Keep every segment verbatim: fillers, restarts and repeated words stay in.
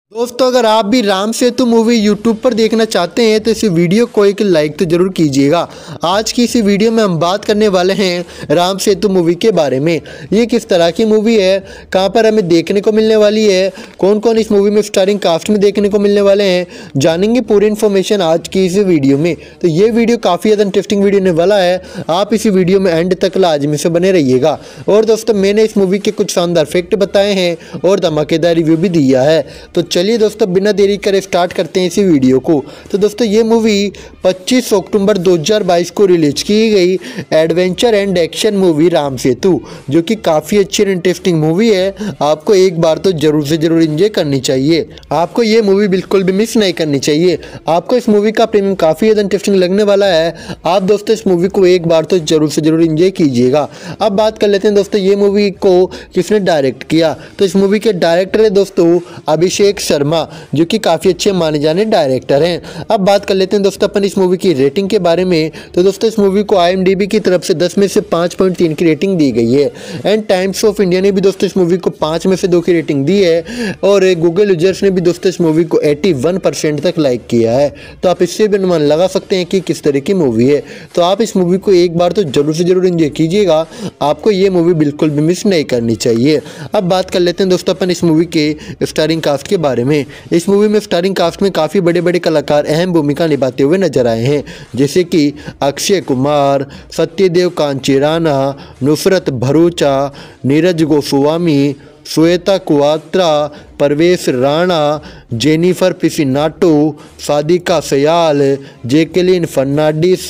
दोस्तों, अगर आप भी राम सेतु मूवी यूट्यूब पर देखना चाहते हैं तो इस वीडियो को एक लाइक तो जरूर कीजिएगा। आज की इस वीडियो में हम बात करने वाले हैं राम सेतु मूवी के बारे में। ये किस तरह की मूवी है, कहां पर हमें देखने को मिलने वाली है, कौन कौन इस मूवी में स्टारिंग कास्ट में देखने को मिलने वाले हैं, जानेंगे पूरी इन्फॉर्मेशन आज की इस वीडियो में। तो ये वीडियो काफ़ी ज़्यादा इंटरेस्टिंग वीडियो होने वाला है। आप इस वीडियो में एंड तक लाजमी से बने रहिएगा। और दोस्तों, मैंने इस मूवी के कुछ शानदार फैक्ट बताए हैं और धमाकेदार रिव्यू भी दिया है। तो चलिए दोस्तों, बिना देरी करे स्टार्ट करते हैं इसी वीडियो को। तो दोस्तों, ये मूवी पच्चीस अक्टूबर दो हज़ार बाईस को रिलीज की गई adventure and action movie Ram Setu, जो कि काफ़ी अच्छी और इंटरेस्टिंग मूवी है। आपको एक बार तो जरूर से जरूर एंजॉय करनी चाहिए। आपको ये मूवी बिल्कुल भी मिस नहीं करनी चाहिए। आपको इस मूवी का प्रीमियम काफ़ी ज़्यादा इंटरेस्टिंग लगने वाला है। आप दोस्तों इस मूवी को एक बार तो जरूर से जरूर एंजॉय कीजिएगा। अब बात कर लेते हैं दोस्तों, ये मूवी को किसने डायरेक्ट किया। तो इस मूवी के डायरेक्टर है दोस्तों अभिषेक शर्मा, जो कि काफ़ी अच्छे माने जाने डायरेक्टर हैं। अब बात कर लेते हैं दोस्तों अपन इस मूवी की रेटिंग के बारे में। तो दोस्तों, इस मूवी को आई एम डी बी की तरफ से दस में से पाँच पॉइंट तीन की रेटिंग दी गई है। एंड टाइम्स ऑफ इंडिया ने भी दोस्तों इस मूवी को पाँच में से दो की रेटिंग दी है। और गूगल यूजर्स ने भी दोस्तों इस मूवी को इक्यासी परसेंट तक लाइक किया है। तो आप इससे भी अनुमान लगा सकते हैं कि किस तरह की मूवी है। तो आप इस मूवी को एक बार तो जरूर से जरूर एंजॉय कीजिएगा। आपको ये मूवी बिल्कुल भी मिस नहीं करनी चाहिए। अब बात कर लेते हैं दोस्तों अपन इस मूवी के स्टारिंग कास्ट के बारे में। इस मूवी में स्टारिंग कास्ट में काफ़ी बड़े बड़े कलाकार अहम भूमिका निभाते हुए नजर आए हैं, जैसे कि Akshay Kumar, Satyadev Kanchi Rana, Nushrat Bharucha, Neeraj Goswami, Shweta Kwatra, Parvesh Rana, Jennifer Piccinato, Sadiqa Sayal, Jacqueline Fernandes,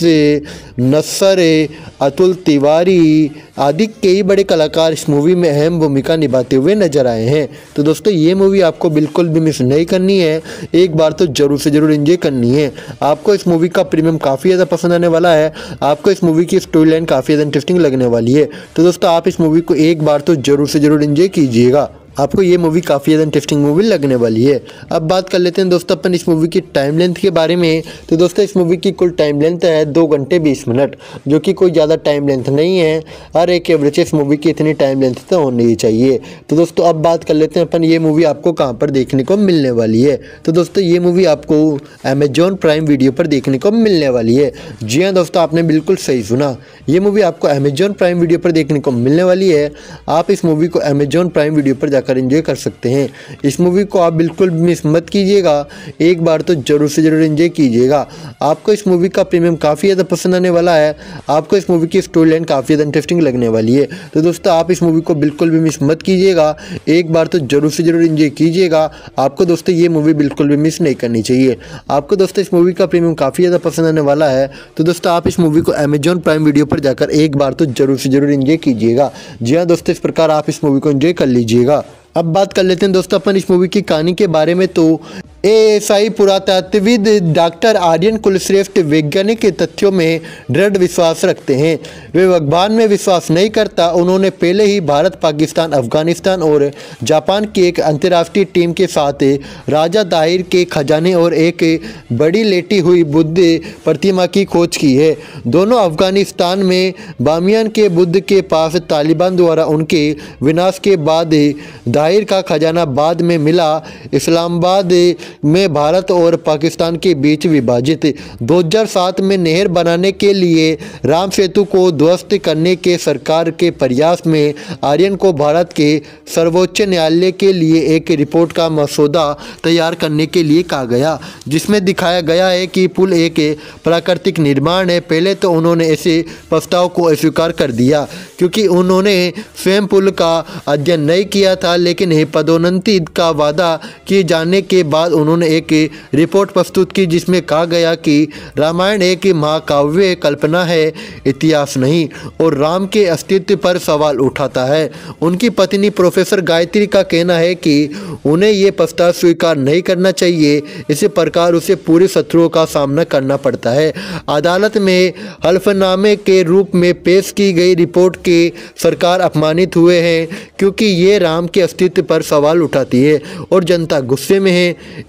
Nassar, Atul Tiwari आदि कई बड़े कलाकार इस मूवी में अहम भूमिका निभाते हुए नजर आए हैं। तो दोस्तों, ये मूवी आपको बिल्कुल भी मिस नहीं करनी है। एक बार तो जरूर से जरूर एंजॉय करनी है। आपको इस मूवी का प्रीमियम काफ़ी ज़्यादा पसंद आने वाला है। आपको इस मूवी की स्टोरी लाइन काफ़ी ज़्यादा इंटरेस्टिंग लगने वाली है। तो दोस्तों, आप इस मूवी को एक बार तो जरूर से जरूर एंजॉय कीजिएगा। आपको ये मूवी काफ़ी ज़्यादा इंटरेस्टिंग मूवी लगने वाली है। अब बात कर लेते हैं दोस्तों अपन इस मूवी की टाइम लेंथ के बारे में। तो दोस्तों, इस मूवी की कुल टाइम लेंथ है दो घंटे बीस मिनट, जो कि कोई ज़्यादा टाइम लेंथ नहीं है। हर एक एवरेज इस मूवी की इतनी टाइम लेंथ तो होनी ही चाहिए। तो दोस्तों, अब बात कर लेते हैं अपन ये मूवी आपको कहाँ पर देखने को मिलने वाली है। तो दोस्तों, ये मूवी आपको अमेजॉन प्राइम वीडियो पर देखने को मिलने वाली है। जी हाँ दोस्तों, आपने बिल्कुल सही सुना। ये मूवी आपको अमेजॉन प्राइम वीडियो पर देखने को मिलने वाली है। आप इस मूवी को अमेजॉन प्राइम वीडियो पर जाकर एंजॉय कर सकते हैं। इस मूवी को आप बिल्कुल मिस मत कीजिएगा। एक बार तो जरूर से जरूर एंजॉय कीजिएगा। आपको इस मूवी का प्रीमियम काफ़ी ज़्यादा पसंद आने वाला है। आपको इस मूवी की स्टोरी लाइन काफ़ी ज़्यादा इंटरेस्टिंग लगने वाली है। तो दोस्तों, आप इस मूवी को बिल्कुल भी मिस मत कीजिएगा। एक बार तो जरूर से जरूर एंजॉय कीजिएगा। आपको दोस्तों ये मूवी बिल्कुल भी मिस नहीं करनी चाहिए। आपको दोस्तों इस मूवी का प्रीमियम काफ़ी ज़्यादा पसंद आने वाला है। तो दोस्तों, आप इस मूवी को अमेजॉन प्राइम वीडियो पर जाकर एक बार तो जरूर से जरूर एंजॉय कीजिएगा। जी हाँ दोस्तों, इस प्रकार आप इस मूवी को एंजॉय कर लीजिएगा। अब बात कर लेते हैं दोस्तों अपन इस मूवी की कहानी के बारे में। तो ए एस आई पुरातत्वविद डॉक्टर आर्यन कुलश्रेष्ठ वैज्ञानिक के तथ्यों में दृढ़ विश्वास रखते हैं। वे भगवान में विश्वास नहीं करता। उन्होंने पहले ही भारत, पाकिस्तान, अफगानिस्तान और जापान की एक अंतर्राष्ट्रीय टीम के साथ राजा दाहिर के खजाने और एक बड़ी लेटी हुई बुद्ध प्रतिमा की खोज की है। दोनों अफगानिस्तान में बामियान के बुद्ध के पास तालिबान द्वारा उनके विनाश के बाद दाहिर का खजाना बाद में मिला। इस्लामाबाद में भारत और पाकिस्तान के बीच विभाजित दो हज़ार सात में नहर बनाने के लिए राम सेतु को ध्वस्त करने के सरकार के प्रयास में आर्यन को भारत के सर्वोच्च न्यायालय के लिए एक रिपोर्ट का मसौदा तैयार करने के लिए कहा गया, जिसमें दिखाया गया है कि पुल एक प्राकृतिक निर्माण है। पहले तो उन्होंने ऐसे प्रस्ताव को अस्वीकार कर दिया क्योंकि उन्होंने स्वयं पुल का अध्ययन नहीं किया था, लेकिन पदोन्नति का वादा किए जाने के बाद उन्होंने एक रिपोर्ट प्रस्तुत की जिसमें कहा गया कि रामायण एक महाकाव्य कल्पना है, इतिहास नहीं, और राम के अस्तित्व पर सवाल उठाता है। उनकी पत्नी प्रोफेसर गायत्री का कहना है कि उन्हें ये प्रस्ताव स्वीकार नहीं करना चाहिए। इसी प्रकार उसे पूरे शत्रुओं का सामना करना पड़ता है। अदालत में हल्फनामे के रूप में पेश की गई रिपोर्ट के सरकार अपमानित हुए हैं क्योंकि ये राम के अस्तित्व पर सवाल उठाती है और जनता गुस्से में है।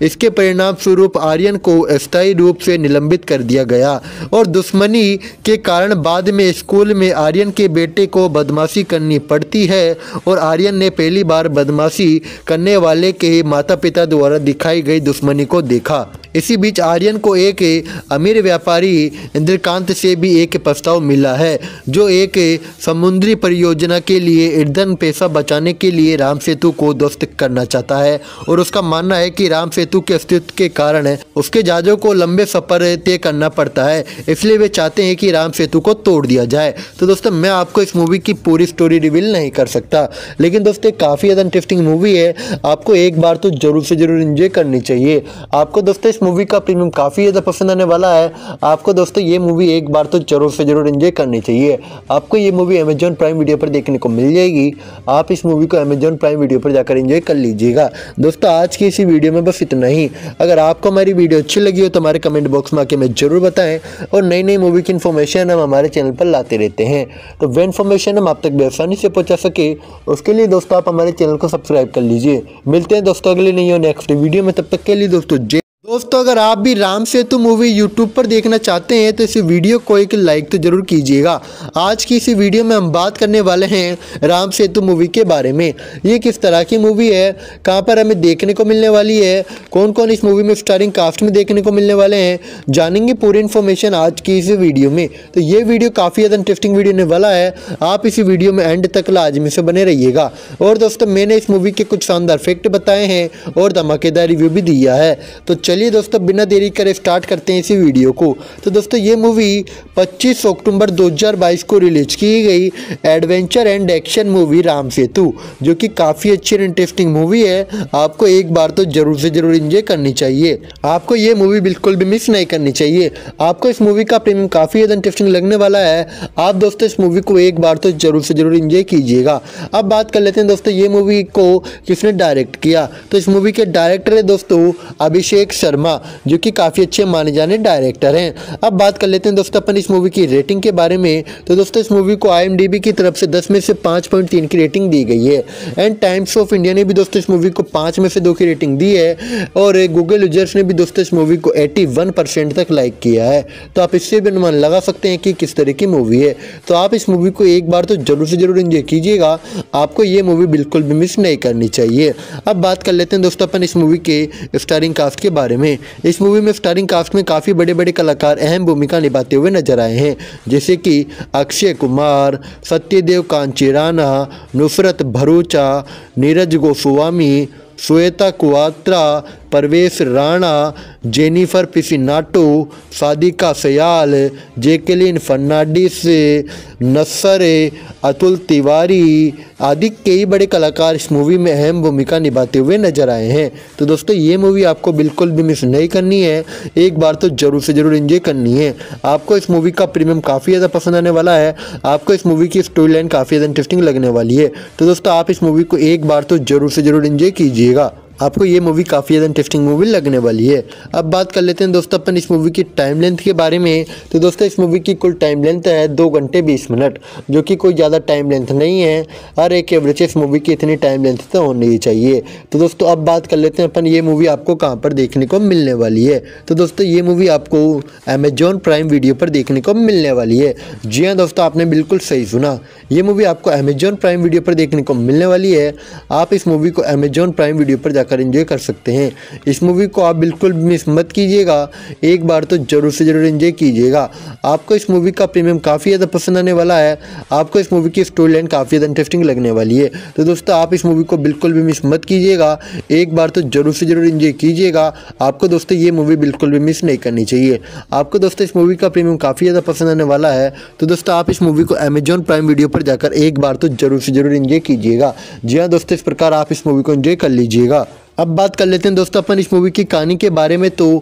इसके परिणाम स्वरूप आर्यन को अस्थायी रूप से निलंबित कर दिया गया और दुश्मनी के कारण बाद में स्कूल में आर्यन के बेटे को बदमाशी करनी पड़ती है और आर्यन ने पहली बार बदमाशी करने वाले के माता पिता द्वारा दिखाई गई दुश्मनी को देखा। इसी बीच आर्यन को एक अमीर व्यापारी इंद्रकांत से भी एक प्रस्ताव मिला है, जो एक समुद्री परियोजना के लिए ईंधन पैसा बचाने के लिए राम सेतु को ध्वस्त करना चाहता है और उसका मानना है कि राम सेतु के अस्तित्व के कारण उसके जहाजों को लंबे सफर तय करना पड़ता है, इसलिए वे चाहते हैं कि राम सेतु को तोड़ दिया जाए। तो दोस्तों मैं आपको इस मूवी की पूरी स्टोरी रिवील नहीं कर सकता, लेकिन दोस्तों काफ़ी ज़्यादा इंटरेस्टिंग मूवी है, आपको एक बार तो जरूर से जरूर एंजॉय करनी चाहिए। आपको दोस्तों इस मूवी का प्रीमियम काफ़ी ज़्यादा पसंद आने वाला है, आपको दोस्तों ये मूवी एक बार तो जरूर से जरूर एंजॉय करनी चाहिए। आपको ये मूवी अमेजॉन प्राइम वीडियो पर देखने को मिल जाएगी, आप इस मूवी को अमेजॉन प्राइम वीडियो पर जाकर एंजॉय कर लीजिएगा। दोस्तों आज की इसी वीडियो में बस इतना ही। अगर आपको हमारी वीडियो अच्छी लगी हो तो हमारे कमेंट बॉक्स में आके हमें जरूर बताएं और नई नई मूवी की इन्फॉर्मेशन हम हमारे चैनल पर लाते रहते हैं, तो वह इन्फॉर्मेशन हम आप तक आसानी से पहुंचा सके उसके लिए दोस्तों आप हमारे चैनल को सब्सक्राइब कर लीजिए। मिलते हैं दोस्तों अगले नई और नेक्स्ट वीडियो में, तब तक के लिए दोस्तों जय। दोस्तों अगर आप भी राम सेतु मूवी यूट्यूब पर देखना चाहते हैं तो इस वीडियो को एक लाइक तो जरूर कीजिएगा। आज की इस वीडियो में हम बात करने वाले हैं राम सेतु मूवी के बारे में। ये किस तरह की मूवी है, कहां पर हमें देखने को मिलने वाली है, कौन कौन इस मूवी में स्टारिंग कास्ट में देखने को मिलने वाले हैं, जानेंगे पूरी इन्फॉर्मेशन आज की इस वीडियो में। तो ये वीडियो काफ़ी ज़्यादा इंटरेस्टिंग वीडियो होने वाला है, आप इस वीडियो में एंड तक लाजमी से बने रहिएगा। और दोस्तों मैंने इस मूवी के कुछ शानदार फैक्ट बताए हैं और धमाकेदार रिव्यू भी दिया है, तो चलिए दोस्तों बिना देरी करे स्टार्ट करते हैं इसी वीडियो को। तो दोस्तों ये मूवी पच्चीस अक्टूबर दो हज़ार बाईस को रिलीज की गई adventure and action movie Ram Setu, जो कि काफ़ी अच्छी और इंटरेस्टिंग मूवी है, आपको एक बार तो जरूर से जरूर एंजॉय करनी चाहिए। आपको ये मूवी बिल्कुल भी मिस नहीं करनी चाहिए। आपको इस मूवी का प्रीमियम काफ़ी ज़्यादा इंटरेस्टिंग लगने वाला है, आप दोस्तों इस मूवी को एक बार तो जरूर से जरूर एंजॉय कीजिएगा। अब बात कर लेते हैं दोस्तों ये मूवी को किसने डायरेक्ट किया। तो इस मूवी के डायरेक्टर है दोस्तों अभिषेक शर्मा, जो कि काफ़ी अच्छे माने जाने डायरेक्टर हैं। अब बात कर लेते हैं दोस्तों अपन इस मूवी की रेटिंग के बारे में। तो दोस्तों इस मूवी को आई एम डी बी की तरफ से दस में से पाँच पॉइंट तीन की रेटिंग दी गई है एंड टाइम्स ऑफ इंडिया ने भी दोस्तों इस मूवी को पाँच में से दो की रेटिंग दी है और गूगल यूजर्स ने भी दोस्तों इस मूवी को इक्यासी परसेंट तक लाइक किया है। तो आप इससे भी अनुमान लगा सकते हैं कि किस तरह की मूवी है। तो आप इस मूवी को एक बार तो जरूर से जरूर एंजॉय कीजिएगा, आपको ये मूवी बिल्कुल भी मिस नहीं करनी चाहिए। अब बात कर लेते हैं दोस्तों अपन इस मूवी के स्टारिंग कास्ट के बारे में। इस मूवी में स्टारिंग कास्ट में काफ़ी बड़े बड़े कलाकार अहम भूमिका निभाते हुए नजर आए हैं, जैसे कि Akshay Kumar, Satyadev Kanchi Rana, Nushrat Bharucha, Neeraj Goswami, Shweta Kwatra, Parvesh Rana, Jennifer Piccinato, Sadiqa Sayal, Jacqueline Fernandes, Nassar, Atul Tiwari आदि कई बड़े कलाकार इस मूवी में अहम भूमिका निभाते हुए नजर आए हैं। तो दोस्तों ये मूवी आपको बिल्कुल भी मिस नहीं करनी है, एक बार तो जरूर से जरूर एंजॉय करनी है। आपको इस मूवी का प्रीमियम काफ़ी ज़्यादा पसंद आने वाला है, आपको इस मूवी की स्टोरी लाइन काफ़ी ज़्यादा इंटरेस्टिंग लगने वाली है। तो दोस्तों आप इस मूवी को एक बार तो जरूर से जरूर एंजॉय कीजिएगा, आपको ये मूवी काफ़ी ज़्यादा इंटरेस्टिंग मूवी लगने वाली है। अब बात कर लेते हैं दोस्तों अपन इस मूवी की टाइम लेंथ के बारे में। तो दोस्तों इस मूवी की कुल टाइम लेंथ है दो घंटे बीस मिनट, जो कि कोई ज़्यादा टाइम लेंथ नहीं है। हर एक एवरेज इस मूवी की इतनी टाइम लेंथ तो होनी ही चाहिए। तो दोस्तों अब बात कर लेते हैं अपन ये मूवी आपको कहाँ पर देखने को मिलने वाली है। तो दोस्तों ये मूवी आपको अमेजॉन प्राइम वीडियो पर देखने को मिलने वाली है। जी हाँ दोस्तों, आपने बिल्कुल सही सुना, ये मूवी आपको अमेजॉन प्राइम वीडियो पर देखने को मिलने वाली है। आप इस मूवी को अमेजॉन प्राइम वीडियो पर जाकर एंजॉय कर सकते हैं। इस मूवी को आप बिल्कुल मिस मत कीजिएगा, एक बार तो जरूर से जरूर एंजॉय कीजिएगा। आपको इस मूवी का प्रीमियम काफ़ी ज़्यादा पसंद आने वाला है, आपको इस मूवी की स्टोरी लाइन काफ़ी ज़्यादा इंटरेस्टिंग लगने वाली है। तो दोस्तों आप इस मूवी को बिल्कुल भी मिस मत कीजिएगा, एक बार तो जरूर से जरूर एंजॉय कीजिएगा। आपको दोस्तों ये मूवी बिल्कुल भी मिस नहीं करनी चाहिए। आपको दोस्तों इस मूवी का प्रीमियम काफ़ी ज़्यादा पसंद आने वाला है, तो दोस्तों आप इस मूवी को अमेजॉन प्राइम वीडियो पर जाकर एक बार तो जरूर से जरूर एंजॉय कीजिएगा। जी हाँ दोस्तों, इस प्रकार आप इस मूवी को एंजॉय कर लीजिएगा। अब बात कर लेते हैं दोस्तों अपन इस मूवी की कहानी के बारे में। तो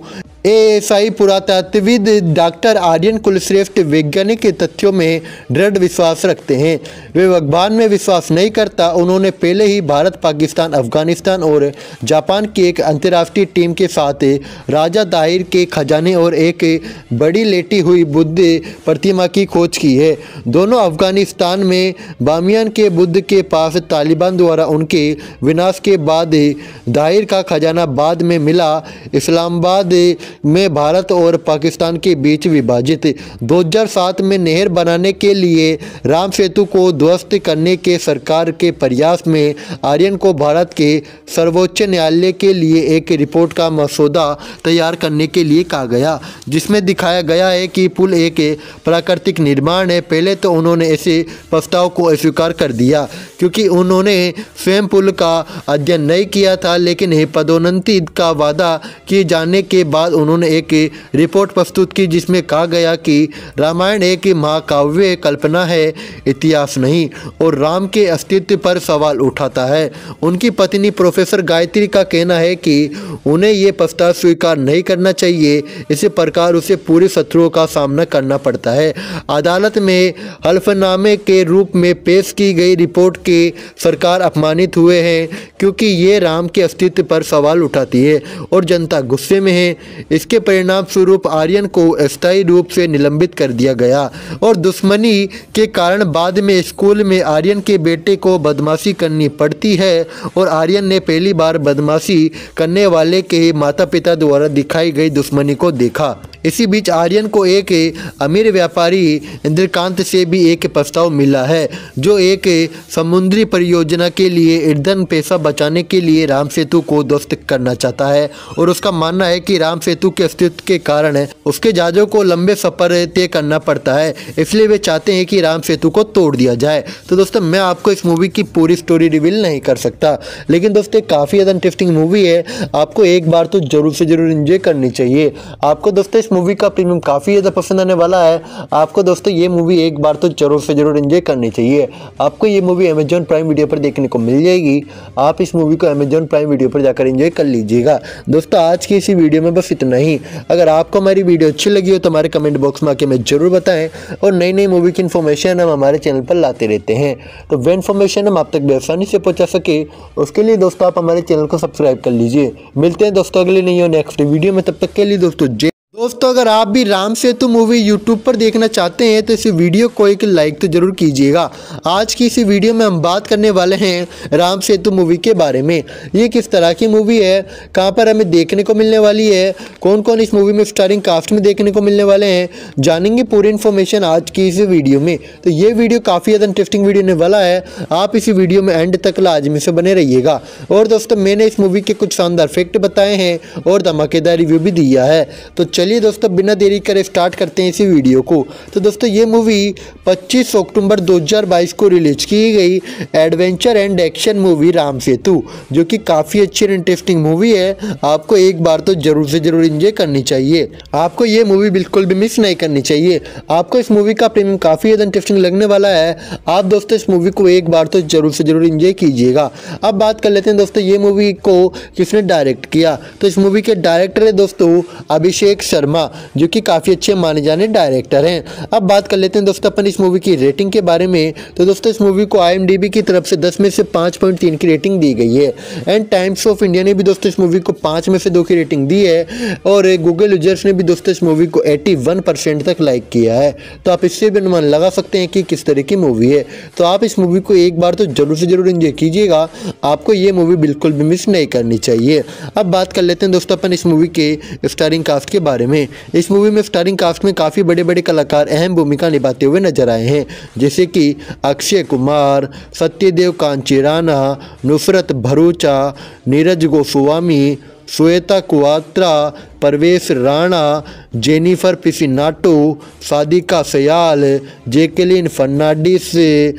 एएसआई पुरातत्वविद डॉक्टर आर्यन कुलश्रेष्ठ वैज्ञानिक के तथ्यों में दृढ़ विश्वास रखते हैं। वे भगवान में विश्वास नहीं करता। उन्होंने पहले ही भारत, पाकिस्तान, अफगानिस्तान और जापान की एक अंतर्राष्ट्रीय टीम के साथ राजा दाहिर के खजाने और एक बड़ी लेटी हुई बुद्ध प्रतिमा की खोज की है। दोनों अफगानिस्तान में बामियान के बुद्ध के पास तालिबान द्वारा उनके विनाश के बाद दाहिर का खजाना बाद में मिला। इस्लामाबाद में भारत और पाकिस्तान के बीच विभाजित दो हज़ार सात में नहर बनाने के लिए राम सेतु को ध्वस्त करने के सरकार के प्रयास में आर्यन को भारत के सर्वोच्च न्यायालय के लिए एक रिपोर्ट का मसौदा तैयार करने के लिए कहा गया, जिसमें दिखाया गया है कि पुल एक प्राकृतिक निर्माण है। पहले तो उन्होंने ऐसे प्रस्ताव को अस्वीकार कर दिया क्योंकि उन्होंने स्वयं पुल का अध्ययन नहीं किया था, लेकिन पदोन्नति का वादा किए जाने के बाद उन्होंने एक रिपोर्ट प्रस्तुत की जिसमें कहा गया कि रामायण एक महाकाव्य कल्पना है, इतिहास नहीं, और राम के अस्तित्व पर सवाल उठाता है। उनकी पत्नी प्रोफेसर गायत्री का कहना है कि उन्हें ये प्रस्ताव स्वीकार नहीं करना चाहिए, इसी प्रकार उसे पूरे शत्रुओं का सामना करना पड़ता है। अदालत में हल्फनामे के रूप में पेश की गई रिपोर्ट के सरकार अपमानित हुए हैं क्योंकि ये राम के अस्तित्व पर सवाल उठाती है और जनता गुस्से में है। इसके परिणाम स्वरूप आर्यन को अस्थायी रूप से निलंबित कर दिया गया और दुश्मनी के कारण बाद में स्कूल में आर्यन के बेटे को बदमाशी करनी पड़ती है और आर्यन ने पहली बार बदमाशी करने वाले के माता पिता द्वारा दिखाई गई दुश्मनी को देखा। इसी बीच आर्यन को एक अमीर व्यापारी इंद्रकांत से भी एक प्रस्ताव मिला है जो एक समुद्री परियोजना के लिए ईंधन पैसा बचाने के लिए राम सेतु को ध्वस्त करना चाहता है और उसका मानना है कि राम सेतु के अस्तित्व के कारण उसके जहाजों को लंबे सफर तय करना पड़ता है, इसलिए वे चाहते हैं कि राम सेतु को तोड़ दिया जाए। तो दोस्तों मैं आपको इस मूवी की पूरी स्टोरी रिवील नहीं कर सकता, लेकिन दोस्तों काफ़ी ज़्यादा इंटरेस्टिंग मूवी है, आपको एक बार तो जरूर से जरूर एंजॉय करनी चाहिए। आपको दोस्तों इस मूवी का प्रीमियम काफ़ी ज़्यादा पसंद आने वाला है। आपको दोस्तों ये मूवी एक बार तो जरूर से जरूर एंजॉय करनी चाहिए। आपको ये मूवी अमेजॉन प्राइम वीडियो पर देखने को मिल जाएगी। आप इस मूवी को अमेजॉन प्राइम वीडियो पर जाकर एंजॉय कर लीजिएगा। दोस्तों आज की इसी वीडियो में बस इतना ही। अगर आपको हमारी वीडियो अच्छी लगी हो तो हमारे कमेंट बॉक्स में आके हमें जरूर बताएं और नई नई मूवी की इन्फॉर्मेशन हम हमारे चैनल पर लाते रहते हैं, तो वह इन्फॉर्मेशन हम आप तक आसानी से पहुंचा सके उसके लिए दोस्तों आप हमारे चैनल को सब्सक्राइब कर लीजिए। मिलते हैं दोस्तों अगले नई और नेक्स्ट वीडियो में, तब तक के लिए दोस्तों जय। दोस्तों अगर आप भी राम सेतु मूवी यूट्यूब पर देखना चाहते हैं तो इस वीडियो को एक लाइक तो जरूर कीजिएगा। आज की इसी वीडियो में हम बात करने वाले हैं राम सेतु मूवी के बारे में। ये किस तरह की मूवी है, कहां पर हमें देखने को मिलने वाली है, कौन कौन इस मूवी में स्टारिंग कास्ट में देखने को मिलने वाले हैं, जानेंगे पूरी इन्फॉर्मेशन आज की इस वीडियो में। तो ये वीडियो काफ़ी ज़्यादा इंटरेस्टिंग वीडियो होने वाला है, आप इसी वीडियो में एंड तक लाजमी से बने रहिएगा। और दोस्तों मैंने इस मूवी के कुछ शानदार फैक्ट बताए हैं और धमाकेदार रिव्यू भी दिया है। तो चलिए दोस्तों बिना देरी करे स्टार्ट करते हैं इसी वीडियो को। तो दोस्तों ये मूवी पच्चीस अक्टूबर दो हज़ार बाईस को रिलीज की गई adventure and action movie Ram Setu, जो कि काफ़ी अच्छी और इंटरेस्टिंग मूवी है। आपको एक बार तो जरूर से जरूर एंजॉय करनी चाहिए। आपको ये मूवी बिल्कुल भी मिस नहीं करनी चाहिए। आपको इस मूवी का प्रीमियम काफ़ी ज़्यादा इंटरेस्टिंग लगने वाला है। आप दोस्तों इस मूवी को एक बार तो जरूर से जरूर एंजॉय कीजिएगा। अब बात कर लेते हैं दोस्तों ये मूवी को किसने डायरेक्ट किया। तो इस मूवी के डायरेक्टर है दोस्तों अभिषेक शर्मा, जो कि काफ़ी अच्छे माने जाने डायरेक्टर हैं। अब बात कर लेते हैं दोस्तों अपन इस मूवी की रेटिंग के बारे में। तो दोस्तों इस मूवी को आई एम डी बी की तरफ से दस में से पाँच पॉइंट तीन की रेटिंग दी गई है एंड टाइम्स ऑफ इंडिया ने भी दोस्तों इस मूवी को पाँच में से दो की रेटिंग दी है और गूगल यूजर्स ने भी दोस्तों इस मूवी को इक्यासी परसेंट तक लाइक किया है। तो आप इससे भी अनुमान लगा सकते हैं कि किस तरह की मूवी है। तो आप इस मूवी को एक बार तो जरूर से जरूर एंजॉय कीजिएगा। आपको ये मूवी बिल्कुल भी मिस नहीं करनी चाहिए। अब बात कर लेते हैं दोस्तों अपन इस मूवी के स्टारिंग कास्ट के बारे में। इस मूवी में स्टारिंग कास्ट में काफ़ी बड़े बड़े कलाकार अहम भूमिका निभाते हुए नजर आए हैं, जैसे कि Akshay Kumar, Satyadev Kanchi Rana, Nushrat Bharucha, Neeraj Goswami, Shweta Kwatra, Parvesh Rana, Jennifer Piccinato, Sadiqa Sayal, Jacqueline Fernandes,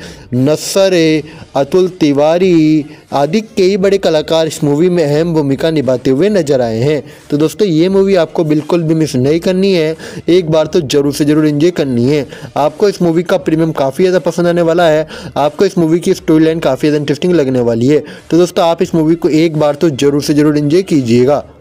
Nassar, Atul Tiwari आदि कई बड़े कलाकार इस मूवी में अहम भूमिका निभाते हुए नजर आए हैं। तो दोस्तों ये मूवी आपको बिल्कुल भी मिस नहीं करनी है, एक बार तो जरूर से जरूर एंजॉय करनी है। आपको इस मूवी का प्रीमियम काफ़ी ज़्यादा पसंद आने वाला है। आपको इस मूवी की स्टोरी लाइन काफ़ी ज़्यादा इंटरेस्टिंग लगने वाली है। तो दोस्तों आप इस मूवी को एक बार तो जरूर से जरूर एंजॉय कीजिएगा।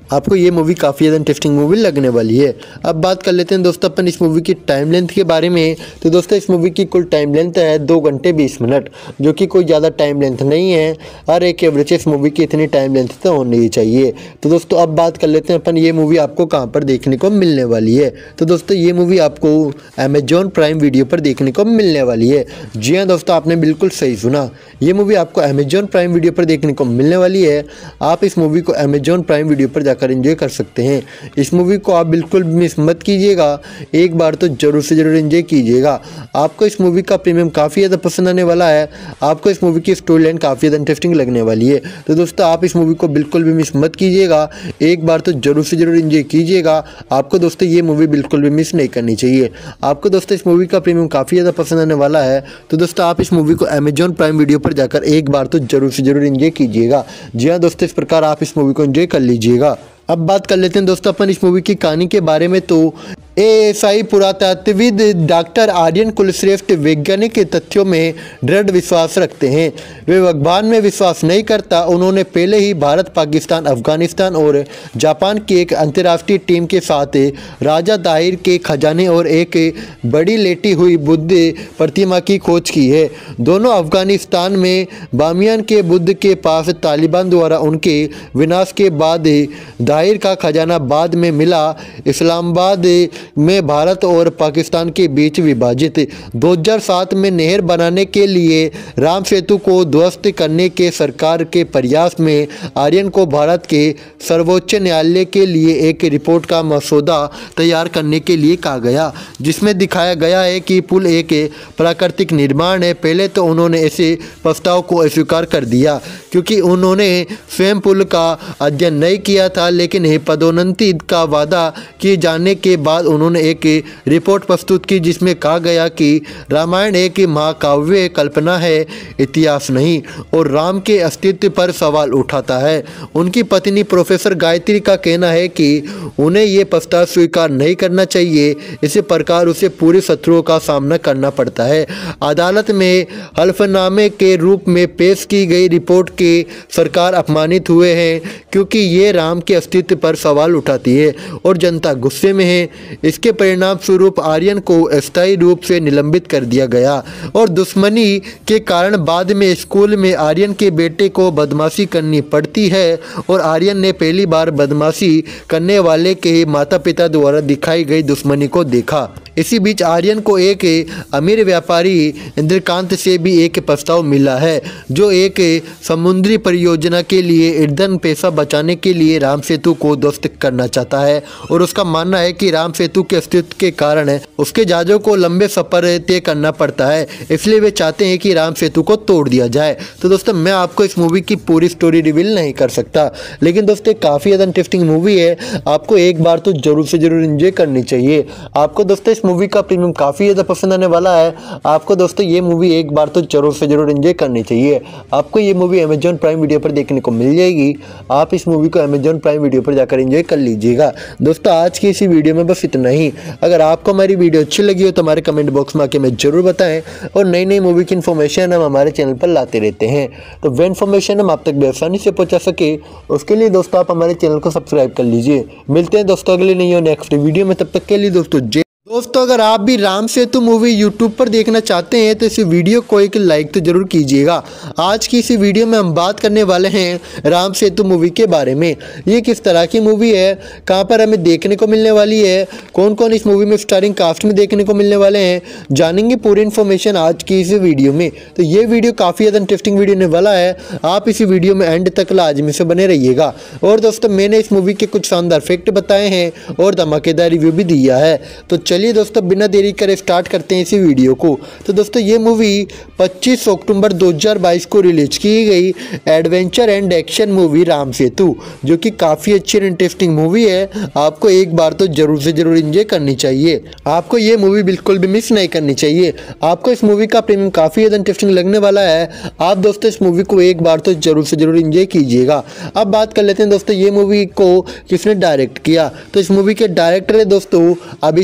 आपको ये मूवी काफ़ी ज़्यादा इंटरेस्टिंग मूवी लगने वाली है। अब बात कर लेते हैं दोस्तों अपन इस मूवी की टाइम लेंथ के बारे में। तो दोस्तों इस मूवी की कुल टाइम लेंथ है दो घंटे बीस मिनट, जो कि कोई ज़्यादा टाइम लेंथ नहीं है। हर एक एवरेज इस मूवी की इतनी टाइम लेंथ तो होनी ही चाहिए। तो दोस्तों अब बात कर लेते हैं अपन ये मूवी आपको कहाँ पर देखने को मिलने वाली है। तो दोस्तों ये मूवी आपको अमेजॉन प्राइम वीडियो पर देखने को मिलने वाली है। जी हाँ दोस्तों, आपने बिल्कुल सही सुना, ये मूवी आपको अमेजॉन प्राइम वीडियो पर देखने को मिलने वाली है। आप इस मूवी को अमेजॉन प्राइम वीडियो पर जाकर एंजॉय कर सकते हैं। इस मूवी को आप बिल्कुल मिस मत कीजिएगा, एक बार तो जरूर से जरूर एंजॉय कीजिएगा। आपको इस मूवी का प्रीमियम काफ़ी ज़्यादा पसंद आने वाला है। आपको इस मूवी की स्टोरी लाइन काफ़ी ज़्यादा इंटरेस्टिंग लगने वाली है। तो दोस्तों आप इस मूवी को बिल्कुल भी मिस मत कीजिएगा, एक बार तो जरूर से जरूर एंजॉय कीजिएगा। आपको दोस्तों ये मूवी बिल्कुल भी मिस नहीं करनी चाहिए। आपको दोस्तों इस मूवी का प्रीमियम काफ़ी ज़्यादा पसंद आने वाला है। तो दोस्तों आप इस मूवी को अमेजॉन प्राइम वीडियो पर जाकर एक बार तो जरूर से जरूर एंजॉय कीजिएगा। जी हाँ दोस्तों, इस प्रकार आप इस मूवी को एंजॉय कर लीजिएगा। अब बात कर लेते हैं दोस्तों अपन इस मूवी की कहानी के बारे में। तो एएसआई पुरातत्वविद डॉक्टर आर्यन कुलश्रेष्ठ वैज्ञानिक के तथ्यों में दृढ़ विश्वास रखते हैं। वे भगवान में विश्वास नहीं करता। उन्होंने पहले ही भारत, पाकिस्तान, अफगानिस्तान और जापान की एक अंतर्राष्ट्रीय टीम के साथ राजा दाहिर के खजाने और एक बड़ी लेटी हुई बुद्ध प्रतिमा की खोज की है। दोनों अफगानिस्तान में बामियान के बुद्ध के पास तालिबान द्वारा उनके विनाश के बाद दाहिर का खजाना बाद में मिला। इस्लामाबाद में भारत और पाकिस्तान के बीच विभाजित दो हज़ार सात में नहर बनाने के लिए राम सेतु को ध्वस्त करने के सरकार के प्रयास में आर्यन को भारत के सर्वोच्च न्यायालय के लिए एक रिपोर्ट का मसौदा तैयार करने के लिए कहा गया, जिसमें दिखाया गया है कि पुल एक प्राकृतिक निर्माण है। पहले तो उन्होंने ऐसे प्रस्ताव को अस्वीकार कर दिया क्योंकि उन्होंने स्वयं पुल का अध्ययन नहीं किया था, लेकिन पदोन्नति का वादा किए जाने के बाद उन्होंने एक रिपोर्ट प्रस्तुत की जिसमें कहा गया कि रामायण एक महाकाव्य कल्पना है, इतिहास नहीं, और राम के अस्तित्व पर सवाल उठाता है। उनकी पत्नी प्रोफेसर गायत्री का कहना है कि उन्हें ये प्रस्ताव स्वीकार नहीं करना चाहिए, इसी प्रकार उसे पूरे शत्रुओं का सामना करना पड़ता है। अदालत में हल्फनामे के रूप में पेश की गई रिपोर्ट के सरकार अपमानित हुए हैं क्योंकि ये राम के अस्तित्व पर सवाल उठाती है और जनता गुस्से में है। इसके परिणाम स्वरूप आर्यन को अस्थायी रूप से निलंबित कर दिया गया और दुश्मनी के कारण बाद में स्कूल में आर्यन के बेटे को बदमाशी करनी पड़ती है और आर्यन ने पहली बार बदमाशी करने वाले के माता पिता द्वारा दिखाई गई दुश्मनी को देखा। इसी बीच आर्यन को एक अमीर व्यापारी इंद्रकांत से भी एक प्रस्ताव मिला है जो एक समुद्री परियोजना के लिए ईंधन पैसा बचाने के लिए राम सेतु को ध्वस्त करना चाहता है और उसका मानना है कि राम सेतु के अस्तित्व के कारण उसके जहाजों को लंबे सफर तय करना पड़ता है, इसलिए वे चाहते हैं कि राम सेतु को तोड़ दिया जाए। तो दोस्तों मैं आपको इस मूवी की पूरी स्टोरी रिवील नहीं कर सकता, लेकिन दोस्तों काफ़ी ज़्यादा इंटरेस्टिंग मूवी है, आपको एक बार तो जरूर से जरूर एंजॉय करनी चाहिए। आपको दोस्तों इस मूवी का प्रीमियम काफ़ी ज़्यादा पसंद आने वाला है। आपको दोस्तों ये मूवी एक बार तो जरूर से जरूर एंजॉय करनी चाहिए। आपको ये मूवी अमेजॉन प्राइम वीडियो पर देखने को मिल जाएगी। आप इस मूवी को अमेजॉन प्राइम वीडियो पर जाकर एंजॉय कर लीजिएगा। दोस्तों आज की इसी वीडियो में बस इतना ही। अगर आपको हमारी वीडियो अच्छी लगी हो तो हमारे कमेंट बॉक्स में आके हमें जरूर बताएं और नई नई मूवी की इन्फॉर्मेशन हम हमारे चैनल पर लाते रहते हैं, तो वह इन्फॉर्मेशन हम आप तक आसानी से पहुंचा सके उसके लिए दोस्तों आप हमारे चैनल को सब्सक्राइब कर लीजिए। मिलते हैं दोस्तों अगले नहीं हो नेक्स्ट वीडियो में, तब तक के लिए दोस्तों जय। दोस्तों अगर आप भी राम सेतु मूवी यूट्यूब पर देखना चाहते हैं तो इस वीडियो को एक लाइक तो जरूर कीजिएगा। आज की इस वीडियो में हम बात करने वाले हैं राम सेतु मूवी के बारे में। ये किस तरह की मूवी है, कहां पर हमें देखने को मिलने वाली है, कौन कौन इस मूवी में स्टारिंग कास्ट में देखने को मिलने वाले हैं, जानेंगे पूरी इन्फॉर्मेशन आज की इस वीडियो में। तो ये वीडियो काफ़ी ज़्यादा इंटरेस्टिंग वीडियो होने वाला है, आप इस वीडियो में एंड तक लाजमी से बने रहिएगा। और दोस्तों मैंने इस मूवी के कुछ शानदार फैक्ट बताए हैं और धमाकेदार रिव्यू भी दिया है। तो चलिए दोस्तों बिना देरी करे स्टार्ट करते हैं इसी वीडियो को। तो दोस्तों ये मूवी पच्चीस अक्टूबर दो हज़ार बाईस को रिलीज की गई adventure and action movie Ram Setu, जो कि काफ़ी अच्छी और इंटरेस्टिंग मूवी है। आपको एक बार तो जरूर से जरूर एंजॉय करनी चाहिए। आपको ये मूवी बिल्कुल भी मिस नहीं करनी चाहिए। आपको इस मूवी का प्रीमियम काफ़ी ज़्यादा इंटरेस्टिंग लगने वाला है। आप दोस्तों इस मूवी को एक बार तो जरूर से जरूर एंजॉय कीजिएगा। अब बात कर लेते हैं दोस्तों ये मूवी को किसने डायरेक्ट किया। तो इस मूवी के डायरेक्टर है दोस्तों अभिषेक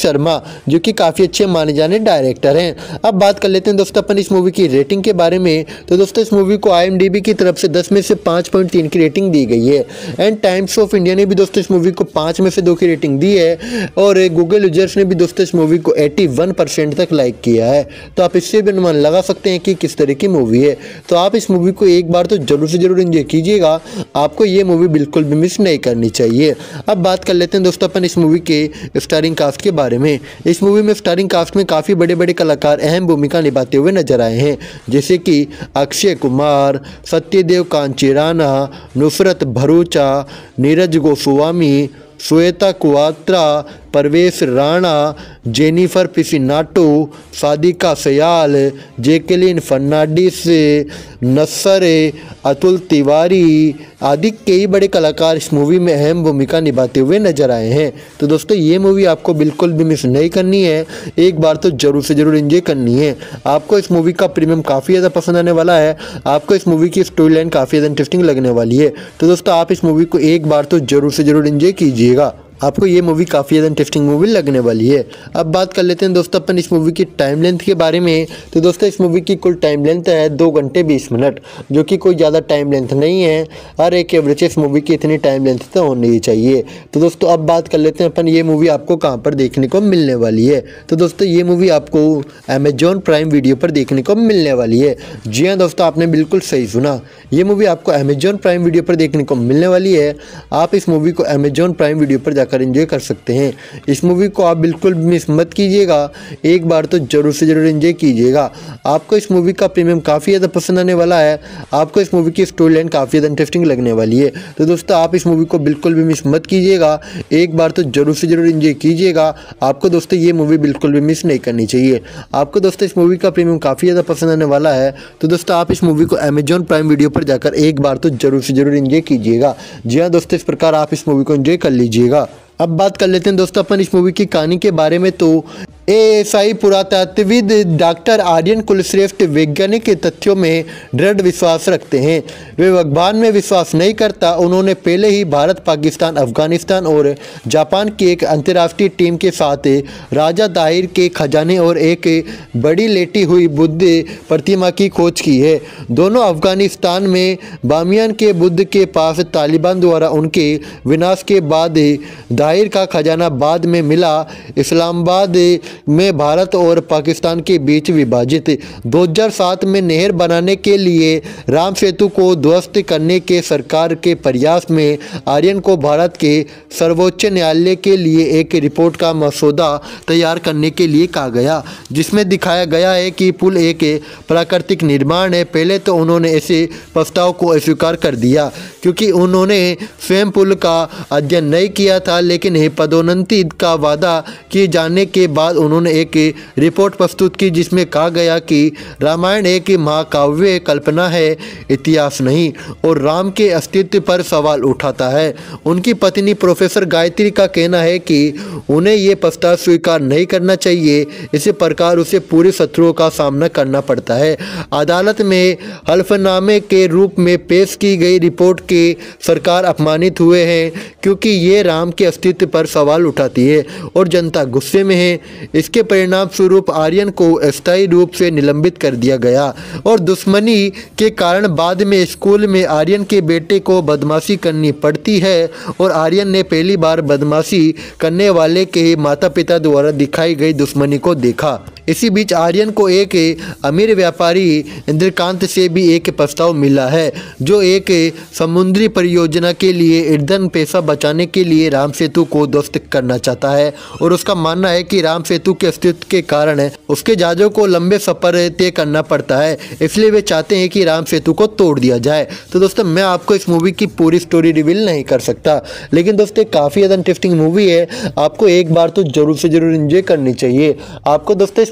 शर्मा, जो कि काफ़ी अच्छे माने जाने डायरेक्टर हैं। अब बात कर लेते हैं दोस्तों अपन इस मूवी की रेटिंग के बारे में। तो दोस्तों इस मूवी को आई एम डी बी की तरफ से दस में से पाँच पॉइंट तीन की रेटिंग दी गई है। एंड टाइम्स ऑफ इंडिया ने भी दोस्तों इस मूवी को पाँच में से दो की रेटिंग दी है। और गूगल यूजर्स ने भी दोस्तों इस मूवी को इक्यासी परसेंट तक लाइक किया है। तो आप इससे भी अनुमान लगा सकते हैं कि किस तरह की मूवी है। तो आप इस मूवी को एक बार तो जरूर से जरूर एंजॉय कीजिएगा, आपको ये मूवी बिल्कुल भी मिस नहीं करनी चाहिए। अब बात कर लेते हैं दोस्तों अपन इस मूवी के स्टारिंग कास्ट के बारे में। इस मूवी में स्टारिंग कास्ट में काफ़ी बड़े बड़े कलाकार अहम भूमिका निभाते हुए नजर आए हैं, जैसे कि Akshay Kumar, Satyadev Kanchi Rana, Nushrat Bharucha, Neeraj Goswami, Shweta Kwatra, Parvesh Rana, Jennifer Piccinato, Sadiqa Sayal, Jacqueline Fernandes, Nassar, Atul Tiwari आदि कई बड़े कलाकार इस मूवी में अहम भूमिका निभाते हुए नजर आए हैं। तो दोस्तों ये मूवी आपको बिल्कुल भी मिस नहीं करनी है, एक बार तो जरूर से जरूर एंजॉय करनी है। आपको इस मूवी का प्रीमियम काफ़ी ज़्यादा पसंद आने वाला है, आपको इस मूवी की स्टोरी लाइन काफ़ी ज़्यादा इंटरेस्टिंग लगने वाली है। तो दोस्तों आप इस मूवी को एक बार तो जरूर से जरूर एंजॉय कीजिएगा, आपको ये मूवी काफ़ी ज़्यादा इंटरेस्टिंग मूवी लगने वाली है। अब बात कर लेते हैं दोस्तों अपन इस मूवी की टाइम लेंथ के बारे में। तो दोस्तों इस मूवी की कुल टाइम लेंथ है दो घंटे बीस मिनट, जो कि कोई ज़्यादा टाइम लेंथ नहीं है। हर एक एवरेज इस मूवी की इतनी टाइम लेंथ तो होनी ही चाहिए। तो दोस्तों अब बात कर लेते हैं अपन ये मूवी आपको कहाँ पर देखने को मिलने वाली है। तो दोस्तों ये मूवी आपको अमेजॉन प्राइम वीडियो पर देखने को मिलने वाली है। जी हाँ दोस्तों, आपने बिल्कुल सही सुना, ये मूवी आपको अमेजॉन प्राइम वीडियो पर देखने को मिलने वाली है। आप इस मूवी को अमेजॉन प्राइम वीडियो पर जाकर एंजॉय कर सकते हैं। इस मूवी को आप बिल्कुल मिस मत कीजिएगा, एक बार तो जरूर से जरूर एंजॉय कीजिएगा। आपको इस मूवी का प्रीमियम काफ़ी ज़्यादा पसंद आने वाला है, आपको इस मूवी की स्टोरी लाइन काफ़ी ज़्यादा इंटरेस्टिंग लगने वाली है। तो दोस्तों आप इस मूवी को बिल्कुल भी मिस मत कीजिएगा, एक बार तो जरूर से जरूर एंजॉय कीजिएगा। आपको दोस्तों ये मूवी बिल्कुल भी मिस नहीं करनी चाहिए। आपको दोस्तों इस मूवी का प्रीमियम काफ़ी ज़्यादा पसंद आने वाला है। तो दोस्तों आप इस मूवी को अमेजॉन प्राइम वीडियो पर जाकर एक बार तो जरूर से जरूर एंजॉय कीजिएगा। जी हाँ दोस्तों, इस प्रकार आप इस मूवी को एंजॉय कर लीजिएगा। अब बात कर लेते हैं दोस्तों अपन इस मूवी की कहानी के बारे में। तो ए एस आई पुरातत्वविद डॉक्टर आर्यन कुलश्रेष्ठ वैज्ञानिक के तथ्यों में दृढ़ विश्वास रखते हैं। वे भगवान में विश्वास नहीं करता। उन्होंने पहले ही भारत, पाकिस्तान, अफगानिस्तान और जापान की एक अंतर्राष्ट्रीय टीम के साथ राजा दाहिर के खजाने और एक बड़ी लेटी हुई बुद्ध प्रतिमा की खोज की है। दोनों अफगानिस्तान में बामियान के बुद्ध के पास तालिबान द्वारा उनके विनाश के बाद दाहिर का खजाना बाद में मिला। इस्लामाबाद में भारत और पाकिस्तान के बीच विभाजित दो हज़ार सात में नहर बनाने के लिए राम सेतु को ध्वस्त करने के सरकार के प्रयास में आर्यन को भारत के सर्वोच्च न्यायालय के लिए एक रिपोर्ट का मसौदा तैयार करने के लिए कहा गया, जिसमें दिखाया गया है कि पुल एक प्राकृतिक निर्माण है। पहले तो उन्होंने ऐसे प्रस्ताव को अस्वीकार कर दिया क्योंकि उन्होंने स्वयं पुल का अध्ययन नहीं किया था, लेकिन पदोन्नति का वादा किए जाने के बाद उन्होंने एक रिपोर्ट प्रस्तुत की जिसमें कहा गया कि रामायण एक महाकाव्य कल्पना है, इतिहास नहीं, और राम के अस्तित्व पर सवाल उठाता है। उनकी पत्नी प्रोफेसर गायत्री का कहना है कि उन्हें ये प्रस्ताव स्वीकार नहीं करना चाहिए, इसी प्रकार उसे पूरे शत्रुओं का सामना करना पड़ता है। अदालत में हल्फनामे के रूप में पेश की गई रिपोर्ट के सरकार अपमानित हुए हैं क्योंकि ये राम के अस्तित्व पर सवाल उठाती है और जनता गुस्से में है। इसके परिणाम स्वरूप आर्यन को अस्थायी रूप से निलंबित कर दिया गया और दुश्मनी के कारण बाद में स्कूल में आर्यन के बेटे को बदमाशी करनी पड़ती है और आर्यन ने पहली बार बदमाशी करने वाले के माता पिता द्वारा दिखाई गई दुश्मनी को देखा। इसी बीच आर्यन को एक अमीर व्यापारी इंद्रकांत से भी एक प्रस्ताव मिला है जो एक समुद्री परियोजना के लिए ईंधन पैसा बचाने के लिए राम सेतु को ध्वस्त करना चाहता है और उसका मानना है कि राम सेतु के अस्तित्व के कारण उसके जहाजों को लंबे सफर तय करना पड़ता है, इसलिए वे चाहते हैं कि राम सेतु को तोड़ दिया जाए। तो दोस्तों मैं आपको इस मूवी की पूरी स्टोरी रिवील नहीं कर सकता, लेकिन दोस्तों काफ़ी ज़्यादा इंटरेस्टिंग मूवी है, आपको एक बार तो जरूर से जरूर एंजॉय करनी चाहिए। आपको दोस्तों इस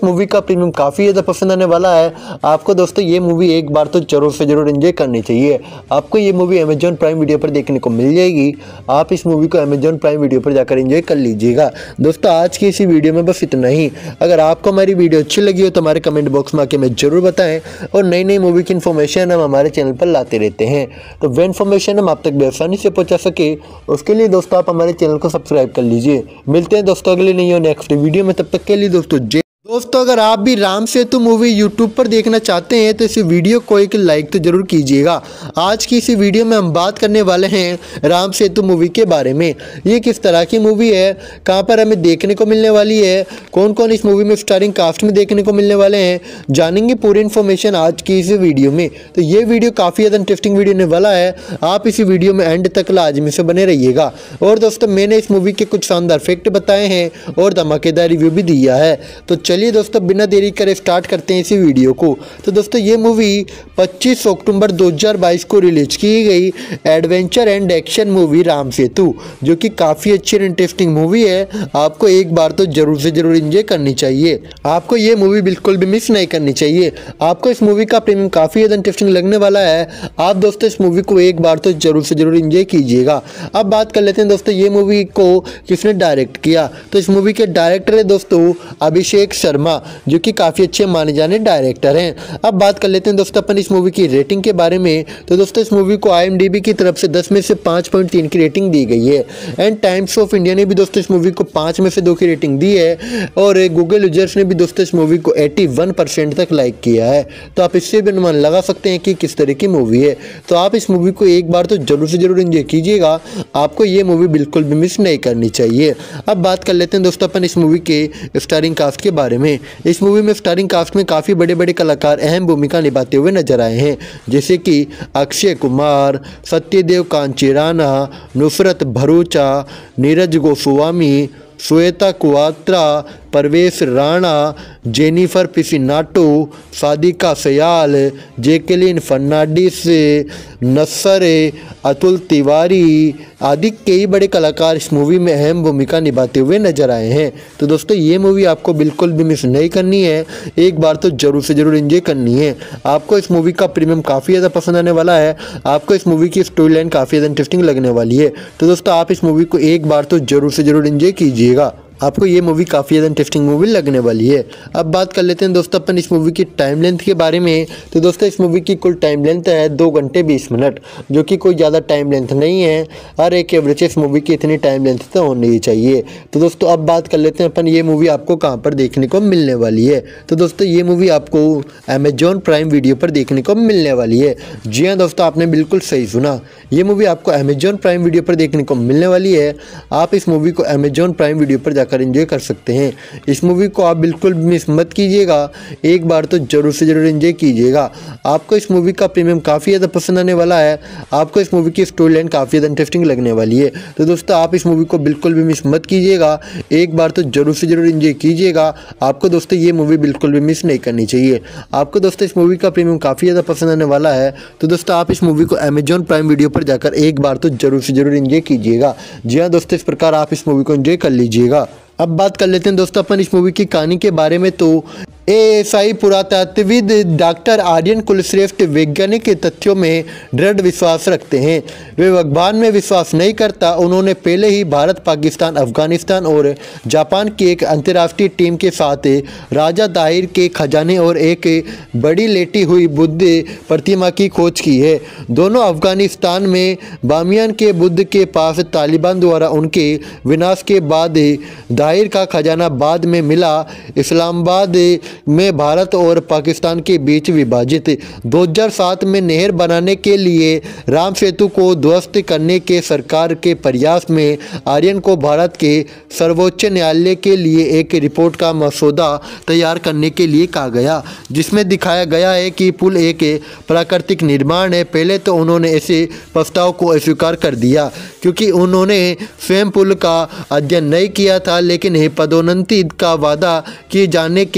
इस मूवी का प्रीमियम काफ़ी ज़्यादा पसंद आने वाला है। आपको दोस्तों ये मूवी एक बार तो जरूर से जरूर एंजॉय करनी चाहिए। आपको ये मूवी अमेजॉन प्राइम वीडियो पर देखने को मिल जाएगी। आप इस मूवी को अमेजॉन प्राइम वीडियो पर जाकर एंजॉय कर लीजिएगा। दोस्तों आज की इसी वीडियो में बस इतना ही। अगर आपको हमारी वीडियो अच्छी लगी हो तो हमारे कमेंट बॉक्स में आके हमें जरूर बताएं और नई नई मूवी की इन्फॉर्मेशन हम हमारे चैनल पर लाते रहते हैं, तो वह इन्फॉर्मेशन हम आप तक बेआसानी से पहुंचा सके उसके लिए दोस्तों आप हमारे चैनल को सब्सक्राइब कर लीजिए। मिलते हैं दोस्तों अगले नई और नेक्स्ट वीडियो में, तब तक के लिए दोस्तों जय। दोस्तों अगर आप भी राम सेतु मूवी यूट्यूब पर देखना चाहते हैं तो इस वीडियो को एक लाइक तो जरूर कीजिएगा। आज की इस वीडियो में हम बात करने वाले हैं राम सेतु मूवी के बारे में। ये किस तरह की मूवी है, कहां पर हमें देखने को मिलने वाली है, कौन कौन इस मूवी में स्टारिंग कास्ट में देखने को मिलने वाले हैं, जानेंगे पूरी इन्फॉर्मेशन आज की इस वीडियो में। तो ये वीडियो काफ़ी ज़्यादा इंटरेस्टिंग वीडियो होने वाला है। आप इस वीडियो में एंड तक लाजमी से बने रहिएगा। और दोस्तों मैंने इस मूवी के कुछ शानदार फैक्ट बताए हैं और धमाकेदार रिव्यू भी दिया है। तो चलिए दोस्तों बिना देरी करे स्टार्ट करते हैं इसी वीडियो को। तो दोस्तों ये मूवी पच्चीस अक्टूबर दो हज़ार बाईस को रिलीज की गई adventure and action movie Ram Setu, जो कि काफ़ी अच्छी और इंटरेस्टिंग मूवी है। आपको एक बार तो जरूर से जरूर एंजॉय करनी चाहिए। आपको ये मूवी बिल्कुल भी मिस नहीं करनी चाहिए। आपको इस मूवी का प्रीमियम काफ़ी ज़्यादा इंटरेस्टिंग लगने वाला है। आप दोस्तों इस मूवी को एक बार तो जरूर से जरूर एंजॉय कीजिएगा। अब बात कर लेते हैं दोस्तों ये मूवी को किसने डायरेक्ट किया। तो इस मूवी के डायरेक्टर है दोस्तों अभिषेक शर्मा, जो कि काफ़ी अच्छे माने जाने डायरेक्टर हैं। अब बात कर लेते हैं दोस्तों अपन इस मूवी की रेटिंग के बारे में। तो दोस्तों इस मूवी को आई एम डी बी की तरफ से दस में से पाँच पॉइंट तीन की रेटिंग दी गई है। एंड टाइम्स ऑफ इंडिया ने भी दोस्तों इस मूवी को पाँच में से दो की रेटिंग दी है। और गूगल यूजर्स ने भी दोस्तों इस मूवी को इक्यासी परसेंट तक लाइक किया है। तो आप इससे भी अनुमान लगा सकते हैं कि किस तरह की मूवी है। तो आप इस मूवी को एक बार तो जरूर से जरूर एंजॉय कीजिएगा। आपको ये मूवी बिल्कुल भी मिस नहीं करनी चाहिए। अब बात कर लेते हैं दोस्तों अपन इस मूवी के स्टारिंग कास्ट के बारे में। इस मूवी में स्टारिंग कास्ट में काफ़ी बड़े बड़े कलाकार अहम भूमिका निभाते हुए नजर आए हैं, जैसे कि Akshay Kumar, Satyadev Kanchi Rana, Nushrat Bharucha, Neeraj Goswami, Shweta Kwatra, Parvesh Rana, Jennifer Piccinato, Sadiqa Sayal, Jacqueline Fernandes, Nassar, Atul Tiwari आदि कई बड़े कलाकार इस मूवी में अहम भूमिका निभाते हुए नजर आए हैं। तो दोस्तों ये मूवी आपको बिल्कुल भी मिस नहीं करनी है। एक बार तो जरूर से जरूर एंजॉय करनी है। आपको इस मूवी का प्रीमियम काफ़ी ज़्यादा पसंद आने वाला है। आपको इस मूवी की स्टोरी लाइन काफ़ी ज़्यादा इंटरेस्टिंग लगने वाली है। तो दोस्तों आप इस मूवी को एक बार तो जरूर से जरूर एंजॉय कीजिएगा। आपको ये मूवी काफ़ी ज़्यादा इंटरेस्टिंग मूवी लगने वाली है। अब बात कर लेते हैं दोस्तों अपन इस मूवी की टाइम लेंथ के बारे में। तो दोस्तों इस मूवी की कुल टाइम लेंथ है दो घंटे बीस मिनट, जो कि कोई ज़्यादा टाइम लेंथ नहीं है। हर एक एवरेज इस मूवी की इतनी टाइम लेंथ तो होनी ही चाहिए। तो दोस्तों अब बात कर लेते हैं अपन ये मूवी आपको कहाँ पर देखने को मिलने वाली है। तो दोस्तों ये मूवी आपको अमेजॉन प्राइम वीडियो पर देखने को मिलने वाली है। जी हाँ दोस्तों आपने बिल्कुल सही सुना, ये मूवी आपको अमेजॉन प्राइम वीडियो पर देखने को मिलने वाली है। आप इस मूवी को अमेजॉन प्राइम वीडियो पर जाकर एंजॉय कर सकते हैं। इस मूवी को आप बिल्कुल मिस मत कीजिएगा। एक बार तो जरूर से जरूर एंजॉय कीजिएगा। आपको इस मूवी का प्रीमियम काफ़ी ज़्यादा पसंद आने वाला है। आपको इस मूवी की स्टोरी लाइन काफ़ी ज़्यादा इंटरेस्टिंग लगने वाली है। तो दोस्तों आप इस मूवी को बिल्कुल भी मिस मत कीजिएगा। एक बार तो जरूर से जरूर एंजॉय कीजिएगा। आपको दोस्तों ये मूवी बिल्कुल भी मिस नहीं करनी चाहिए। आपको दोस्तों इस मूवी का प्रीमियम काफ़ी ज़्यादा पसंद आने वाला है। तो दोस्तों आप इस मूवी को अमेजॉन प्राइम वीडियो पर जाकर एक बार तो जरूर से जरूर एंजॉय कीजिएगा। जी हाँ दोस्तों इस प्रकार आप इस मूवी को एंजॉय कर लीजिएगा। अब बात कर लेते हैं दोस्तों अपन इस मूवी की कहानी के बारे में। तो ए एस आई पुरातत्वविद डॉक्टर आर्यन कुलश्रेष्ठ वैज्ञानिक के तथ्यों में दृढ़ विश्वास रखते हैं। वे भगवान में विश्वास नहीं करता। उन्होंने पहले ही भारत, पाकिस्तान, अफगानिस्तान और जापान की एक अंतर्राष्ट्रीय टीम के साथ राजा दाहिर के खजाने और एक बड़ी लेटी हुई बुद्ध प्रतिमा की खोज की है। दोनों अफगानिस्तान में बामियान के बुद्ध के पास तालिबान द्वारा उनके विनाश के बाद दाहिर का खजाना बाद में मिला। इस्लामाबाद में भारत और पाकिस्तान के बीच विभाजित दो हज़ार सात में नहर बनाने के लिए राम सेतु को ध्वस्त करने के सरकार के प्रयास में आर्यन को भारत के सर्वोच्च न्यायालय के लिए एक रिपोर्ट का मसौदा तैयार करने के लिए कहा गया, जिसमें दिखाया गया है कि पुल एक प्राकृतिक निर्माण है। पहले तो उन्होंने ऐसे प्रस्ताव को अस्वीकार कर दिया क्योंकि उन्होंने स्वयं पुल का अध्ययन नहीं किया था, लेकिन पदोन्नति का वादा किए जाने के बाद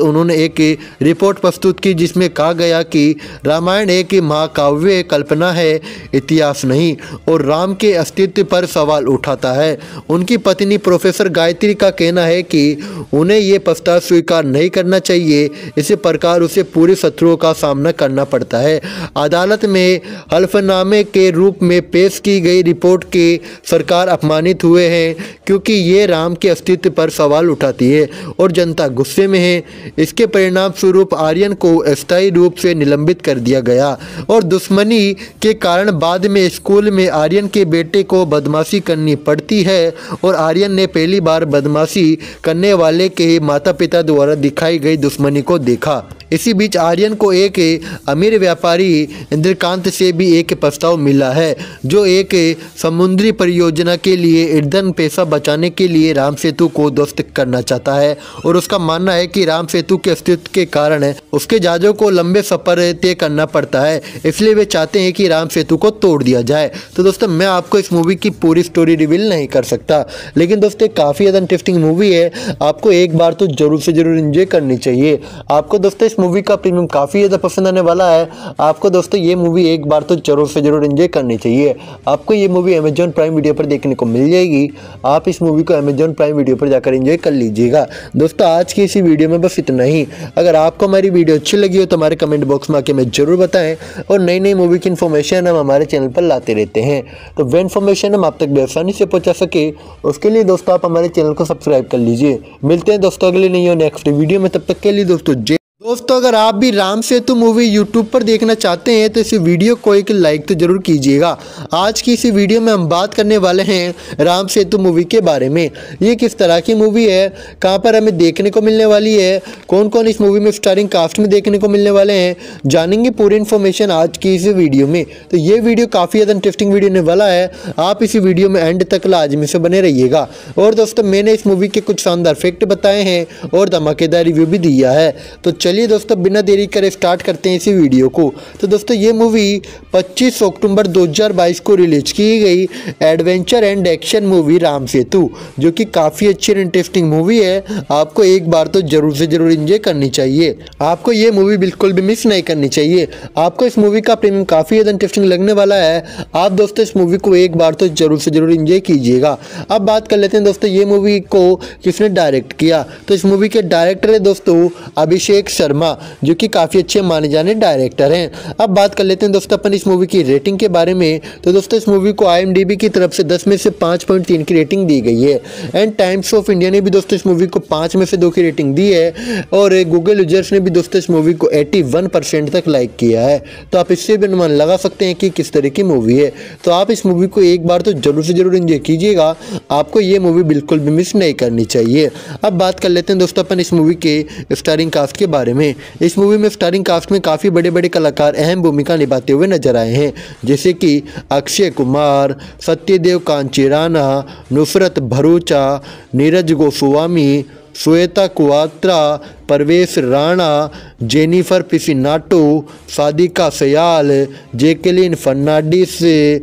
उन्होंने एक रिपोर्ट प्रस्तुत की जिसमें कहा गया कि रामायण एक महाकाव्य कल्पना है, इतिहास नहीं, और राम के अस्तित्व पर सवाल उठाता है। उनकी पत्नी प्रोफेसर गायत्री का कहना है कि उन्हें ये प्रस्ताव स्वीकार नहीं करना चाहिए, इसी प्रकार उसे पूरे शत्रुओं का सामना करना पड़ता है। अदालत में हल्फनामे के रूप में पेश की गई रिपोर्ट के सरकार अपमानित हुए हैं क्योंकि ये राम के अस्तित्व पर सवाल उठाती है और जनता गुस्से में है। इसके परिणाम स्वरूप आर्यन को अस्थायी रूप से निलंबित कर दिया गया और दुश्मनी के कारण बाद में स्कूल में आर्यन के बेटे को बदमाशी करनी पड़ती है और आर्यन ने पहली बार बदमाशी करने वाले के माता पिता द्वारा दिखाई गई दुश्मनी को देखा। इसी बीच आर्यन को एक अमीर व्यापारी इंद्रकांत से भी एक प्रस्ताव मिला है जो एक समुद्री परियोजना के लिए ईंधन पैसा बचाने के लिए राम सेतु को ध्वस्त करना चाहता है और उसका मानना है कि राम सेतु के अस्तित्व के कारण उसके जहाजों को लंबे सफर तय करना पड़ता है, इसलिए वे चाहते हैं कि राम सेतु को तोड़ दिया जाए। तो दोस्तों मैं आपको इस मूवी की पूरी स्टोरी रिवील नहीं कर सकता, लेकिन दोस्तों काफ़ी ज़्यादा इंटरेस्टिंग मूवी है, आपको एक बार तो जरूर से जरूर एंजॉय करनी चाहिए। आपको दोस्तों मूवी का प्रीमियम काफ़ी ज़्यादा पसंद आने वाला है। आपको दोस्तों ये मूवी एक बार तो जरूर से जरूर एंजॉय करनी चाहिए। आपको ये मूवी अमेजॉन प्राइम वीडियो पर देखने को मिल जाएगी। आप इस मूवी को अमेजॉन प्राइम वीडियो पर जाकर एंजॉय कर लीजिएगा। दोस्तों आज की इसी वीडियो में बस इतना ही। अगर आपको हमारी वीडियो अच्छी लगी हो तो हमारे कमेंट बॉक्स में आके हमें जरूर बताएं और नई नई मूवी की इन्फॉर्मेशन हम हमारे चैनल पर लाते रहते हैं, तो वह इन्फॉर्मेशन हम आप तक बेआसानी से पहुँचा सके उसके लिए दोस्तों आप हमारे चैनल को सब्सक्राइब कर लीजिए। मिलते हैं दोस्तों अगले नहीं हो नेक्स्ट वीडियो में, तब तक के लिए दोस्तों जय। दोस्तों अगर आप भी राम सेतु मूवी यूट्यूब पर देखना चाहते हैं तो इस वीडियो को एक लाइक तो जरूर कीजिएगा। आज की इस वीडियो में हम बात करने वाले हैं राम सेतु मूवी के बारे में। ये किस तरह की मूवी है, कहां पर हमें देखने को मिलने वाली है, कौन कौन इस मूवी में स्टारिंग कास्ट में देखने को मिलने वाले हैं, जानेंगे पूरी इन्फॉर्मेशन आज की इस वीडियो में। तो ये वीडियो काफ़ी ज़्यादा इंटरेस्टिंग वीडियो होने वाला है, आप इसी वीडियो में एंड तक लाजमी से बने रहिएगा। और दोस्तों मैंने इस मूवी के कुछ शानदार फैक्ट बताए हैं और धमाकेदार रिव्यू भी दिया है। तो चलिए दोस्तों बिना देरी करे स्टार्ट करते हैं इसी वीडियो को। तो दोस्तों ये मूवी पच्चीस अक्टूबर दो हज़ार बाईस को रिलीज की गई adventure and action movie Ram Setu, जो कि काफ़ी अच्छी और इंटरेस्टिंग मूवी है। आपको एक बार तो जरूर से जरूर एंजॉय करनी चाहिए। आपको ये मूवी बिल्कुल भी मिस नहीं करनी चाहिए। आपको इस मूवी का प्रीमियम काफ़ी ज़्यादा इंटरेस्टिंग लगने वाला है। आप दोस्तों इस मूवी को एक बार तो जरूर से जरूर एंजॉय कीजिएगा। अब बात कर लेते हैं दोस्तों ये मूवी को किसने डायरेक्ट किया। तो इस मूवी के डायरेक्टर है दोस्तों अभिषेक शर्मा, जो कि काफ़ी अच्छे माने जाने डायरेक्टर हैं। अब बात कर लेते हैं दोस्तों अपन इस मूवी की रेटिंग के बारे में। तो दोस्तों इस मूवी को आई एम डी बी की तरफ से दस में से पाँच पॉइंट तीन की रेटिंग दी गई है एंड टाइम्स ऑफ इंडिया ने भी दोस्तों इस मूवी को पाँच में से दो की रेटिंग दी है और गूगल यूजर्स ने भी दोस्तों इस मूवी को इक्यासी परसेंट तक लाइक किया है। तो आप इससे भी अनुमान लगा सकते हैं कि किस तरह की मूवी है। तो आप इस मूवी को एक बार तो जरूर से जरूर एंजॉय कीजिएगा। आपको ये मूवी बिल्कुल भी मिस नहीं करनी चाहिए। अब बात कर लेते हैं दोस्तों अपन इस मूवी के स्टारिंग कास्ट के बारे में। इस मूवी में स्टारिंग कास्ट में काफ़ी बड़े बड़े कलाकार अहम भूमिका निभाते हुए नजर आए हैं, जैसे कि Akshay Kumar, Satyadev Kanchi Rana, Nushrat Bharucha, Neeraj Goswami, Shweta Kwatra, Parvesh Rana, Jennifer Piccinato, Sadiqa Sayal, Jacqueline Fernandes,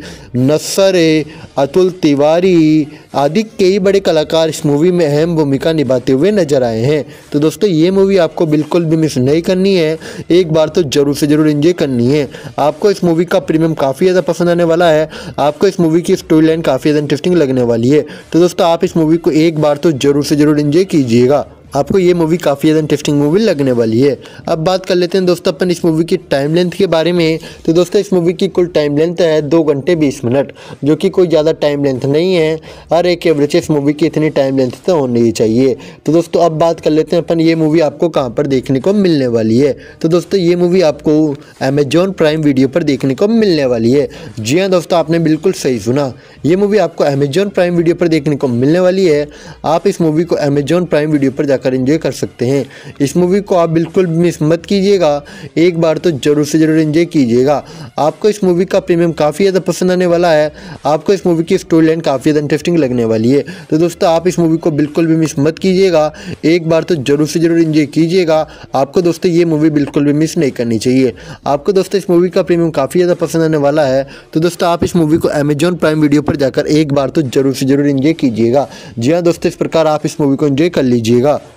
Nassar, Atul Tiwari आदि कई बड़े कलाकार इस मूवी में अहम भूमिका निभाते हुए नजर आए हैं। तो दोस्तों ये मूवी आपको बिल्कुल भी मिस नहीं करनी है, एक बार तो जरूर से जरूर एंजॉय करनी है। आपको इस मूवी का प्रीमियम काफ़ी ज़्यादा पसंद आने वाला है। आपको इस मूवी की स्टोरी लाइन काफ़ी ज़्यादा इंटरेस्टिंग लगने वाली है। तो दोस्तों आप इस मूवी को एक बार तो जरूर से जरूर एंजॉय कीजिएगा। आपको ये मूवी काफ़ी ज़्यादा इंटरेस्टिंग मूवी लगने वाली है। अब बात कर लेते हैं दोस्तों अपन इस मूवी की टाइम लेंथ के बारे में। तो दोस्तों इस मूवी की कुल टाइम लेंथ है दो घंटे बीस मिनट, जो कि कोई ज़्यादा टाइम लेंथ नहीं है। हर एक एवरेज इस मूवी की इतनी टाइम लेंथ तो होनी ही चाहिए। तो दोस्तों अब बात कर लेते हैं अपन ये मूवी आपको कहाँ पर देखने को मिलने वाली है। तो दोस्तों ये मूवी आपको अमेजॉन प्राइम वीडियो पर देखने को मिलने वाली है। जी हाँ दोस्तों आपने बिल्कुल सही सुना, ये मूवी आपको अमेजॉन प्राइम वीडियो पर देखने को मिलने वाली है। आप इस मूवी को अमेजॉन प्राइम वीडियो पर जाकर एंजॉय कर सकते हैं। इस मूवी को आप बिल्कुल मिस मत कीजिएगा, एक बार तो जरूर से जरूर एंजॉय कीजिएगा। आपको इस मूवी का प्रीमियम काफ़ी ज़्यादा पसंद आने वाला है। आपको इस मूवी की स्टोरी लाइन काफ़ी ज़्यादा इंटरेस्टिंग लगने वाली है। तो दोस्तों आप इस मूवी को बिल्कुल भी मिस मत कीजिएगा, एक बार तो जरूर से जरूर एंजॉय कीजिएगा। आपको दोस्तों ये मूवी बिल्कुल भी मिस नहीं करनी चाहिए। आपको दोस्तों इस मूवी का प्रीमियम काफ़ी ज़्यादा पसंद आने वाला है। तो दोस्तों आप इस मूवी को अमेजॉन प्राइम वीडियो पर जाकर एक बार तो जरूर से जरूर एंजॉय कीजिएगा। जी हाँ दोस्तों इस प्रकार आप इस मूवी को एंजॉय कर लीजिएगा।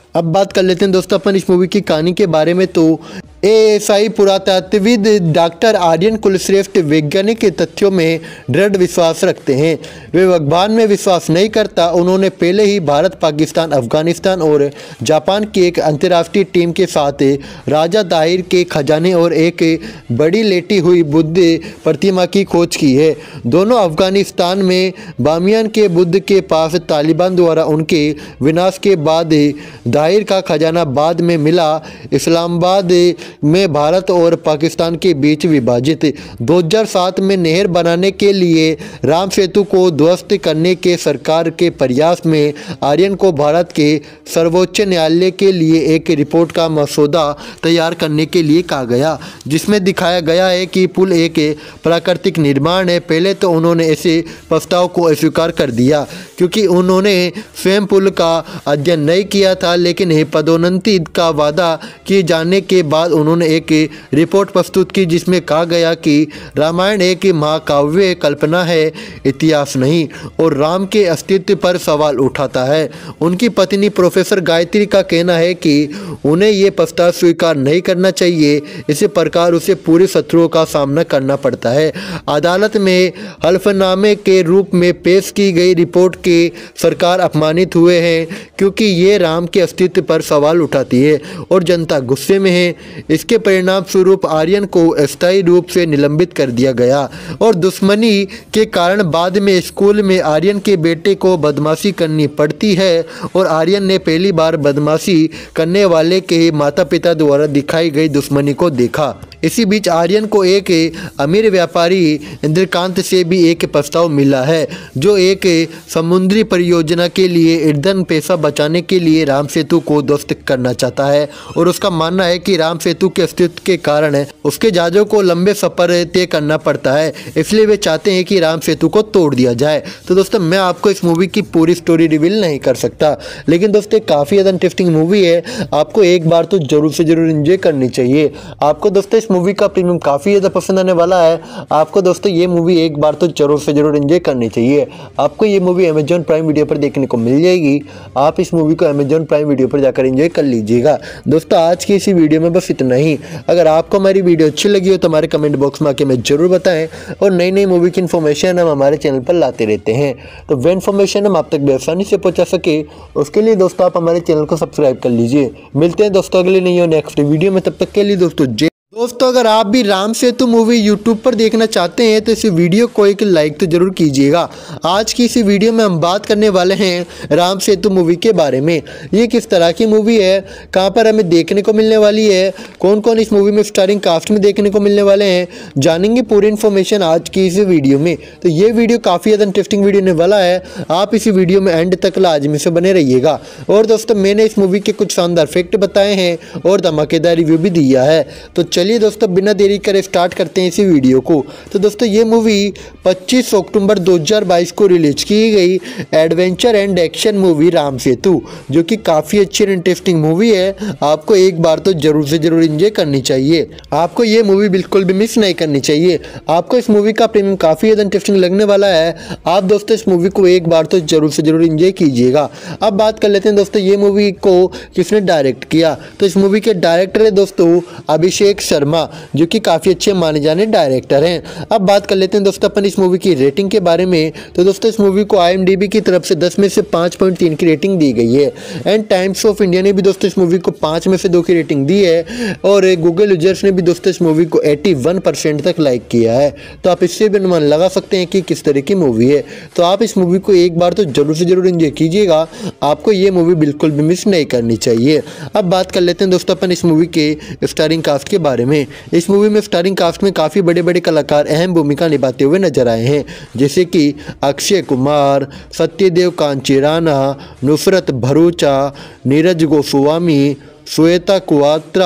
अब बात कर लेते हैं दोस्तों अपन इस मूवी की कहानी के बारे में। तो एएसआई पुरातत्वविद डॉक्टर आर्यन कुलश्रेष्ठ वैज्ञानिक के तथ्यों में दृढ़ विश्वास रखते हैं। वे भगवान में विश्वास नहीं करता। उन्होंने पहले ही भारत, पाकिस्तान, अफगानिस्तान और जापान की एक अंतर्राष्ट्रीय टीम के साथ राजा दाहिर के खजाने और एक बड़ी लेटी हुई बुद्ध प्रतिमा की खोज की है। दोनों अफगानिस्तान में बामियान के बुद्ध के पास तालिबान द्वारा उनके विनाश के बाद दाहिर का खजाना बाद में मिला। इस्लामाबाद में भारत और पाकिस्तान के बीच विभाजित दो हज़ार सात में नहर बनाने के लिए राम सेतु को ध्वस्त करने के सरकार के प्रयास में आर्यन को भारत के सर्वोच्च न्यायालय के लिए एक रिपोर्ट का मसौदा तैयार करने के लिए कहा गया, जिसमें दिखाया गया है कि पुल एक प्राकृतिक निर्माण है। पहले तो उन्होंने ऐसे प्रस्ताव को अस्वीकार कर दिया क्योंकि उन्होंने स्वयं पुल का अध्ययन नहीं किया था, लेकिन पदोन्नति का वादा किए जाने के बाद उन्होंने एक रिपोर्ट प्रस्तुत की जिसमें कहा गया कि रामायण एक महाकाव्य कल्पना है, इतिहास नहीं, और राम के अस्तित्व पर सवाल उठाता है। उनकी पत्नी प्रोफेसर गायत्री का कहना है कि उन्हें ये प्रस्ताव स्वीकार नहीं करना चाहिए, इसी प्रकार उसे पूरे शत्रुओं का सामना करना पड़ता है। अदालत में हल्फनामे के रूप में पेश की गई रिपोर्ट के सरकार अपमानित हुए हैं क्योंकि ये राम के अस्तित्व पर सवाल उठाती है और जनता गुस्से में है। इसके परिणाम स्वरूप आर्यन को अस्थायी रूप से निलंबित कर दिया गया और दुश्मनी के कारण बाद में स्कूल में आर्यन के बेटे को बदमाशी करनी पड़ती है और आर्यन ने पहली बार बदमाशी करने वाले के माता पिता द्वारा दिखाई गई दुश्मनी को देखा। इसी बीच आर्यन को एक अमीर व्यापारी इंद्रकांत से भी एक प्रस्ताव मिला है जो एक समुद्री परियोजना के लिए ईंधन पैसा बचाने के लिए राम सेतु को ध्वस्त करना चाहता है और उसका मानना है कि राम सेतु के अस्तित्व के कारण उसके जहाजों को लंबे सफर तय करना पड़ता है, इसलिए वे चाहते हैं कि राम सेतु को तोड़ दिया जाए। तो दोस्तों मैं आपको इस मूवी की पूरी स्टोरी रिवील नहीं कर सकता, लेकिन दोस्तों काफ़ी ज़्यादा इंटरेस्टिंग मूवी है, आपको एक बार तो जरूर से जरूर एंजॉय करनी चाहिए। आपको दोस्तों इस मूवी का प्रीमियम काफ़ी ज़्यादा पसंद आने वाला है। आपको दोस्तों ये मूवी एक बार तो जरूर से जरूर एंजॉय करनी चाहिए। आपको ये मूवी अमेजॉन प्राइम वीडियो पर देखने को मिल जाएगी। आप इस मूवी को अमेजॉन प्राइम वीडियो पर जाकर एंजॉय कर लीजिएगा। दोस्तों आज की इसी वीडियो में बस इतना ही। अगर आपको हमारी वीडियो अच्छी लगी हो तो हमारे कमेंट बॉक्स में आके हमें जरूर बताएं और नई नई मूवी की इन्फॉर्मेशन हम हमारे चैनल पर लाते रहते हैं, तो वह इन्फॉर्मेशन हम आप तक बेआसानी से पहुंचा सके उसके लिए दोस्तों आप हमारे चैनल को सब्सक्राइब कर लीजिए। मिलते हैं दोस्तों अगले नई और नेक्स्ट वीडियो में, तब तक के लिए दोस्तों जय। दोस्तों अगर आप भी राम सेतु मूवी यूट्यूब पर देखना चाहते हैं तो इस वीडियो को एक लाइक तो जरूर कीजिएगा। आज की इस वीडियो में हम बात करने वाले हैं राम सेतु मूवी के बारे में। ये किस तरह की मूवी है, कहां पर हमें देखने को मिलने वाली है, कौन कौन इस मूवी में स्टारिंग कास्ट में देखने को मिलने वाले हैं, जानेंगे पूरी इन्फॉर्मेशन आज की इस वीडियो में। तो ये वीडियो काफ़ी ज़्यादा इंटरेस्टिंग वीडियो होने वाला है, आप इसी वीडियो में एंड तक लाजमी से बने रहिएगा। और दोस्तों मैंने इस मूवी के कुछ शानदार फैक्ट बताए हैं और धमाकेदार रिव्यू भी दिया है। तो चलिए दोस्तों बिना देरी करे स्टार्ट करते हैं इसी वीडियो को। तो दोस्तों ये मूवी पच्चीस अक्टूबर दो हज़ार बाईस को रिलीज की गई adventure and action movie Ram Setu, जो कि काफ़ी अच्छी और इंटरेस्टिंग मूवी है। आपको एक बार तो जरूर से जरूर एंजॉय करनी चाहिए। आपको ये मूवी बिल्कुल भी मिस नहीं करनी चाहिए। आपको इस मूवी का प्रीमियम काफ़ी ज़्यादा इंटरेस्टिंग लगने वाला है। आप दोस्तों इस मूवी को एक बार तो जरूर से जरूर एंजॉय कीजिएगा। अब बात कर लेते हैं दोस्तों ये मूवी को किसने डायरेक्ट किया। तो इस मूवी के डायरेक्टर है दोस्तों अभिषेक शर्मा, जो कि काफ़ी अच्छे माने जाने डायरेक्टर हैं। अब बात कर लेते हैं दोस्तों अपन इस मूवी की रेटिंग के बारे में। तो दोस्तों इस मूवी को आई एम डी बी की तरफ से दस में से पाँच पॉइंट तीन की रेटिंग दी गई है एंड टाइम्स ऑफ इंडिया ने भी दोस्तों इस मूवी को पाँच में से दो की रेटिंग दी है और गूगल यूजर्स ने भी दोस्तों इस मूवी को इक्यासी परसेंट तक लाइक किया है। तो आप इससे भी अनुमान लगा सकते हैं कि किस तरह की मूवी है। तो आप इस मूवी को एक बार तो जरूर से जरूर एंजॉय कीजिएगा। आपको ये मूवी बिल्कुल भी मिस नहीं करनी चाहिए। अब बात कर लेते हैं दोस्तों अपन इस मूवी के स्टारिंग कास्ट के बारे में। इस मूवी में स्टारिंग कास्ट में काफ़ी बड़े बड़े कलाकार अहम भूमिका निभाते हुए नजर आए हैं, जैसे कि Akshay Kumar, Satyadev Kancharana, Nushrat Bharucha, Neeraj Goswami, Shweta Kwatra,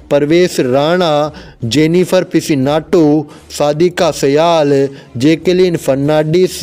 Parvesh Rana, Jennifer Piccinato, Sadiqa Sayal, Jacqueline Fernandes,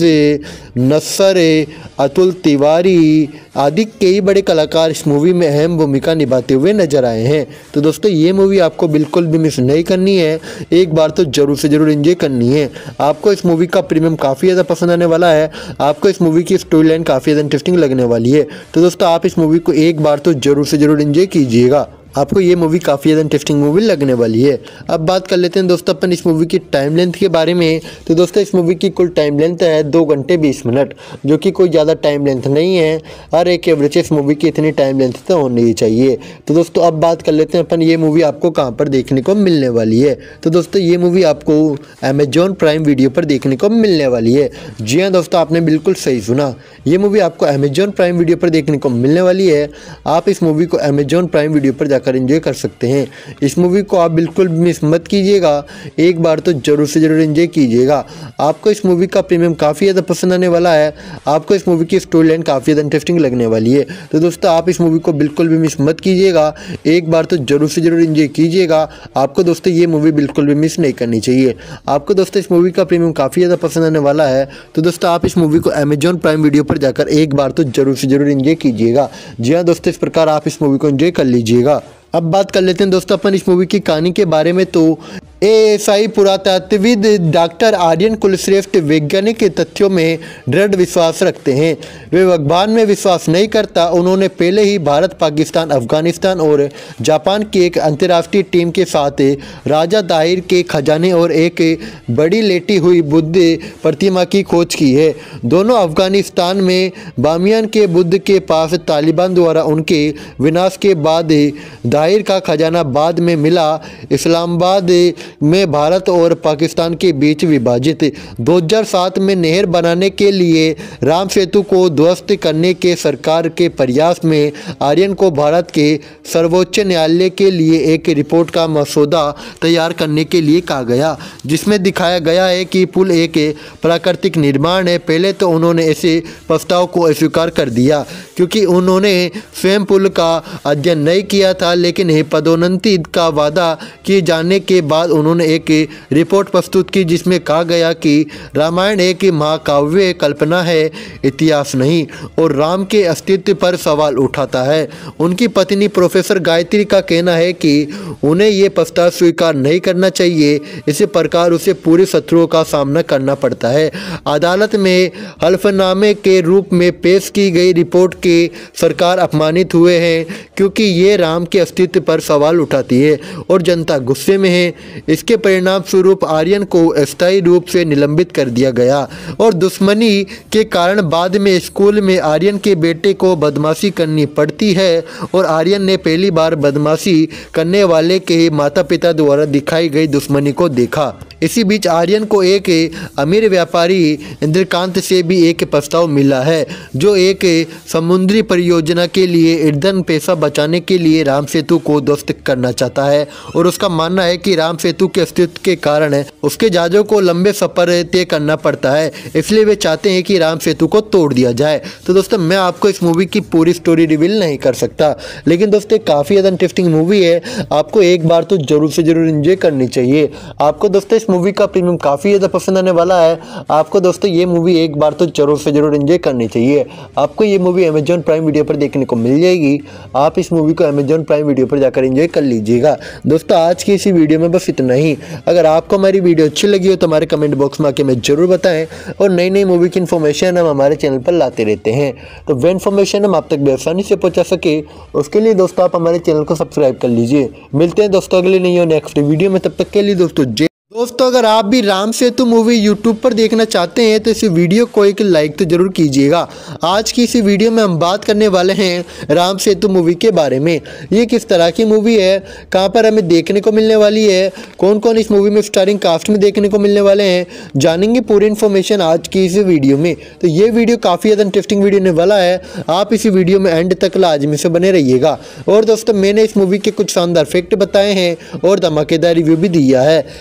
Nassar, Atul Tiwari आदि कई बड़े कलाकार इस मूवी में अहम भूमिका निभाते हुए नजर आए हैं। तो दोस्तों ये मूवी आपको बिल्कुल भी मिस नहीं करनी है, एक बार तो जरूर से जरूर एंजॉय करनी है। आपको इस मूवी का प्रीमियम काफ़ी ज़्यादा पसंद आने वाला है, आपको इस मूवी की स्टोरी लाइन काफ़ी ज़्यादा इंटरेस्टिंग लगने वाली है। तो दोस्तों आप इस मूवी को एक बार तो जरूर से जरूर एंजॉय कीजिएगा, आपको ये मूवी काफ़ी ज़्यादा इंटरेस्टिंग मूवी लगने वाली है। अब बात कर लेते हैं दोस्तों अपन इस मूवी की टाइम लेंथ के बारे में। तो दोस्तों इस मूवी की कुल टाइम लेंथ है दो घंटे बीस मिनट, जो कि कोई ज़्यादा टाइम लेंथ नहीं है। हर एक एवरेज इस मूवी की इतनी टाइम लेंथ तो होनी ही चाहिए। तो दोस्तों अब बात कर लेते हैं अपन ये मूवी आपको कहाँ पर देखने को मिलने वाली है। तो दोस्तों ये मूवी आपको अमेजॉन प्राइम वीडियो पर देखने को मिलने वाली है। जी हाँ दोस्तों, आपने बिल्कुल सही सुना, ये मूवी आपको अमेजॉन प्राइम वीडियो पर देखने को मिलने वाली है। आप इस मूवी को अमेजॉन प्राइम वीडियो पर जाकर एंजॉय कर सकते हैं। इस मूवी को आप बिल्कुल मिस मत कीजिएगा, एक बार तो जरूर से जरूर एंजॉय कीजिएगा। आपको इस मूवी का प्रीमियम काफ़ी ज़्यादा पसंद आने वाला है, आपको इस मूवी की स्टोरी लाइन काफ़ी ज़्यादा इंटरेस्टिंग लगने वाली है। तो दोस्तों आप इस मूवी को बिल्कुल भी मिस मत कीजिएगा, एक बार तो जरूर से जरूर एंजॉय कीजिएगा। आपको दोस्तों ये मूवी बिल्कुल भी मिस नहीं करनी चाहिए। आपको दोस्तों इस मूवी का प्रीमियम काफ़ी ज़्यादा पसंद आने वाला है। तो दोस्तों आप इस मूवी को अमेजॉन प्राइम वीडियो पर जाकर एक बार तो जरूर से जरूर एंजॉय कीजिएगा। जी हाँ दोस्तों, इस प्रकार आप इस मूवी को एंजॉय कर लीजिएगा। अब बात कर लेते हैं दोस्तों अपन इस मूवी की कहानी के बारे में। तो एएसआई पुरातत्वविद डॉक्टर आर्यन कुलश्रेष्ठ वैज्ञानिक के तथ्यों में दृढ़ विश्वास रखते हैं। वे भगवान में विश्वास नहीं करता। उन्होंने पहले ही भारत, पाकिस्तान, अफगानिस्तान और जापान की एक अंतर्राष्ट्रीय टीम के साथ राजा दाहिर के खजाने और एक बड़ी लेटी हुई बुद्ध प्रतिमा की खोज की है। दोनों अफगानिस्तान में बामियान के बुद्ध के पास तालिबान द्वारा उनके विनाश के बाद दाहिर का खजाना बाद में मिला। इस्लामाबाद में भारत और पाकिस्तान के बीच विभाजित दो हज़ार सात में नहर बनाने के लिए राम सेतु को ध्वस्त करने के सरकार के प्रयास में आर्यन को भारत के सर्वोच्च न्यायालय के लिए एक रिपोर्ट का मसौदा तैयार करने के लिए कहा गया, जिसमें दिखाया गया है कि पुल एक प्राकृतिक निर्माण है। पहले तो उन्होंने ऐसे प्रस्ताव को अस्वीकार कर दिया क्योंकि उन्होंने स्वयं पुल का अध्ययन नहीं किया था, लेकिन पदोन्नति का वादा किए जाने के बाद उन्होंने एक रिपोर्ट प्रस्तुत की जिसमें कहा गया कि रामायण एक महाकाव्य कल्पना है, इतिहास नहीं, और राम के अस्तित्व पर सवाल उठाता है। उनकी पत्नी प्रोफेसर गायत्री का कहना है कि उन्हें ये प्रस्ताव स्वीकार नहीं करना चाहिए, इसी प्रकार उसे पूरे शत्रुओं का सामना करना पड़ता है। अदालत में हल्फनामे के रूप में पेश की गई रिपोर्ट के सरकार अपमानित हुए हैं क्योंकि ये राम के अस्तित्व पर सवाल उठाती है और जनता गुस्से में है। इसके परिणाम स्वरूप आर्यन को अस्थायी रूप से निलंबित कर दिया गया और दुश्मनी के कारण बाद में स्कूल में आर्यन के बेटे को बदमाशी करनी पड़ती है और आर्यन ने पहली बार बदमाशी करने वाले के माता पिता द्वारा दिखाई गई दुश्मनी को देखा। इसी बीच आर्यन को एक अमीर व्यापारी इंद्रकांत से भी एक प्रस्ताव मिला है जो एक समुद्री परियोजना के लिए ईंधन पैसा बचाने के लिए राम सेतु को ध्वस्त करना चाहता है और उसका मानना है कि राम सेतु के अस्तित्व के कारण उसके जहाजों को लंबे सफर तय करना पड़ता है, इसलिए वे चाहते हैं कि राम सेतु को तोड़ दिया जाए। तो दोस्तों मैं आपको इस मूवी की पूरी स्टोरी रिवील नहीं कर सकता, लेकिन दोस्तों काफ़ी ज़्यादा इंटरेस्टिंग मूवी है, आपको एक बार तो जरूर से जरूर एंजॉय करनी चाहिए। आपको दोस्तों इस मूवी का प्रीमियम काफ़ी ज़्यादा पसंद आने वाला है, आपको दोस्तों ये मूवी एक बार तो जरूर से जरूर एंजॉय करनी चाहिए। आपको ये मूवी अमेजॉन प्राइम वीडियो पर देखने को मिल जाएगी, आप इस मूवी को अमेजॉन प्राइम वीडियो पर जाकर एंजॉय कर लीजिएगा। दोस्तों आज की इसी वीडियो में बस इतना ही। अगर आपको हमारी वीडियो अच्छी लगी हो तो हमारे कमेंट बॉक्स में आके हमें जरूर बताएं और नई नई मूवी की इन्फॉर्मेशन हम हमारे चैनल पर लाते रहते हैं, तो वह इन्फॉर्मेशन हम आप तक आसानी से पहुंचा सके उसके लिए दोस्तों आप हमारे चैनल को सब्सक्राइब कर लीजिए। मिलते हैं दोस्तों अगले नई और नेक्स्ट वीडियो में, तब तक के लिए दोस्तों जय। दोस्तों अगर आप भी राम सेतु मूवी यूट्यूब पर देखना चाहते हैं तो इस वीडियो को एक लाइक तो जरूर कीजिएगा। आज की इस वीडियो में हम बात करने वाले हैं राम सेतु मूवी के बारे में। ये किस तरह की मूवी है, कहां पर हमें देखने को मिलने वाली है, कौन कौन इस मूवी में स्टारिंग कास्ट में देखने को मिलने वाले हैं, जानेंगे पूरी इन्फॉर्मेशन आज की इस वीडियो में। तो ये वीडियो काफ़ी ज़्यादा इंटरेस्टिंग वीडियो होने वाला है, आप इसी वीडियो में एंड तक लाजमी से बने रहिएगा। और दोस्तों मैंने इस मूवी के कुछ शानदार फैक्ट बताए हैं और धमाकेदार रिव्यू भी दिया है, तो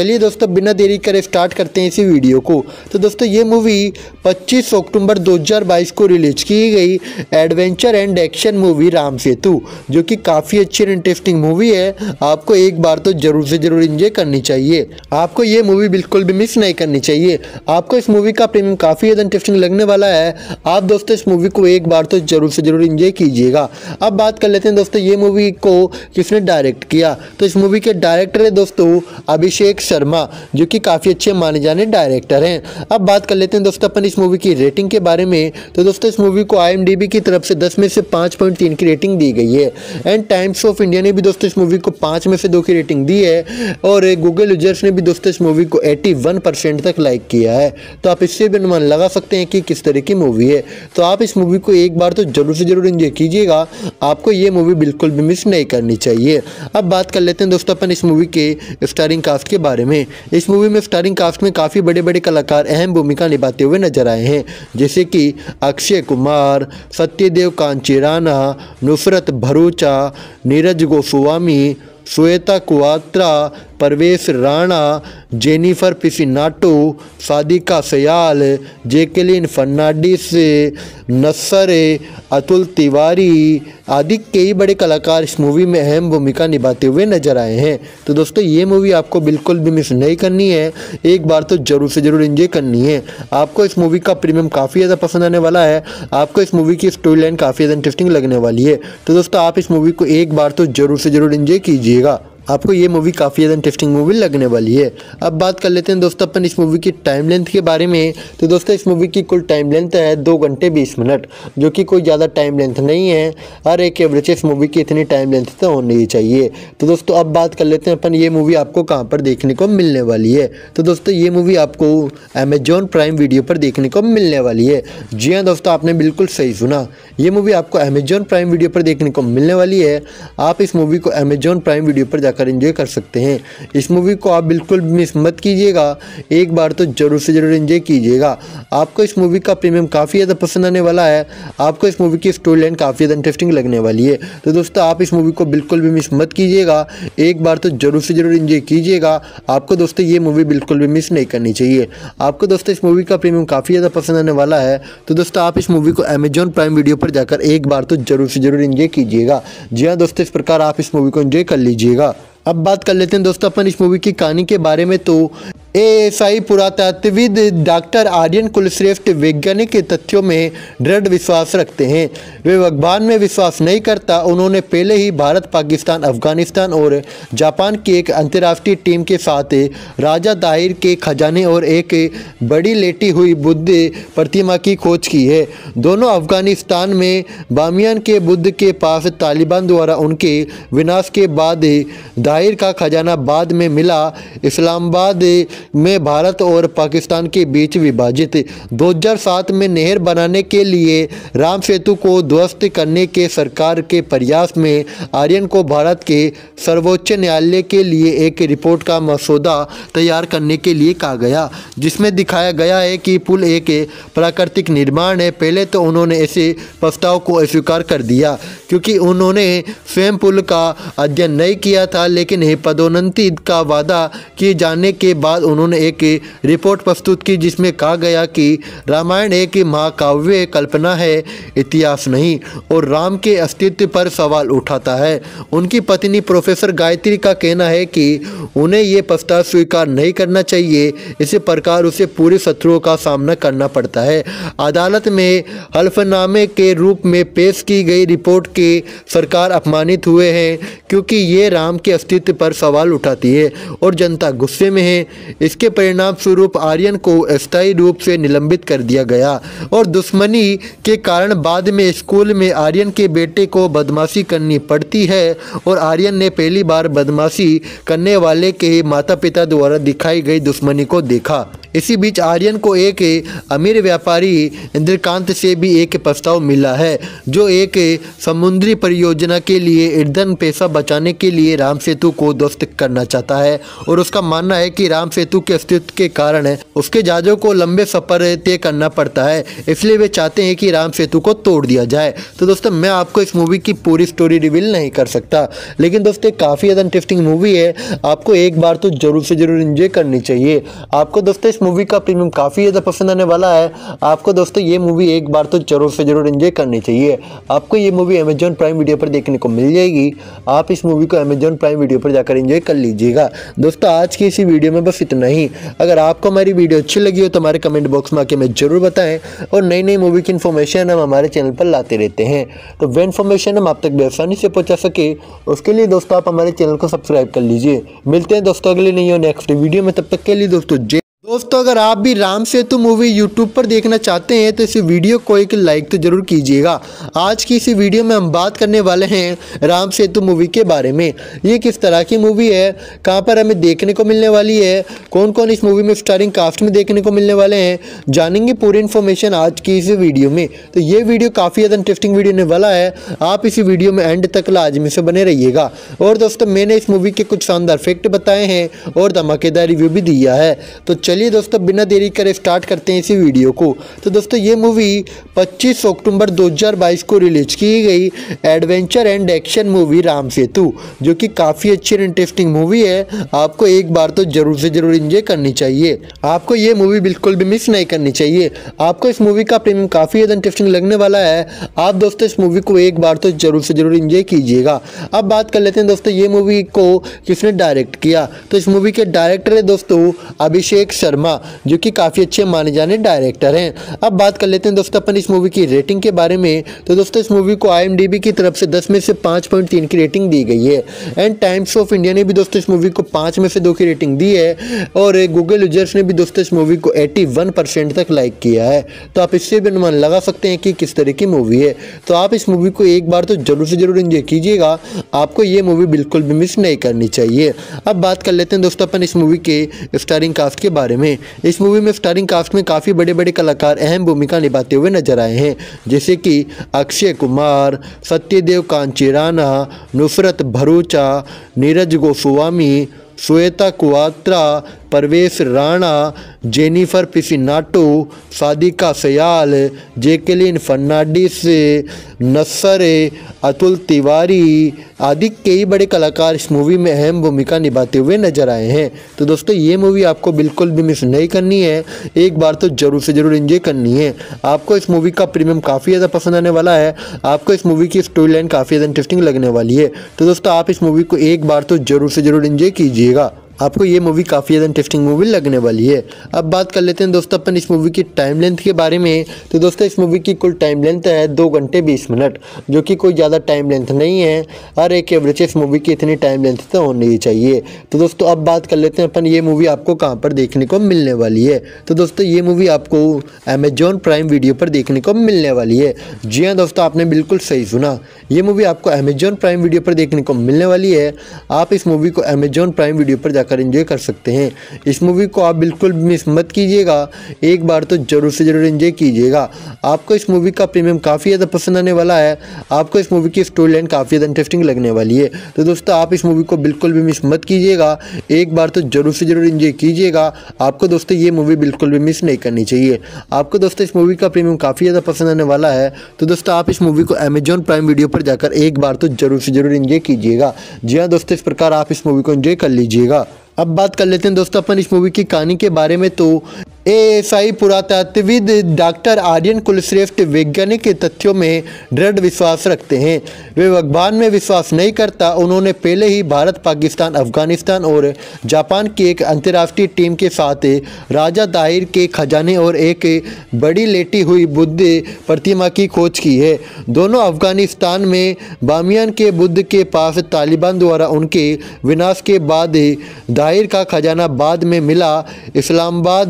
चलिए दोस्तों बिना देरी करे स्टार्ट करते हैं इसी वीडियो को। तो दोस्तों ये मूवी पच्चीस अक्टूबर दो हज़ार बाईस को रिलीज की गई adventure and action movie Ram Setu, जो कि काफ़ी अच्छी और इंटरेस्टिंग मूवी है। आपको एक बार तो जरूर से जरूर एंजॉय करनी चाहिए। आपको ये मूवी बिल्कुल भी मिस नहीं करनी चाहिए। आपको इस मूवी का प्रीमियम काफ़ी ज़्यादा इंटरेस्टिंग लगने वाला है। आप दोस्तों इस मूवी को एक बार तो जरूर से जरूर एंजॉय कीजिएगा। अब बात कर लेते हैं दोस्तों ये मूवी को किसने डायरेक्ट किया। तो इस मूवी के डायरेक्टर है दोस्तों अभिषेक शर्मा, जो कि काफ़ी अच्छे माने जाने डायरेक्टर हैं। अब बात कर लेते हैं दोस्तों अपन इस मूवी की रेटिंग के बारे में। तो दोस्तों इस मूवी को आई एम डी बी की तरफ से दस में से पाँच पॉइंट तीन की रेटिंग दी गई है। एंड टाइम्स ऑफ इंडिया ने भी दोस्तों इस मूवी को पाँच में से दो की रेटिंग दी है। और गूगल यूजर्स ने भी दोस्तों इस मूवी को इक्यासी परसेंट तक लाइक किया है। तो आप इससे भी अनुमान लगा सकते हैं कि किस तरह की मूवी है। तो आप इस मूवी को एक बार तो जरूर से जरूर एंजॉय कीजिएगा। आपको ये मूवी बिल्कुल भी मिस नहीं करनी चाहिए। अब बात कर लेते हैं दोस्तों अपन इस मूवी के स्टारिंग कास्ट के बारे में। इस मूवी में स्टारिंग कास्ट में काफ़ी बड़े बड़े कलाकार अहम भूमिका निभाते हुए नजर आए हैं, जैसे कि Akshay Kumar, Satyadev Kanchi Rana, Nushrat Bharucha, Neeraj Goswami, Shweta Kwatra, Parvesh Rana, Jennifer Piccinato, Sadiqa Sayal, Jacqueline Fernandes, Nassar, Atul Tiwari आदि कई बड़े कलाकार इस मूवी में अहम भूमिका निभाते हुए नजर आए हैं। तो दोस्तों ये मूवी आपको बिल्कुल भी मिस नहीं करनी है। एक बार तो जरूर से जरूर एंजॉय करनी है। आपको इस मूवी का प्रीमियम काफ़ी ज़्यादा पसंद आने वाला है। आपको इस मूवी की स्टोरी लाइन काफ़ी ज़्यादा इंटरेस्टिंग लगने वाली है। तो दोस्तों आप इस मूवी को एक बार तो जरूर से जरूर एंजॉय कीजिएगा। आपको ये मूवी काफ़ी ज़्यादा इंटरेस्टिंग मूवी लगने वाली है। अब बात कर लेते हैं दोस्तों अपन इस मूवी की टाइम लेंथ के बारे में। तो दोस्तों इस मूवी की कुल टाइम लेंथ है दो घंटे बीस मिनट, जो कि कोई ज़्यादा टाइम लेंथ नहीं है। हर एक एवरेज इस मूवी की इतनी टाइम लेंथ तो होनी ही चाहिए। तो दोस्तों अब बात कर लेते हैं अपन ये मूवी आपको कहाँ पर देखने को मिलने वाली है। तो दोस्तों ये मूवी आपको अमेजॉन प्राइम वीडियो पर देखने को मिलने वाली है। जी हाँ दोस्तों, आपने बिल्कुल सही सुना। ये मूवी आपको अमेजॉन प्राइम वीडियो पर देखने को मिलने वाली है। आप इस मूवी को अमेजॉन प्राइम वीडियो पर जाकर एंजॉय कर सकते हैं। इस मूवी को आप बिल्कुल मिस मत कीजिएगा। एक बार तो जरूर से जरूर एंजॉय कीजिएगा। आपको इस मूवी का प्रीमियम काफ़ी ज़्यादा पसंद आने वाला है। आपको इस मूवी की स्टोरी लाइन काफ़ी ज़्यादा इंटरेस्टिंग लगने वाली है। तो दोस्तों आप इस मूवी को बिल्कुल भी मिस मत कीजिएगा। एक बार तो जरूर से जरूर एंजॉय कीजिएगा। आपको दोस्तों ये मूवी बिल्कुल भी मिस नहीं करनी चाहिए। आपको दोस्तों इस मूवी का प्रीमियम काफ़ी ज़्यादा पसंद आने वाला है। तो दोस्तों आप इस मूवी को अमेजॉन प्राइम वीडियो पर जाकर एक बार तो जरूर से जरूर एंजॉय कीजिएगा। जी हाँ दोस्तों, इस प्रकार आप इस मूवी को एंजॉय कर लीजिएगा। अब बात कर लेते हैं दोस्तों अपन इस मूवी की कहानी के बारे में। तो ए एस आई पुरातत्वविद डॉक्टर आर्यन कुलश्रेष्ठ वैज्ञानिक के तथ्यों में दृढ़ विश्वास रखते हैं। वे भगवान में विश्वास नहीं करता। उन्होंने पहले ही भारत, पाकिस्तान, अफगानिस्तान और जापान की एक अंतर्राष्ट्रीय टीम के साथ राजा दाहिर के खजाने और एक बड़ी लेटी हुई बुद्ध प्रतिमा की खोज की है। दोनों अफगानिस्तान में बामियान के बुद्ध के पास तालिबान द्वारा उनके विनाश के बाद दाहिर का खजाना बाद में मिला। इस्लामाबाद में भारत और पाकिस्तान के बीच विभाजित दो हज़ार सात में नहर बनाने के लिए राम सेतु को ध्वस्त करने के सरकार के प्रयास में आर्यन को भारत के सर्वोच्च न्यायालय के लिए एक रिपोर्ट का मसौदा तैयार करने के लिए कहा गया, जिसमें दिखाया गया है कि पुल एक प्राकृतिक निर्माण है। पहले तो उन्होंने ऐसे प्रस्ताव को अस्वीकार कर दिया क्योंकि उन्होंने स्वयं पुल का अध्ययन नहीं किया था, लेकिन पदोन्नति का वादा किए जाने के बाद उन्होंने एक रिपोर्ट प्रस्तुत की जिसमें कहा गया कि रामायण एक महाकाव्य कल्पना है, इतिहास नहीं, और राम के अस्तित्व पर सवाल उठाता है। उनकी पत्नी प्रोफेसर गायत्री का कहना है कि उन्हें ये प्रस्ताव स्वीकार नहीं करना चाहिए। इसी प्रकार उसे पूरे शत्रुओं का सामना करना पड़ता है। अदालत में हल्फनामे के रूप में पेश की गई रिपोर्ट के सरकार अपमानित हुए हैं क्योंकि ये राम के अस्तित्व पर सवाल उठाती है और जनता गुस्से में है। इसके परिणाम स्वरूप आर्यन को अस्थायी रूप से निलंबित कर दिया गया और दुश्मनी के कारण बाद में स्कूल में आर्यन के बेटे को बदमाशी करनी पड़ती है और आर्यन ने पहली बार बदमाशी करने वाले के माता पिता द्वारा दिखाई गई दुश्मनी को देखा। इसी बीच आर्यन को एक अमीर व्यापारी इंद्रकांत से भी एक प्रस्ताव मिला है, जो एक समुद्री परियोजना के लिए ईंधन पैसा बचाने के लिए राम सेतु को ध्वस्त करना चाहता है। और उसका मानना है कि राम सेतु के अस्तित्व के कारण उसके जहाजों को लंबे सफर तय करना पड़ता है, इसलिए वे चाहते हैं कि राम सेतु को तोड़ दिया जाए। तो दोस्तों मैं आपको इस मूवी की पूरी स्टोरी रिवील नहीं कर सकता, लेकिन दोस्तों काफ़ी ज़्यादा इंटरेस्टिंग मूवी है, आपको एक बार तो जरूर से जरूर एंजॉय करनी चाहिए। आपको दोस्तों इस मूवी का प्रीमियम काफ़ी ज़्यादा पसंद आने वाला है, आपको दोस्तों ये मूवी एक बार तो जरूर से जरूर एंजॉय करनी चाहिए। आपको ये मूवी अमेजॉन प्राइम वीडियो पर देखने को मिल जाएगी, आप इस मूवी को अमेजॉन प्राइम वीडियो पर जाकर एंजॉय कर लीजिएगा। दोस्तों आज की इसी वीडियो में बस इतना ही। अगर आपको हमारी वीडियो अच्छी लगी हो तो हमारे कमेंट बॉक्स में आके हमें जरूर बताएं, और नई नई मूवी की इन्फॉर्मेशन हम हमारे चैनल पर लाते रहते हैं, तो वह इन्फॉर्मेशन हम आप तक आसानी से पहुंचा सके उसके लिए दोस्तों आप हमारे चैनल को सब्सक्राइब कर लीजिए। मिलते हैं दोस्तों अगले नई और नेक्स्ट वीडियो में, तब तक के लिए दोस्तों जय। दोस्तों अगर आप भी राम सेतु मूवी यूट्यूब पर देखना चाहते हैं तो इस वीडियो को एक लाइक तो जरूर कीजिएगा। आज की इसी वीडियो में हम बात करने वाले हैं राम सेतु मूवी के बारे में। ये किस तरह की मूवी है, कहां पर हमें देखने को मिलने वाली है, कौन कौन इस मूवी में स्टारिंग कास्ट में देखने को मिलने वाले हैं, जानेंगे पूरी इन्फॉर्मेशन आज की इस वीडियो में। तो ये वीडियो काफ़ी ज़्यादा इंटरेस्टिंग वीडियो होने वाला है, आप इसी वीडियो में एंड तक लाजमी से बने रहिएगा। और दोस्तों मैंने इस मूवी के कुछ शानदार फैक्ट बताए हैं और धमाकेदार रिव्यू भी दिया है। तो चलिए दोस्तों बिना देरी करे स्टार्ट करते हैं इसी वीडियो को। तो दोस्तों ये मूवी पच्चीस अक्टूबर दो हज़ार बाईस को रिलीज की गई adventure and action movie Ram Setu, जो कि काफ़ी अच्छी और इंटरेस्टिंग मूवी है, आपको एक बार तो जरूर से जरूर एंजॉय करनी चाहिए। आपको ये मूवी बिल्कुल भी मिस नहीं करनी चाहिए। आपको इस मूवी का प्रीमियम काफ़ी ज़्यादा इंटरेस्टिंग लगने वाला है, आप दोस्तों इस मूवी को एक बार तो जरूर से जरूर एंजॉय कीजिएगा। अब बात कर लेते हैं दोस्तों ये मूवी को किसने डायरेक्ट किया। तो इस मूवी के डायरेक्टर है दोस्तों अभिषेक शर्मा, जो कि काफ़ी अच्छे माने जाने डायरेक्टर हैं। अब बात कर लेते हैं दोस्तों अपन इस मूवी की रेटिंग के बारे में। तो दोस्तों इस मूवी को आई एम डी बी की तरफ से दस में से पाँच पॉइंट तीन की रेटिंग दी गई है, एंड टाइम्स ऑफ इंडिया ने भी दोस्तों इस मूवी को पाँच में से दो की रेटिंग दी है, और गूगल यूजर्स ने भी दोस्तों इस मूवी को इक्यासी परसेंट तक लाइक किया है। तो आप इससे भी अनुमान लगा सकते हैं कि किस तरह की मूवी है। तो आप इस मूवी को एक बार तो जरूर से जरूर एंजॉय कीजिएगा, आपको ये मूवी बिल्कुल भी मिस नहीं करनी चाहिए। अब बात कर लेते हैं दोस्तों अपन इस मूवी के स्टारिंग कास्ट के बारे में। इस मूवी में स्टारिंग कास्ट में काफ़ी बड़े बड़े कलाकार अहम भूमिका निभाते हुए नजर आए हैं, जैसे कि Akshay Kumar, Satyadev Kanchi Rana, Nushrat Bharucha, Neeraj Goswami, Shweta Kwatra, Parvesh Rana, Jennifer Piccinato, Sadiqa Sayal, Jacqueline Fernandes, Nassar, Atul Tiwari आदि कई बड़े कलाकार इस मूवी में अहम भूमिका निभाते हुए नजर आए हैं। तो दोस्तों ये मूवी आपको बिल्कुल भी मिस नहीं करनी है, एक बार तो जरूर से जरूर एंजॉय करनी है। आपको इस मूवी का प्रीमियम काफ़ी ज़्यादा पसंद आने वाला है, आपको इस मूवी की स्टोरी लाइन काफ़ी ज़्यादा इंटरेस्टिंग लगने वाली है। तो दोस्तों आप इस मूवी को एक बार तो जरूर से जरूर एंजॉय कीजिएगा, आपको ये मूवी काफ़ी ज़्यादा इंटरेस्टिंग मूवी लगने वाली है। अब बात कर लेते हैं दोस्तों अपन इस मूवी की टाइम लेंथ के बारे में। तो दोस्तों इस मूवी की कुल टाइम लेंथ है दो घंटे बीस मिनट, जो कि कोई ज़्यादा टाइम लेंथ नहीं है। हर एक एवरेज इस मूवी की इतनी टाइम लेंथ तो होनी ही चाहिए। तो दोस्तों अब बात कर लेते हैं अपन ये मूवी आपको कहाँ पर देखने को मिलने वाली है। तो दोस्तों ये मूवी आपको अमेजॉन प्राइम वीडियो पर देखने को मिलने वाली है। जी हाँ दोस्तों आपने बिल्कुल सही सुना, ये मूवी आपको अमेजॉन प्राइम वीडियो पर देखने को मिलने वाली है। आप इस मूवी को अमेजॉन प्राइम वीडियो पर जाकर एंजॉय कर सकते हैं। इस मूवी को आप बिल्कुल मिस मत कीजिएगा, एक बार तो जरूर से जरूर एंजॉय कीजिएगा। आपको इस मूवी का प्रीमियम काफ़ी ज़्यादा पसंद आने वाला है, आपको इस मूवी की स्टोरी लाइन काफ़ी ज़्यादा इंटरेस्टिंग लगने वाली है। तो दोस्तों आप इस मूवी को बिल्कुल भी मिस मत कीजिएगा, एक बार तो जरूर से जरूर एंजॉय कीजिएगा। आपको दोस्तों ये मूवी बिल्कुल भी मिस नहीं करनी चाहिए। आपको दोस्तों इस मूवी का प्रीमियम काफ़ी ज़्यादा पसंद आने वाला है, तो दोस्तों आप इस मूवी को अमेजॉन प्राइम वीडियो पर जाकर एक बार तो जरूर से जरूर एंजॉय कीजिएगा। जी हाँ दोस्तों इस प्रकार आप इस मूवी को एंजॉय कर लीजिएगा। अब बात कर लेते हैं दोस्तों अपन इस मूवी की कहानी के बारे में। तो एएसआई पुरातत्वविद डॉक्टर आर्यन कुलश्रेष्ठ वैज्ञानिक के तथ्यों में दृढ़ विश्वास रखते हैं। वे भगवान में विश्वास नहीं करता। उन्होंने पहले ही भारत, पाकिस्तान, अफगानिस्तान और जापान की एक अंतर्राष्ट्रीय टीम के साथ राजा दाहिर के खजाने और एक बड़ी लेटी हुई बुद्ध प्रतिमा की खोज की है। दोनों अफगानिस्तान में बामियान के बुद्ध के पास तालिबान द्वारा उनके विनाश के बाद दाहिर का खजाना बाद में मिला। इस्लामाबाद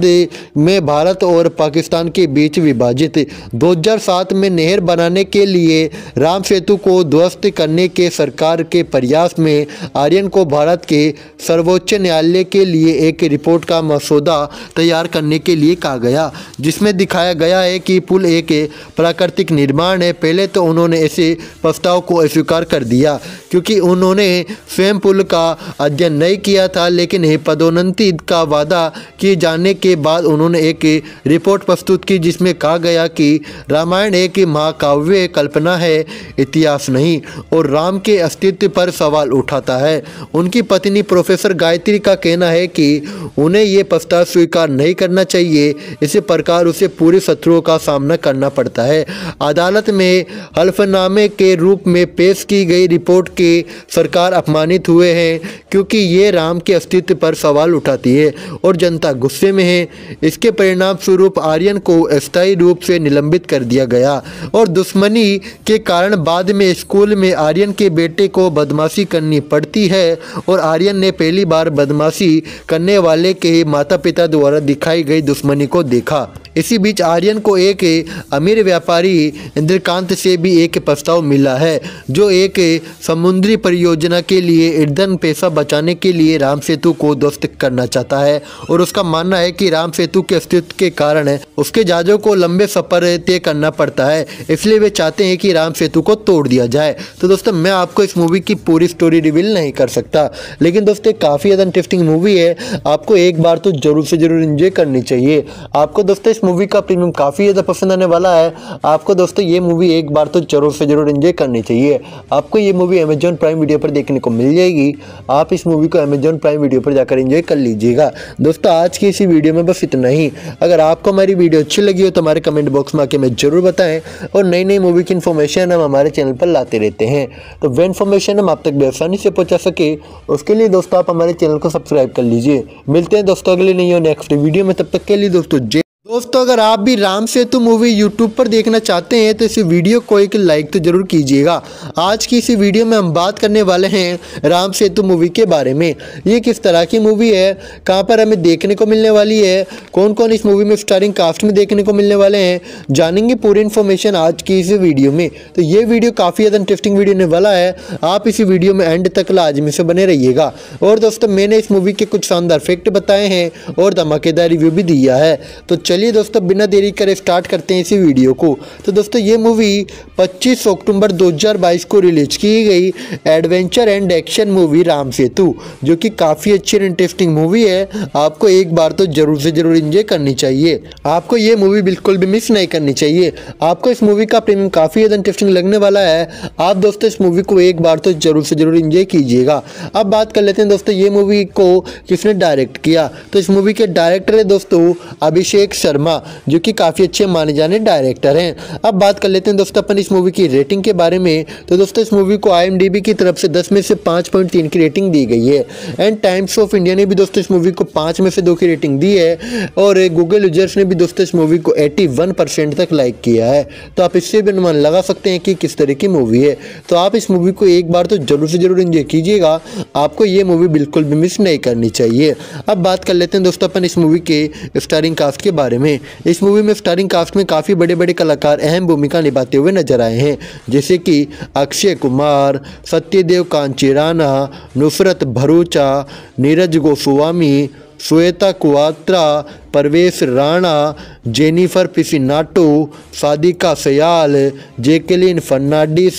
में भारत और पाकिस्तान के बीच विभाजित। दो हज़ार सात में नहर बनाने के लिए राम सेतु को ध्वस्त करने के सरकार के प्रयास में आर्यन को भारत के सर्वोच्च न्यायालय के लिए एक रिपोर्ट का मसौदा तैयार करने के लिए कहा गया, जिसमें दिखाया गया है कि पुल एक प्राकृतिक निर्माण है। पहले तो उन्होंने ऐसे प्रस्ताव को अस्वीकार कर दिया क्योंकि उन्होंने स्वयं पुल का अध्ययन नहीं किया था, लेकिन पदोन्नति का वादा किए जाने के बाद उन्होंने एक रिपोर्ट प्रस्तुत की जिसमें कहा गया कि रामायण एक महाकाव्य कल्पना है, इतिहास नहीं, और राम के अस्तित्व पर सवाल उठाता है। उनकी पत्नी प्रोफेसर गायत्री का कहना है कि उन्हें ये प्रस्ताव स्वीकार नहीं करना चाहिए, इसी प्रकार उसे पूरे शत्रुओं का सामना करना पड़ता है। अदालत में हल्फनामे के रूप में पेश की गई रिपोर्ट के सरकार अपमानित हुए हैं क्योंकि ये राम के अस्तित्व पर सवाल उठाती है और जनता गुस्से में है। इसके परिणाम स्वरूप आर्यन को अस्थायी रूप से निलंबित कर दिया गया और दुश्मनी के कारण बाद में स्कूल में आर्यन के बेटे को बदमाशी करनी पड़ती है और आर्यन ने पहली बार बदमाशी करने वाले के माता पिता द्वारा दिखाई गई दुश्मनी को देखा। इसी बीच आर्यन को एक अमीर व्यापारी इंद्रकांत से भी एक प्रस्ताव मिला है जो एक समुद्री परियोजना के लिए ईंधन पैसा बचाने के लिए राम सेतु को ध्वस्त करना चाहता है और उसका मानना है कि राम सेतु के अस्तित्व के कारण उसके जहाजों को लंबे सफर तय करना पड़ता है, इसलिए वे चाहते हैं कि राम सेतु को तोड़ दिया जाए। तो दोस्तों मैं आपको इस मूवी की पूरी स्टोरी रिवील नहीं कर सकता, लेकिन दोस्तों काफ़ी ज़्यादा इंटरेस्टिंग मूवी है, आपको एक बार तो जरूर से जरूर एंजॉय करनी चाहिए। आपको दोस्तों इस मूवी का प्रीमियम काफ़ी ज़्यादा पसंद आने वाला है, आपको दोस्तों ये मूवी एक बार तो जरूर से जरूर एंजॉय करनी चाहिए। आपको ये मूवी अमेजॉन प्राइम वीडियो पर देखने को मिल जाएगी, आप इस मूवी को अमेजॉन प्राइम वीडियो पर जाकर एंजॉय कर लीजिएगा। दोस्तों आज की इसी वीडियो में बस इतना ही। अगर आपको हमारी वीडियो अच्छी लगी हो तो हमारे कमेंट बॉक्स में आके हमें जरूर बताएं और नई नई मूवी की इन्फॉर्मेशन हम हमारे चैनल पर लाते रहते हैं, तो वह इन्फॉर्मेशन हम आप तक बेआसानी से पहुंचा सके उसके लिए दोस्तों आप हमारे चैनल को सब्सक्राइब कर लीजिए। मिलते हैं दोस्तों अगले नहीं हो नेक्स्ट वीडियो में, तब तक के लिए दोस्तों जय। दोस्तों अगर आप भी राम सेतु मूवी यूट्यूब पर देखना चाहते हैं तो इस वीडियो को एक लाइक तो जरूर कीजिएगा। आज की इस वीडियो में हम बात करने वाले हैं राम सेतु मूवी के बारे में। ये किस तरह की मूवी है, कहां पर हमें देखने को मिलने वाली है, कौन कौन इस मूवी में स्टारिंग कास्ट में देखने को मिलने वाले हैं, जानेंगे पूरी इन्फॉर्मेशन आज की इस वीडियो में। तो ये वीडियो काफ़ी ज़्यादा इंटरेस्टिंग वीडियो होने वाला है, आप इस वीडियो में एंड तक लाजमी से बने रहिएगा। और दोस्तों मैंने इस मूवी के कुछ शानदार फैक्ट बताए हैं और धमाकेदार रिव्यू भी दिया है, तो चलिए दोस्तों बिना देरी करे स्टार्ट करते हैं इसी वीडियो को। तो दोस्तों ये मूवी पच्चीस अक्टूबर दो हज़ार बाईस को रिलीज की गई adventure and action movie Ram Setu, जो कि काफ़ी अच्छी और इंटरेस्टिंग मूवी है, आपको एक बार तो जरूर से जरूर एंजॉय करनी चाहिए। आपको ये मूवी बिल्कुल भी मिस नहीं करनी चाहिए, आपको इस मूवी का प्रीमियम काफ़ी ज़्यादा इंटरेस्टिंग लगने वाला है, आप दोस्तों इस मूवी को एक बार तो जरूर से जरूर एंजॉय कीजिएगा। अब बात कर लेते हैं दोस्तों ये मूवी को किसने डायरेक्ट किया। तो इस मूवी के डायरेक्टर है दोस्तों अभिषेक शर्मा, जो कि काफ़ी अच्छे माने जाने डायरेक्टर हैं। अब बात कर लेते हैं दोस्तों अपन इस मूवी की रेटिंग के बारे में। तो दोस्तों इस मूवी को आई एम डी बी की तरफ से दस में से पाँच पॉइंट तीन की रेटिंग दी गई है एंड टाइम्स ऑफ इंडिया ने भी दोस्तों इस मूवी को पाँच में से दो की रेटिंग दी है और गूगल यूजर्स ने भी दोस्तों इस मूवी को इक्यासी परसेंट तक लाइक किया है। तो आप इससे भी अनुमान लगा सकते हैं कि किस तरह की मूवी है। तो आप इस मूवी को एक बार तो जरूर से जरूर एंजॉय कीजिएगा, आपको ये मूवी बिल्कुल भी मिस नहीं करनी चाहिए। अब बात कर लेते हैं दोस्तों अपन इस मूवी के स्टारिंग कास्ट के बारे में। इस मूवी में स्टारिंग कास्ट में काफ़ी बड़े बड़े कलाकार अहम भूमिका निभाते हुए नजर आए हैं, जैसे कि Akshay Kumar, Satyadev Kanchi Rana, Nushrat Bharucha, Neeraj Goswami, Shweta Kwatra, Parvesh Rana, Jennifer Piccinato, Sadiqa Sayal, Jacqueline Fernandes,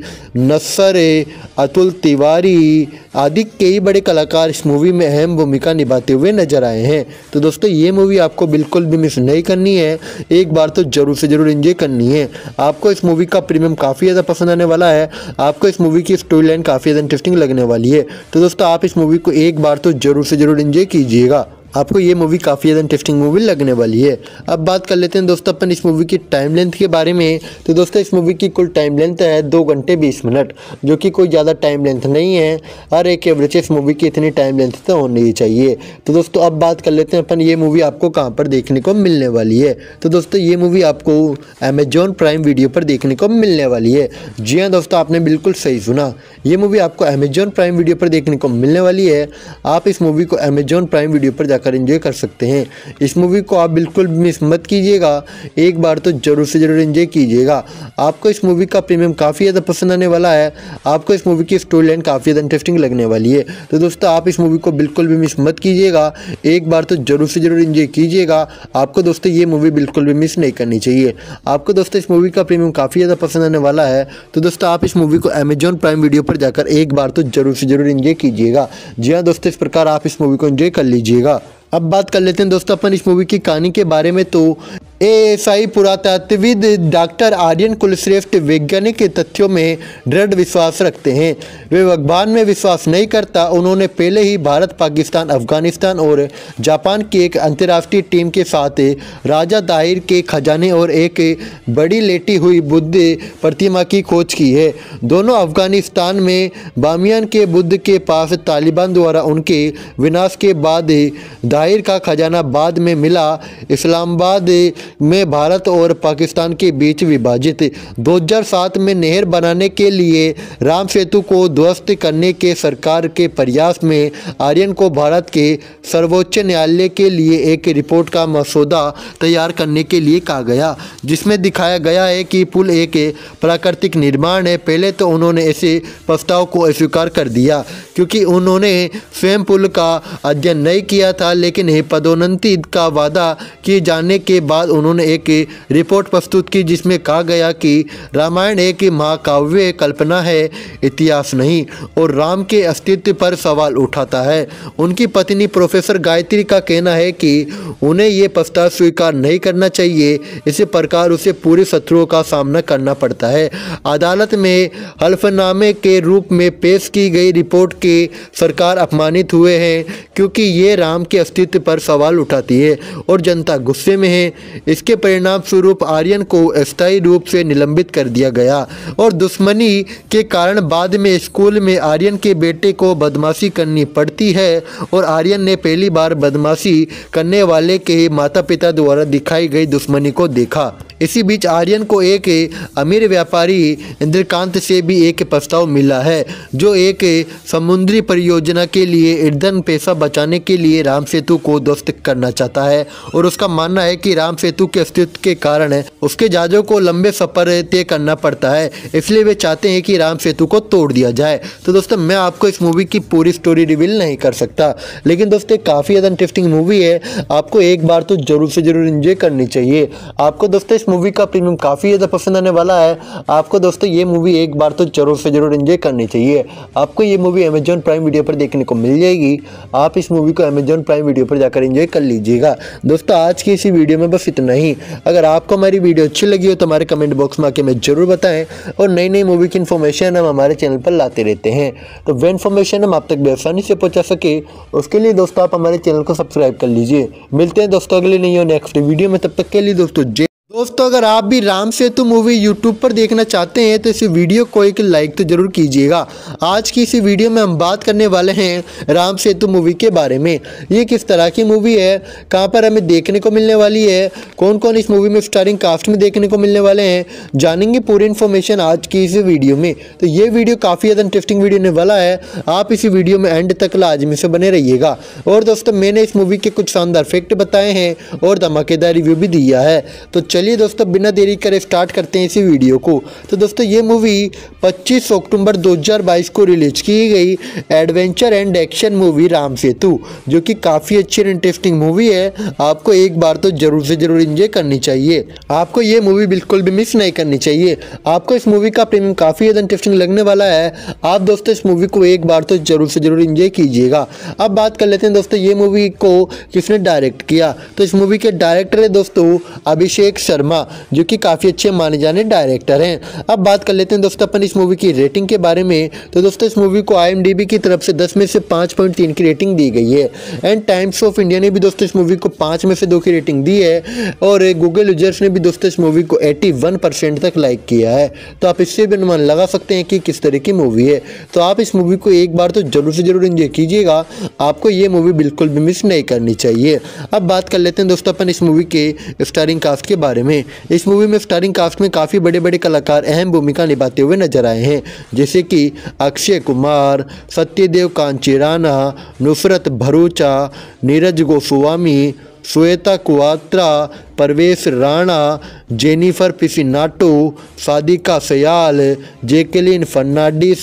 Nassar, Atul Tiwari आदि कई बड़े कलाकार इस मूवी में अहम भूमिका निभाते हुए नजर आए हैं। तो दोस्तों ये मूवी आपको बिल्कुल भी मिस नहीं करनी है, एक बार तो जरूर से जरूर एंजॉय करनी है। आपको इस मूवी का प्रीमियम काफ़ी ज़्यादा पसंद आने वाला है, आपको इस मूवी की स्टोरी लाइन काफ़ी ज़्यादा इंटरेस्टिंग लगने वाली है। तो दोस्तों आप इस मूवी को एक बार तो जरूर से जरूर एंजॉय कीजिएगा, आपको ये मूवी काफ़ी ज़्यादा इंटरेस्टिंग मूवी लगने वाली है। अब बात कर लेते हैं दोस्तों अपन इस मूवी की टाइम लेंथ के बारे में। तो दोस्तों इस मूवी की कुल टाइम लेंथ है दो घंटे बीस मिनट, जो कि कोई ज़्यादा टाइम लेंथ नहीं है, हर एक एवरेज इस मूवी की इतनी टाइम लेंथ तो होनी ही चाहिए। तो दोस्तों अब बात कर लेते हैं अपन ये मूवी आपको कहाँ पर देखने को मिलने वाली है। तो दोस्तों ये मूवी आपको अमेजॉन प्राइम वीडियो पर देखने को मिलने वाली है। जी हाँ दोस्तों आपने बिल्कुल सही सुना, ये मूवी आपको अमेजॉन प्राइम वीडियो पर देखने को मिलने वाली है। आप इस मूवी को अमेजॉन प्राइम वीडियो पर जाकर एंजॉय कर सकते हैं। इस मूवी को आप बिल्कुल भी मिस मत कीजिएगा, एक बार तो जरूर से जरूर एंजॉय कीजिएगा। आपको इस मूवी का प्रीमियम काफ़ी ज़्यादा पसंद आने वाला है, आपको इस मूवी की स्टोरी लाइन काफ़ी ज़्यादा इंटरेस्टिंग लगने वाली है। तो दोस्तों आप इस मूवी को बिल्कुल भी मिस मत कीजिएगा, एक बार तो जरूर से जरूर एंजॉय कीजिएगा। आपको दोस्तों ये मूवी बिल्कुल भी मिस नहीं करनी चाहिए। आपको दोस्तों इस मूवी का प्रीमियम काफ़ी ज़्यादा पसंद आने वाला है, तो दोस्तों आप इस मूवी को अमेजॉन प्राइम वीडियो पर जाकर एक बार तो जरूर से जरूर एंजॉय कीजिएगा। जी हाँ दोस्तों, इस प्रकार आप इस मूवी को एंजॉय कर लीजिएगा। अब बात कर लेते हैं दोस्तों अपन इस मूवी की कहानी के बारे में। तो एएसआई पुरातत्वविद डॉक्टर आर्यन कुलश्रेष्ठ वैज्ञानिक के तथ्यों में दृढ़ विश्वास रखते हैं। वे भगवान में विश्वास नहीं करता। उन्होंने पहले ही भारत, पाकिस्तान, अफगानिस्तान और जापान की एक अंतर्राष्ट्रीय टीम के साथ राजा दाहिर के खजाने और एक बड़ी लेटी हुई बुद्ध प्रतिमा की खोज की है। दोनों अफगानिस्तान में बामियान के बुद्ध के पास तालिबान द्वारा उनके विनाश के बाद दाहिर का खजाना बाद में मिला। इस्लामाबाद में भारत और पाकिस्तान के बीच विभाजित दो हज़ार सात में नहर बनाने के लिए राम सेतु को ध्वस्त करने के सरकार के प्रयास में आर्यन को भारत के सर्वोच्च न्यायालय के लिए एक रिपोर्ट का मसौदा तैयार करने के लिए कहा गया, जिसमें दिखाया गया है कि पुल एक प्राकृतिक निर्माण है। पहले तो उन्होंने ऐसे प्रस्ताव को अस्वीकार कर दिया क्योंकि उन्होंने स्वयं पुल का अध्ययन नहीं किया था, लेकिन पदोन्नति का वादा किए जाने के बाद उन्होंने एक रिपोर्ट प्रस्तुत की जिसमें कहा गया कि रामायण एक महाकाव्य कल्पना है, इतिहास नहीं, और राम के अस्तित्व पर सवाल उठाता है। उनकी पत्नी प्रोफेसर गायत्री का कहना है कि उन्हें ये प्रस्ताव स्वीकार नहीं करना चाहिए, इसी प्रकार उसे पूरे शत्रुओं का सामना करना पड़ता है। अदालत में हल्फनामे के रूप में पेश की गई रिपोर्ट के सरकार अपमानित हुए हैं क्योंकि ये राम के अस्तित्व पर सवाल उठाती है और जनता गुस्से में है। इसके परिणाम स्वरूप आर्यन को अस्थायी रूप से निलंबित कर दिया गया और दुश्मनी के कारण बाद में स्कूल में आर्यन के बेटे को बदमाशी करनी पड़ती है और आर्यन ने पहली बार बदमाशी करने वाले के माता पिता द्वारा दिखाई गई दुश्मनी को देखा। इसी बीच आर्यन को एक अमीर व्यापारी इंद्रकांत से भी एक प्रस्ताव मिला है जो एक समुद्री परियोजना के लिए ईंधन पैसा बचाने के लिए राम सेतु को ध्वस्त करना चाहता है और उसका मानना है कि राम सेतु के अस्तित्व के कारण उसके जहाजों को लंबे सफर तय करना पड़ता है, इसलिए वे चाहते हैं कि राम सेतु को तोड़ दिया जाए। तो दोस्तों मैं आपको इस मूवी की पूरी स्टोरी रिवील नहीं कर सकता, लेकिन दोस्तों काफ़ी ज़्यादा इंटरेस्टिंग मूवी है, आपको एक बार तो जरूर से जरूर एंजॉय करनी चाहिए। आपको दोस्तों इस मूवी का प्रीमियम काफ़ी ज़्यादा पसंद आने वाला है, आपको दोस्तों ये मूवी एक बार तो जरूर से जरूर एंजॉय करनी चाहिए। आपको ये मूवी अमेजॉन प्राइम वीडियो पर देखने को मिल जाएगी, आप इस मूवी को अमेजॉन प्राइम वीडियो पर जाकर एंजॉय कर लीजिएगा। दोस्तों आज की इसी वीडियो में बस इतना ही। अगर आपको हमारी वीडियो अच्छी लगी हो तो हमारे कमेंट बॉक्स में आके हमें जरूर बताएं और नई नई मूवी की इन्फॉर्मेशन हम हमारे चैनल पर लाते रहते हैं, तो वह इन्फॉर्मेशन हम आप तक बेआसानी से पहुंचा सके उसके लिए दोस्तों आप हमारे चैनल को सब्सक्राइब कर लीजिए। मिलते हैं दोस्तों अगले नहीं हो नेक्स्ट वीडियो में, तब तक के लिए दोस्तों जय। दोस्तों अगर आप भी राम सेतु मूवी यूट्यूब पर देखना चाहते हैं तो इस वीडियो को एक लाइक तो जरूर कीजिएगा। आज की इस वीडियो में हम बात करने वाले हैं राम सेतु मूवी के बारे में। ये किस तरह की मूवी है, कहां पर हमें देखने को मिलने वाली है, कौन कौन इस मूवी में स्टारिंग कास्ट में देखने को मिलने वाले हैं, जानेंगे पूरी इन्फॉर्मेशन आज की इस वीडियो में। तो ये वीडियो काफ़ी ज़्यादा इंटरेस्टिंग वीडियो होने वाला है, आप इस वीडियो में एंड तक लाजमी से बने रहिएगा। और दोस्तों मैंने इस मूवी के कुछ शानदार फैक्ट बताए हैं और धमाकेदार रिव्यू भी दिया है, तो चलिए दोस्तों बिना देरी करे स्टार्ट करते हैं इसी वीडियो को। तो दोस्तों ये मूवी पच्चीस अक्टूबर दो हज़ार बाईस को रिलीज की गई adventure and action movie Ram Setu, जो कि काफ़ी अच्छी और इंटरेस्टिंग मूवी है, आपको एक बार तो जरूर से जरूर एंजॉय करनी चाहिए। आपको ये मूवी बिल्कुल भी मिस नहीं करनी चाहिए। आपको इस मूवी का प्रीमियम काफ़ी ज़्यादा इंटरेस्टिंग लगने वाला है, आप दोस्तों इस मूवी को एक बार तो जरूर से जरूर एंजॉय कीजिएगा। अब बात कर लेते हैं दोस्तों ये मूवी को किसने डायरेक्ट किया। तो इस मूवी के डायरेक्टर है दोस्तों अभिषेक शर्मा, जो कि काफ़ी अच्छे माने जाने डायरेक्टर हैं। अब बात कर लेते हैं दोस्तों अपन इस मूवी की रेटिंग के बारे में। तो दोस्तों इस मूवी को आई एम डी बी की तरफ से दस में से पाँच पॉइंट तीन की रेटिंग दी गई है एंड टाइम्स ऑफ इंडिया ने भी दोस्तों इस मूवी को पाँच में से दो की रेटिंग दी है और गूगल यूजर्स ने भी दोस्तों इस मूवी को इक्यासी परसेंट तक लाइक किया है। तो आप इससे भी अनुमान लगा सकते हैं कि किस तरह की मूवी है। तो आप इस मूवी को एक बार तो जरूर से जरूर एंजॉय कीजिएगा, आपको ये मूवी बिल्कुल भी मिस नहीं करनी चाहिए। अब बात कर लेते हैं दोस्तों अपन इस मूवी के स्टारिंग कास्ट के बारे में। बारे में। इस मूवी में स्टारिंग कास्ट में काफ़ी बड़े बड़े कलाकार अहम भूमिका निभाते हुए नजर आए हैं, जैसे कि Akshay Kumar, Satyadev Kanchi Rana, Nushrat Bharucha, Neeraj Goswami, Shweta Kwatra, Parvesh Rana, Jennifer Piccinato, Sadiqa Sayal, Jacqueline Fernandes,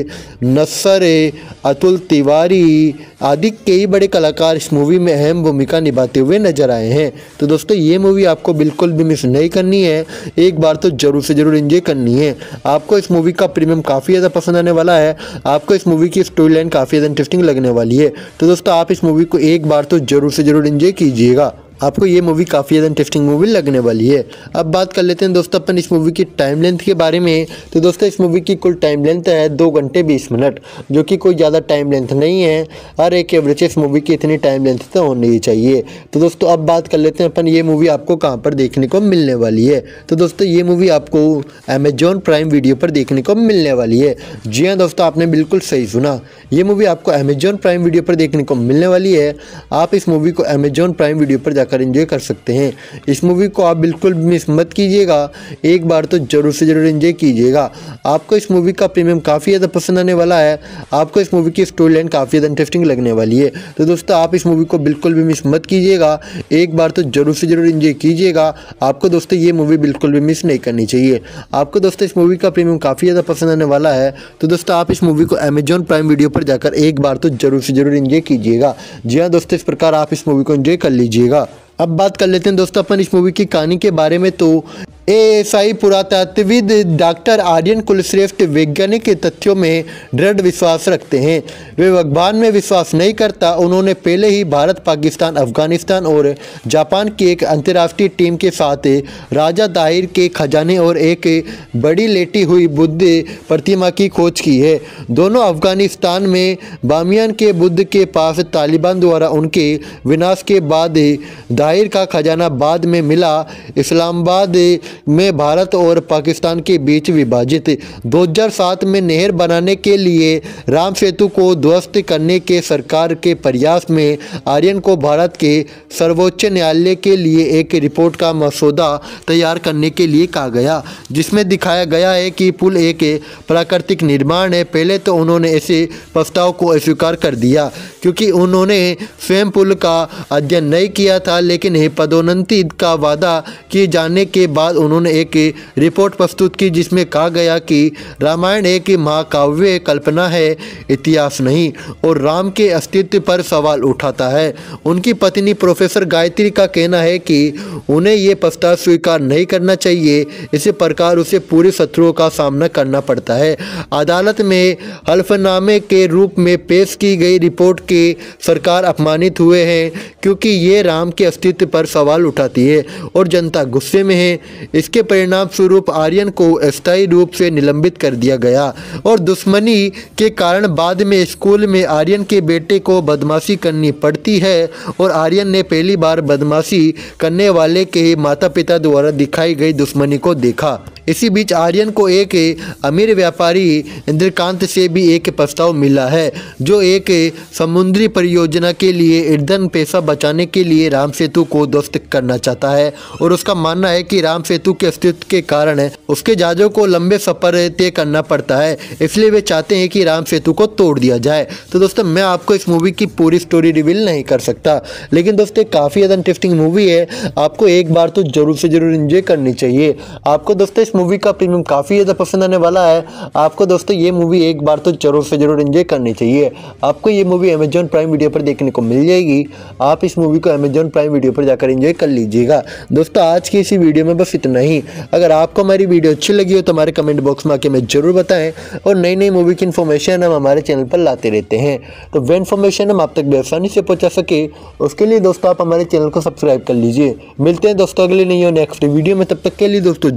Nassar, Atul Tiwari आदि कई बड़े कलाकार इस मूवी में अहम भूमिका निभाते हुए नजर आए हैं। तो दोस्तों ये मूवी आपको बिल्कुल भी मिस नहीं करनी है, एक बार तो जरूर से जरूर एंजॉय करनी है। आपको इस मूवी का प्रीमियम काफ़ी ज़्यादा पसंद आने वाला है, आपको इस मूवी की स्टोरी लाइन काफ़ी ज़्यादा इंटरेस्टिंग लगने वाली है। तो दोस्तों आप इस मूवी को एक बार तो जरूर से जरूर एंजॉय कीजिएगा, आपको ये मूवी काफ़ी ज़्यादा इंटरेस्टिंग मूवी लगने वाली है। अब बात कर लेते हैं दोस्तों अपन इस मूवी की टाइम लेंथ के बारे में। तो दोस्तों इस मूवी की कुल टाइम लेंथ है दो घंटे बीस मिनट, जो कि कोई ज़्यादा टाइम लेंथ नहीं है। हर एक एवरेज इस मूवी की इतनी टाइम लेंथ तो होनी ही चाहिए। तो दोस्तों अब बात कर लेते हैं अपन ये मूवी आपको कहाँ पर देखने को मिलने वाली है। तो दोस्तों ये मूवी आपको अमेजॉन प्राइम वीडियो पर देखने को मिलने वाली है। जी हाँ दोस्तों, आपने बिल्कुल सही सुना, ये मूवी आपको अमेजॉन प्राइम वीडियो पर देखने को मिलने वाली है। आप इस मूवी को अमेजॉन प्राइम वीडियो पर जाकर एंजॉय कर सकते हैं। इस मूवी को आप बिल्कुल मिस मत कीजिएगा, एक बार तो जरूर से जरूर एंजॉय कीजिएगा। आपको इस मूवी का प्रीमियम काफ़ी ज़्यादा पसंद आने वाला है, आपको इस मूवी की स्टोरी लाइन काफ़ी ज़्यादा इंटरेस्टिंग लगने वाली है। तो दोस्तों आप इस मूवी को बिल्कुल भी मिस मत कीजिएगा, एक बार तो जरूर से जरूर एंजॉय कीजिएगा। आपको दोस्तों ये मूवी बिल्कुल भी मिस नहीं करनी चाहिए। आपको दोस्तों इस मूवी का प्रीमियम काफ़ी ज़्यादा पसंद आने वाला है। तो दोस्तों आप इस मूवी को अमेजॉन प्राइम वीडियो पर जाकर एक बार तो जरूर से जरूर एंजॉय कीजिएगा। जी हाँ दोस्तों, इस प्रकार आप इस मूवी को एंजॉय कर लीजिएगा। अब बात कर लेते हैं दोस्तों अपन इस मूवी की कहानी के बारे में। तो एएसआई पुरातत्वविद डॉक्टर आर्यन कुलश्रेष्ठ वैज्ञानिक के तथ्यों में दृढ़ विश्वास रखते हैं। वे भगवान में विश्वास नहीं करता। उन्होंने पहले ही भारत, पाकिस्तान, अफगानिस्तान और जापान की एक अंतर्राष्ट्रीय टीम के साथ राजा दाहिर के खजाने और एक बड़ी लेटी हुई बुद्ध प्रतिमा की खोज की है। दोनों अफगानिस्तान में बामियान के बुद्ध के पास तालिबान द्वारा उनके विनाश के बाद दाहिर का खजाना बाद में मिला। इस्लामाबाद में भारत और पाकिस्तान के बीच विभाजित दो हज़ार सात में नहर बनाने के लिए राम सेतु को ध्वस्त करने के सरकार के प्रयास में आर्यन को भारत के सर्वोच्च न्यायालय के लिए एक रिपोर्ट का मसौदा तैयार करने के लिए कहा गया, जिसमें दिखाया गया है कि पुल एक प्राकृतिक निर्माण है। पहले तो उन्होंने ऐसे प्रस्ताव को अस्वीकार कर दिया क्योंकि उन्होंने स्वयं पुल का अध्ययन नहीं किया था, लेकिन पदोन्नति का वादा किए जाने के बाद उन्होंने एक रिपोर्ट प्रस्तुत की जिसमें कहा गया कि रामायण एक महाकाव्य कल्पना है, इतिहास नहीं, और राम के अस्तित्व पर सवाल उठाता है। उनकी पत्नी प्रोफेसर गायत्री का कहना है कि उन्हें ये प्रस्ताव स्वीकार नहीं करना चाहिए, इसी प्रकार उसे पूरे शत्रुओं का सामना करना पड़ता है। अदालत में हल्फनामे के रूप में पेश की गई रिपोर्ट के सरकार अपमानित हुए हैं क्योंकि ये राम के अस्तित्व पर सवाल उठाती है और जनता गुस्से में है। इसके परिणाम स्वरूप आर्यन को अस्थायी रूप से निलंबित कर दिया गया और दुश्मनी के कारण बाद में स्कूल में आर्यन के बेटे को बदमाशी करनी पड़ती है और आर्यन ने पहली बार बदमाशी करने वाले के माता पिता द्वारा दिखाई गई दुश्मनी को देखा। इसी बीच आर्यन को एक अमीर व्यापारी इंद्रकांत से भी एक प्रस्ताव मिला है जो एक समुद्री परियोजना के लिए ईंधन पैसा बचाने के लिए राम सेतु को ध्वस्त करना चाहता है और उसका मानना है कि राम सेतु के अस्तित्व के कारण उसके जहाजों को लंबे सफर तय करना पड़ता है, इसलिए वे चाहते हैं कि राम सेतु को तोड़ दिया जाए। तो दोस्तों मैं आपको इस मूवी की पूरी स्टोरी रिवील नहीं कर सकता, लेकिन दोस्तों काफ़ी ज़्यादा इंटरेस्टिंग मूवी है, आपको एक बार तो जरूर से जरूर एंजॉय करनी चाहिए। आपको दोस्तों मूवी का प्रीमियम काफ़ी ज़्यादा पसंद आने वाला है, आपको दोस्तों ये मूवी एक बार तो जरूर से जरूर एंजॉय करनी चाहिए। आपको ये मूवी अमेजॉन प्राइम वीडियो पर देखने को मिल जाएगी, आप इस मूवी को अमेजॉन प्राइम वीडियो पर जाकर एंजॉय कर लीजिएगा। दोस्तों आज की इसी वीडियो में बस इतना ही। अगर आपको हमारी वीडियो अच्छी लगी हो तो हमारे कमेंट बॉक्स में आके हमें जरूर बताएं और नई नई मूवी की इन्फॉर्मेशन हम हमारे चैनल पर लाते रहते हैं, तो वह इन्फॉर्मेशन हम आप तक बेआसानी से पहुँचा सके उसके लिए दोस्तों आप हमारे चैनल को सब्सक्राइब कर लीजिए। मिलते हैं दोस्तों अगली नई और नेक्स्ट वीडियो में, तब तक के लिए दोस्तों जय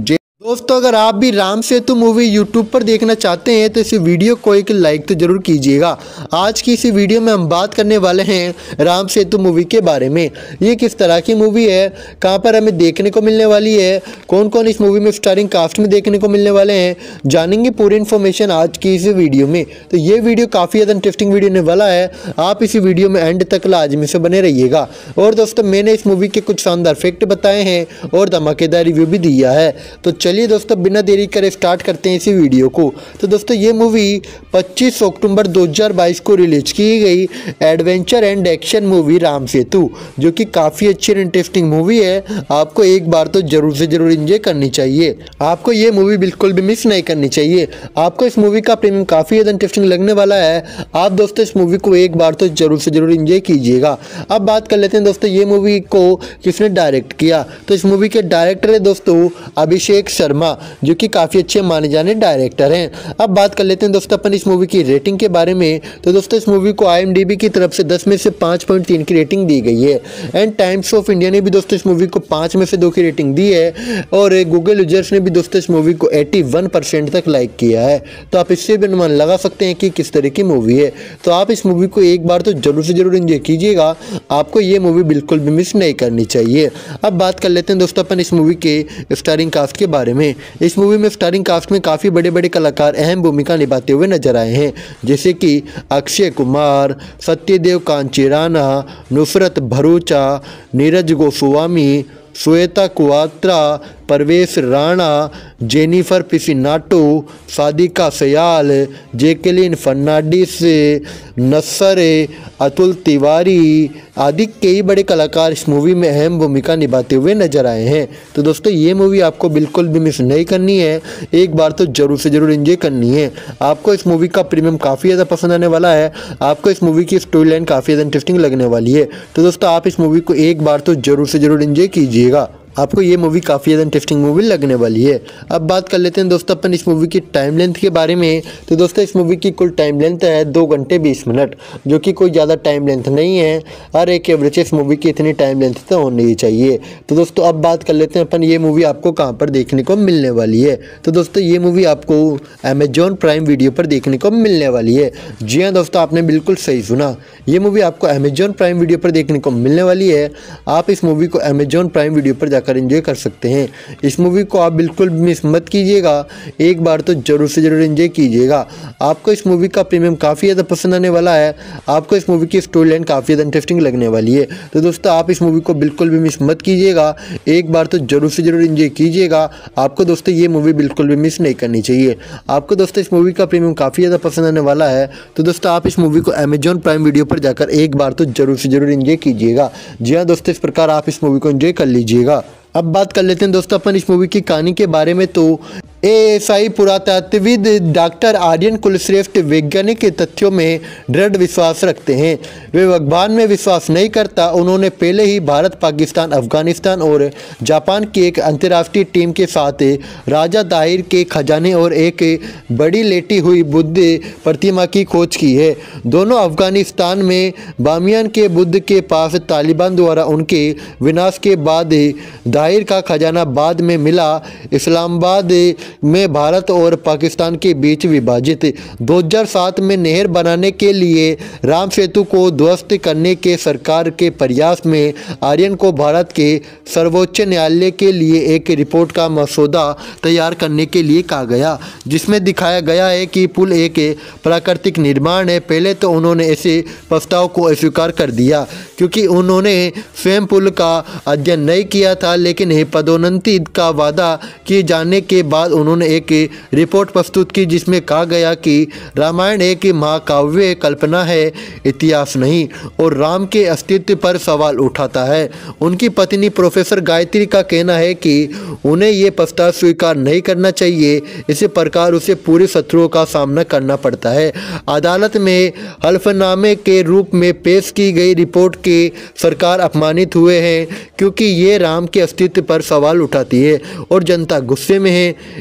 दोस्तों अगर आप भी राम सेतु मूवी यूट्यूब पर देखना चाहते हैं तो इस वीडियो को एक लाइक तो जरूर कीजिएगा। आज की इस वीडियो में हम बात करने वाले हैं राम सेतु मूवी के बारे में। ये किस तरह की मूवी है, कहां पर हमें देखने को मिलने वाली है, कौन कौन इस मूवी में स्टारिंग कास्ट में देखने को मिलने वाले हैं, जानेंगे पूरी इन्फॉर्मेशन आज की इस वीडियो में। तो ये वीडियो काफ़ी ज़्यादा इंटरेस्टिंग वीडियो होने वाला है, आप इसी वीडियो में एंड तक लाजमी से बने रहिएगा। और दोस्तों मैंने इस मूवी के कुछ शानदार फैक्ट बताए हैं और धमाकेदार रिव्यू भी दिया है। तो चलिए दोस्तों बिना देरी करे स्टार्ट करते हैं इसी वीडियो को। तो दोस्तों ये मूवी पच्चीस अक्टूबर दो हज़ार बाईस को रिलीज की गई adventure and action movie Ram Setu, जो कि काफ़ी अच्छी और इंटरेस्टिंग मूवी है। आपको एक बार तो जरूर से जरूर एंजॉय करनी चाहिए, आपको ये मूवी बिल्कुल भी मिस नहीं करनी चाहिए। आपको इस मूवी का प्रीमियम काफ़ी ज़्यादा इंटरेस्टिंग लगने वाला है। आप दोस्तों इस मूवी को एक बार तो जरूर से जरूर एंजॉय कीजिएगा। अब बात कर लेते हैं दोस्तों ये मूवी को किसने डायरेक्ट किया। तो इस मूवी के डायरेक्टर है दोस्तों अभिषेक शर्मा, जो कि काफ़ी अच्छे माने जाने डायरेक्टर हैं। अब बात कर लेते हैं दोस्तों अपन इस मूवी की रेटिंग के बारे में। तो दोस्तों इस मूवी को आई एम डी बी की तरफ से दस में से पाँच पॉइंट तीन की रेटिंग दी गई है। एंड टाइम्स ऑफ इंडिया ने भी दोस्तों इस मूवी को पाँच में से दो की रेटिंग दी है। और गूगल यूजर्स ने भी दोस्तों इस मूवी को इक्यासी परसेंट तक लाइक किया है। तो आप इससे भी अनुमान लगा सकते हैं कि किस तरह की मूवी है। तो आप इस मूवी को एक बार तो जरूर से जरूर एंजॉय कीजिएगा, आपको ये मूवी बिल्कुल भी मिस नहीं करनी चाहिए। अब बात कर लेते हैं दोस्तों अपन इस मूवी के स्टारिंग कास्ट के बारे में। इस मूवी में स्टारिंग कास्ट में काफ़ी बड़े बड़े कलाकार अहम भूमिका निभाते हुए नजर आए हैं, जैसे कि Akshay Kumar, Satyadev Kanchi Rana, Nushrat Bharucha, Neeraj Goswami, Shweta Kwatra, Parvesh Rana, Jennifer Piccinato, Sadiqa Sayal, Jacqueline Fernandes, Nassar, Atul Tiwari आदि कई बड़े कलाकार इस मूवी में अहम भूमिका निभाते हुए नजर आए हैं। तो दोस्तों ये मूवी आपको बिल्कुल भी मिस नहीं करनी है, एक बार तो जरूर से जरूर एंजॉय करनी है। आपको इस मूवी का प्रीमियम काफ़ी ज़्यादा पसंद आने वाला है, आपको इस मूवी की स्टोरी लाइन काफ़ी ज़्यादा इंटरेस्टिंग लगने वाली है। तो दोस्तों आप इस मूवी को एक बार तो जरूर से जरूर एंजॉय कीजिएगा, आपको ये मूवी काफ़ी ज़्यादा इंटरेस्टिंग मूवी लगने वाली है। अब बात कर लेते हैं दोस्तों अपन इस मूवी की टाइम लेंथ के बारे में। तो दोस्तों इस मूवी की कुल टाइम लेंथ है दो घंटे बीस मिनट, जो कि कोई ज़्यादा टाइम लेंथ नहीं है। हर एक एवरेज इस मूवी की इतनी टाइम लेंथ तो होनी ही चाहिए। तो दोस्तों अब बात कर लेते हैं अपन ये मूवी आपको कहाँ पर देखने को मिलने वाली है। तो दोस्तों ये मूवी आपको अमेजॉन प्राइम वीडियो पर देखने को मिलने वाली है। जी हाँ दोस्तों आपने बिल्कुल सही सुना, ये मूवी आपको अमेजॉन प्राइम वीडियो पर देखने को मिलने वाली है। आप इस मूवी को अमेजॉन प्राइम वीडियो पर जाकर एंजॉय कर सकते हैं। इस मूवी को आप बिल्कुल मिस मत कीजिएगा, एक बार तो जरूर से जरूर एंजॉय कीजिएगा। आपको इस मूवी का प्रीमियम काफ़ी ज़्यादा पसंद आने वाला है, आपको इस मूवी की स्टोरी लाइन काफ़ी ज़्यादा इंटरेस्टिंग लगने वाली है। तो दोस्तों आप इस मूवी को बिल्कुल भी मिस मत कीजिएगा, एक बार तो जरूर से जरूर एंजॉय कीजिएगा। आपको दोस्तों ये मूवी बिल्कुल भी मिस नहीं करनी चाहिए। आपको दोस्तों इस मूवी का प्रीमियम काफ़ी ज़्यादा पसंद आने वाला है। तो दोस्तों आप इस मूवी को अमेजॉन प्राइम वीडियो पर जाकर एक बार तो जरूर से जरूर एंजॉय कीजिएगा। जी हाँ दोस्तों इस प्रकार आप इस मूवी को एंजॉय कर लीजिएगा। अब बात कर लेते हैं दोस्तों अपन इस मूवी की कहानी के बारे में। तो ए एस आई पुरातत्वविद डॉक्टर आर्यन कुलश्रेष्ठ वैज्ञानिक के तथ्यों में दृढ़ विश्वास रखते हैं। वे भगवान में विश्वास नहीं करता। उन्होंने पहले ही भारत, पाकिस्तान, अफगानिस्तान और जापान की एक अंतर्राष्ट्रीय टीम के साथ राजा दाहिर के खजाने और एक बड़ी लेटी हुई बुद्ध प्रतिमा की खोज की है। दोनों अफगानिस्तान में बामियान के बुद्ध के पास तालिबान द्वारा उनके विनाश के बाद दाहिर का खजाना बाद में मिला। इस्लामाबाद में भारत और पाकिस्तान के बीच विभाजित दो हज़ार सात में नहर बनाने के लिए राम सेतु को ध्वस्त करने के सरकार के प्रयास में आर्यन को भारत के सर्वोच्च न्यायालय के लिए एक रिपोर्ट का मसौदा तैयार करने के लिए कहा गया, जिसमें दिखाया गया है कि पुल एक प्राकृतिक निर्माण है। पहले तो उन्होंने ऐसे प्रस्ताव को अस्वीकार कर दिया क्योंकि उन्होंने स्वयं पुल का अध्ययन नहीं किया था, लेकिन पदोन्नति का वादा किए जाने के बाद उन्होंने एक रिपोर्ट प्रस्तुत की जिसमें कहा गया कि रामायण एक महाकाव्य कल्पना है, इतिहास नहीं, और राम के अस्तित्व पर सवाल उठाता है। उनकी पत्नी प्रोफेसर गायत्री का कहना है कि उन्हें ये प्रस्ताव स्वीकार नहीं करना चाहिए, इसी प्रकार उसे पूरे शत्रुओं का सामना करना पड़ता है। अदालत में हल्फनामे के रूप में पेश की गई रिपोर्ट के सरकार अपमानित हुए हैं क्योंकि ये राम के अस्तित्व पर सवाल उठाती है और जनता गुस्से में है।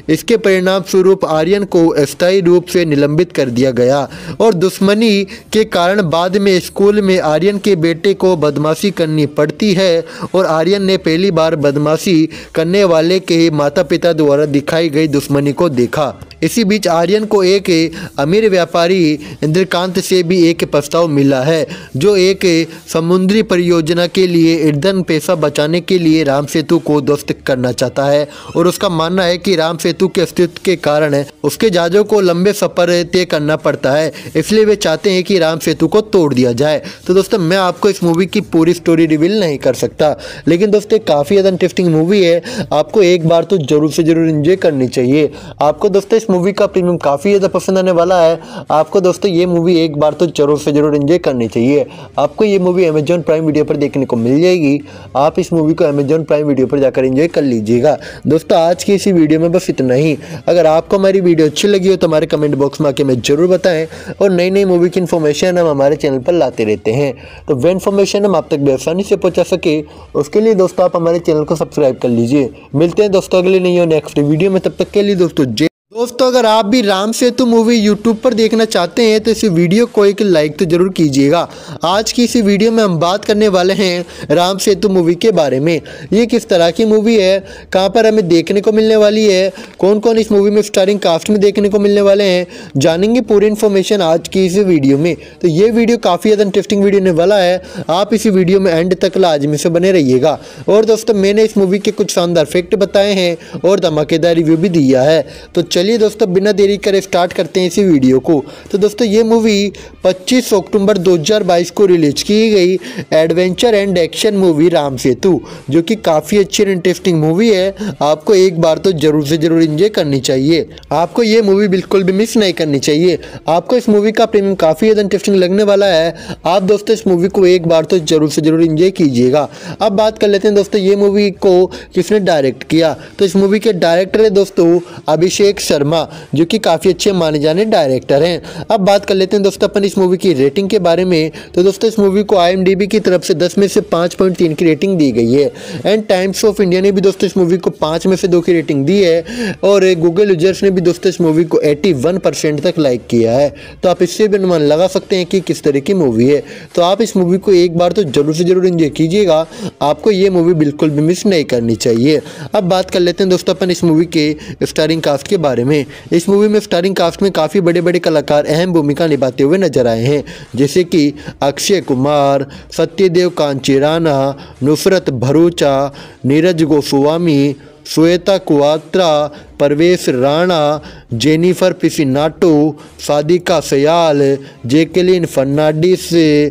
इसके परिणाम स्वरूप आर्यन को अस्थायी रूप से निलंबित कर दिया गया और दुश्मनी के कारण बाद में स्कूल में आर्यन के बेटे को बदमाशी करनी पड़ती है और आर्यन ने पहली बार बदमाशी करने वाले के माता पिता द्वारा दिखाई गई दुश्मनी को देखा। इसी बीच आर्यन को एक अमीर व्यापारी इंद्रकांत से भी एक प्रस्ताव मिला है जो एक समुद्री परियोजना के लिए ईंधन पैसा बचाने के लिए राम सेतु को ध्वस्त करना चाहता है और उसका मानना है कि राम सेतु के अस्तित्व के कारण उसके जहाजों को लंबे सफर तय करना पड़ता है, इसलिए वे चाहते हैं कि राम सेतु को तोड़ दिया जाए। तो दोस्तों मैं आपको इस मूवी की पूरी स्टोरी रिवील नहीं कर सकता, लेकिन दोस्तों काफ़ी ज़्यादा इंटरेस्टिंग मूवी है, आपको एक बार तो जरूर से जरूर एंजॉय करनी चाहिए। आपको दोस्तों मूवी का प्रीमियम काफ़ी ज़्यादा पसंद आने वाला है, आपको दोस्तों ये मूवी एक बार तो जरूर से जरूर एंजॉय करनी चाहिए। आपको ये मूवी अमेजॉन प्राइम वीडियो पर देखने को मिल जाएगी, आप इस मूवी को अमेजॉन प्राइम वीडियो पर जाकर एंजॉय कर लीजिएगा। दोस्तों आज की इसी वीडियो में बस इतना ही। अगर आपको हमारी वीडियो अच्छी लगी हो तो हमारे कमेंट बॉक्स में आके हमें जरूर बताएं और नई नई मूवी की इन्फॉर्मेशन हम हमारे चैनल पर लाते रहते हैं, तो वह इन्फॉर्मेशन हम आप तक बेआसानी से पहुँचा सके उसके लिए दोस्तों आप हमारे चैनल को सब्सक्राइब कर लीजिए। मिलते हैं दोस्तों अगले नई और नेक्स्ट वीडियो में, तब तक के लिए दोस्तों जय। दोस्तों अगर आप भी राम सेतु मूवी यूट्यूब पर देखना चाहते हैं तो इस वीडियो को एक लाइक तो जरूर कीजिएगा। आज की इस वीडियो में हम बात करने वाले हैं राम सेतु मूवी के बारे में। ये किस तरह की मूवी है, कहां पर हमें देखने को मिलने वाली है, कौन कौन इस मूवी में स्टारिंग कास्ट में देखने को मिलने वाले हैं, जानेंगे पूरी इन्फॉर्मेशन आज की इस वीडियो में। तो ये वीडियो काफ़ी ज़्यादा इंटरेस्टिंग वीडियो होने वाला है, आप इसी वीडियो में एंड तक लाजमी से बने रहिएगा। और दोस्तों मैंने इस मूवी के कुछ शानदार फैक्ट बताए हैं और धमाकेदार रिव्यू भी दिया है, तो चलिए दोस्तों बिना देरी करे स्टार्ट करते हैं इसी वीडियो को। तो दोस्तों ये मूवी पच्चीस अक्टूबर दो हज़ार बाईस को रिलीज की गई adventure and action movie Ram Setu, जो कि काफ़ी अच्छी और इंटरेस्टिंग मूवी है, आपको एक बार तो जरूर से जरूर एंजॉय करनी चाहिए। आपको ये मूवी बिल्कुल भी मिस नहीं करनी चाहिए। आपको इस मूवी का प्रीमियम काफ़ी ज़्यादा इंटरेस्टिंग लगने वाला है, आप दोस्तों इस मूवी को एक बार तो जरूर से जरूर एंजॉय कीजिएगा। अब बात कर लेते हैं दोस्तों ये मूवी को किसने डायरेक्ट किया। तो इस मूवी के डायरेक्टर है दोस्तों अभिषेक शर्मा, जो कि काफ़ी अच्छे माने जाने डायरेक्टर हैं। अब बात कर लेते हैं दोस्तों अपन इस मूवी की रेटिंग के बारे में। तो दोस्तों इस मूवी को आई एम डी बी की तरफ से दस में से पाँच पॉइंट तीन की रेटिंग दी गई है एंड टाइम्स ऑफ इंडिया ने भी दोस्तों इस मूवी को पाँच में से दो की रेटिंग दी है और गूगल यूजर्स ने भी दोस्तों इस मूवी को इक्यासी परसेंट तक लाइक किया है। तो आप इससे भी अनुमान लगा सकते हैं कि किस तरह की मूवी है। तो आप इस मूवी को एक बार तो जरूर से जरूर एंजॉय कीजिएगा, आपको ये मूवी बिल्कुल भी मिस नहीं करनी चाहिए। अब बात कर लेते हैं दोस्तों अपन इस मूवी के स्टारिंग कास्ट के बारे में। इस मूवी में स्टारिंग कास्ट में काफ़ी बड़े बड़े कलाकार अहम भूमिका निभाते हुए नजर आए हैं, जैसे कि Akshay Kumar, Satyadev Kanchi Rana, Nushrat Bharucha, Neeraj Goswami, Shweta Kwatra, Parvesh Rana, Jennifer Piccinato, Sadiqa Sayal, Jacqueline Fernandes,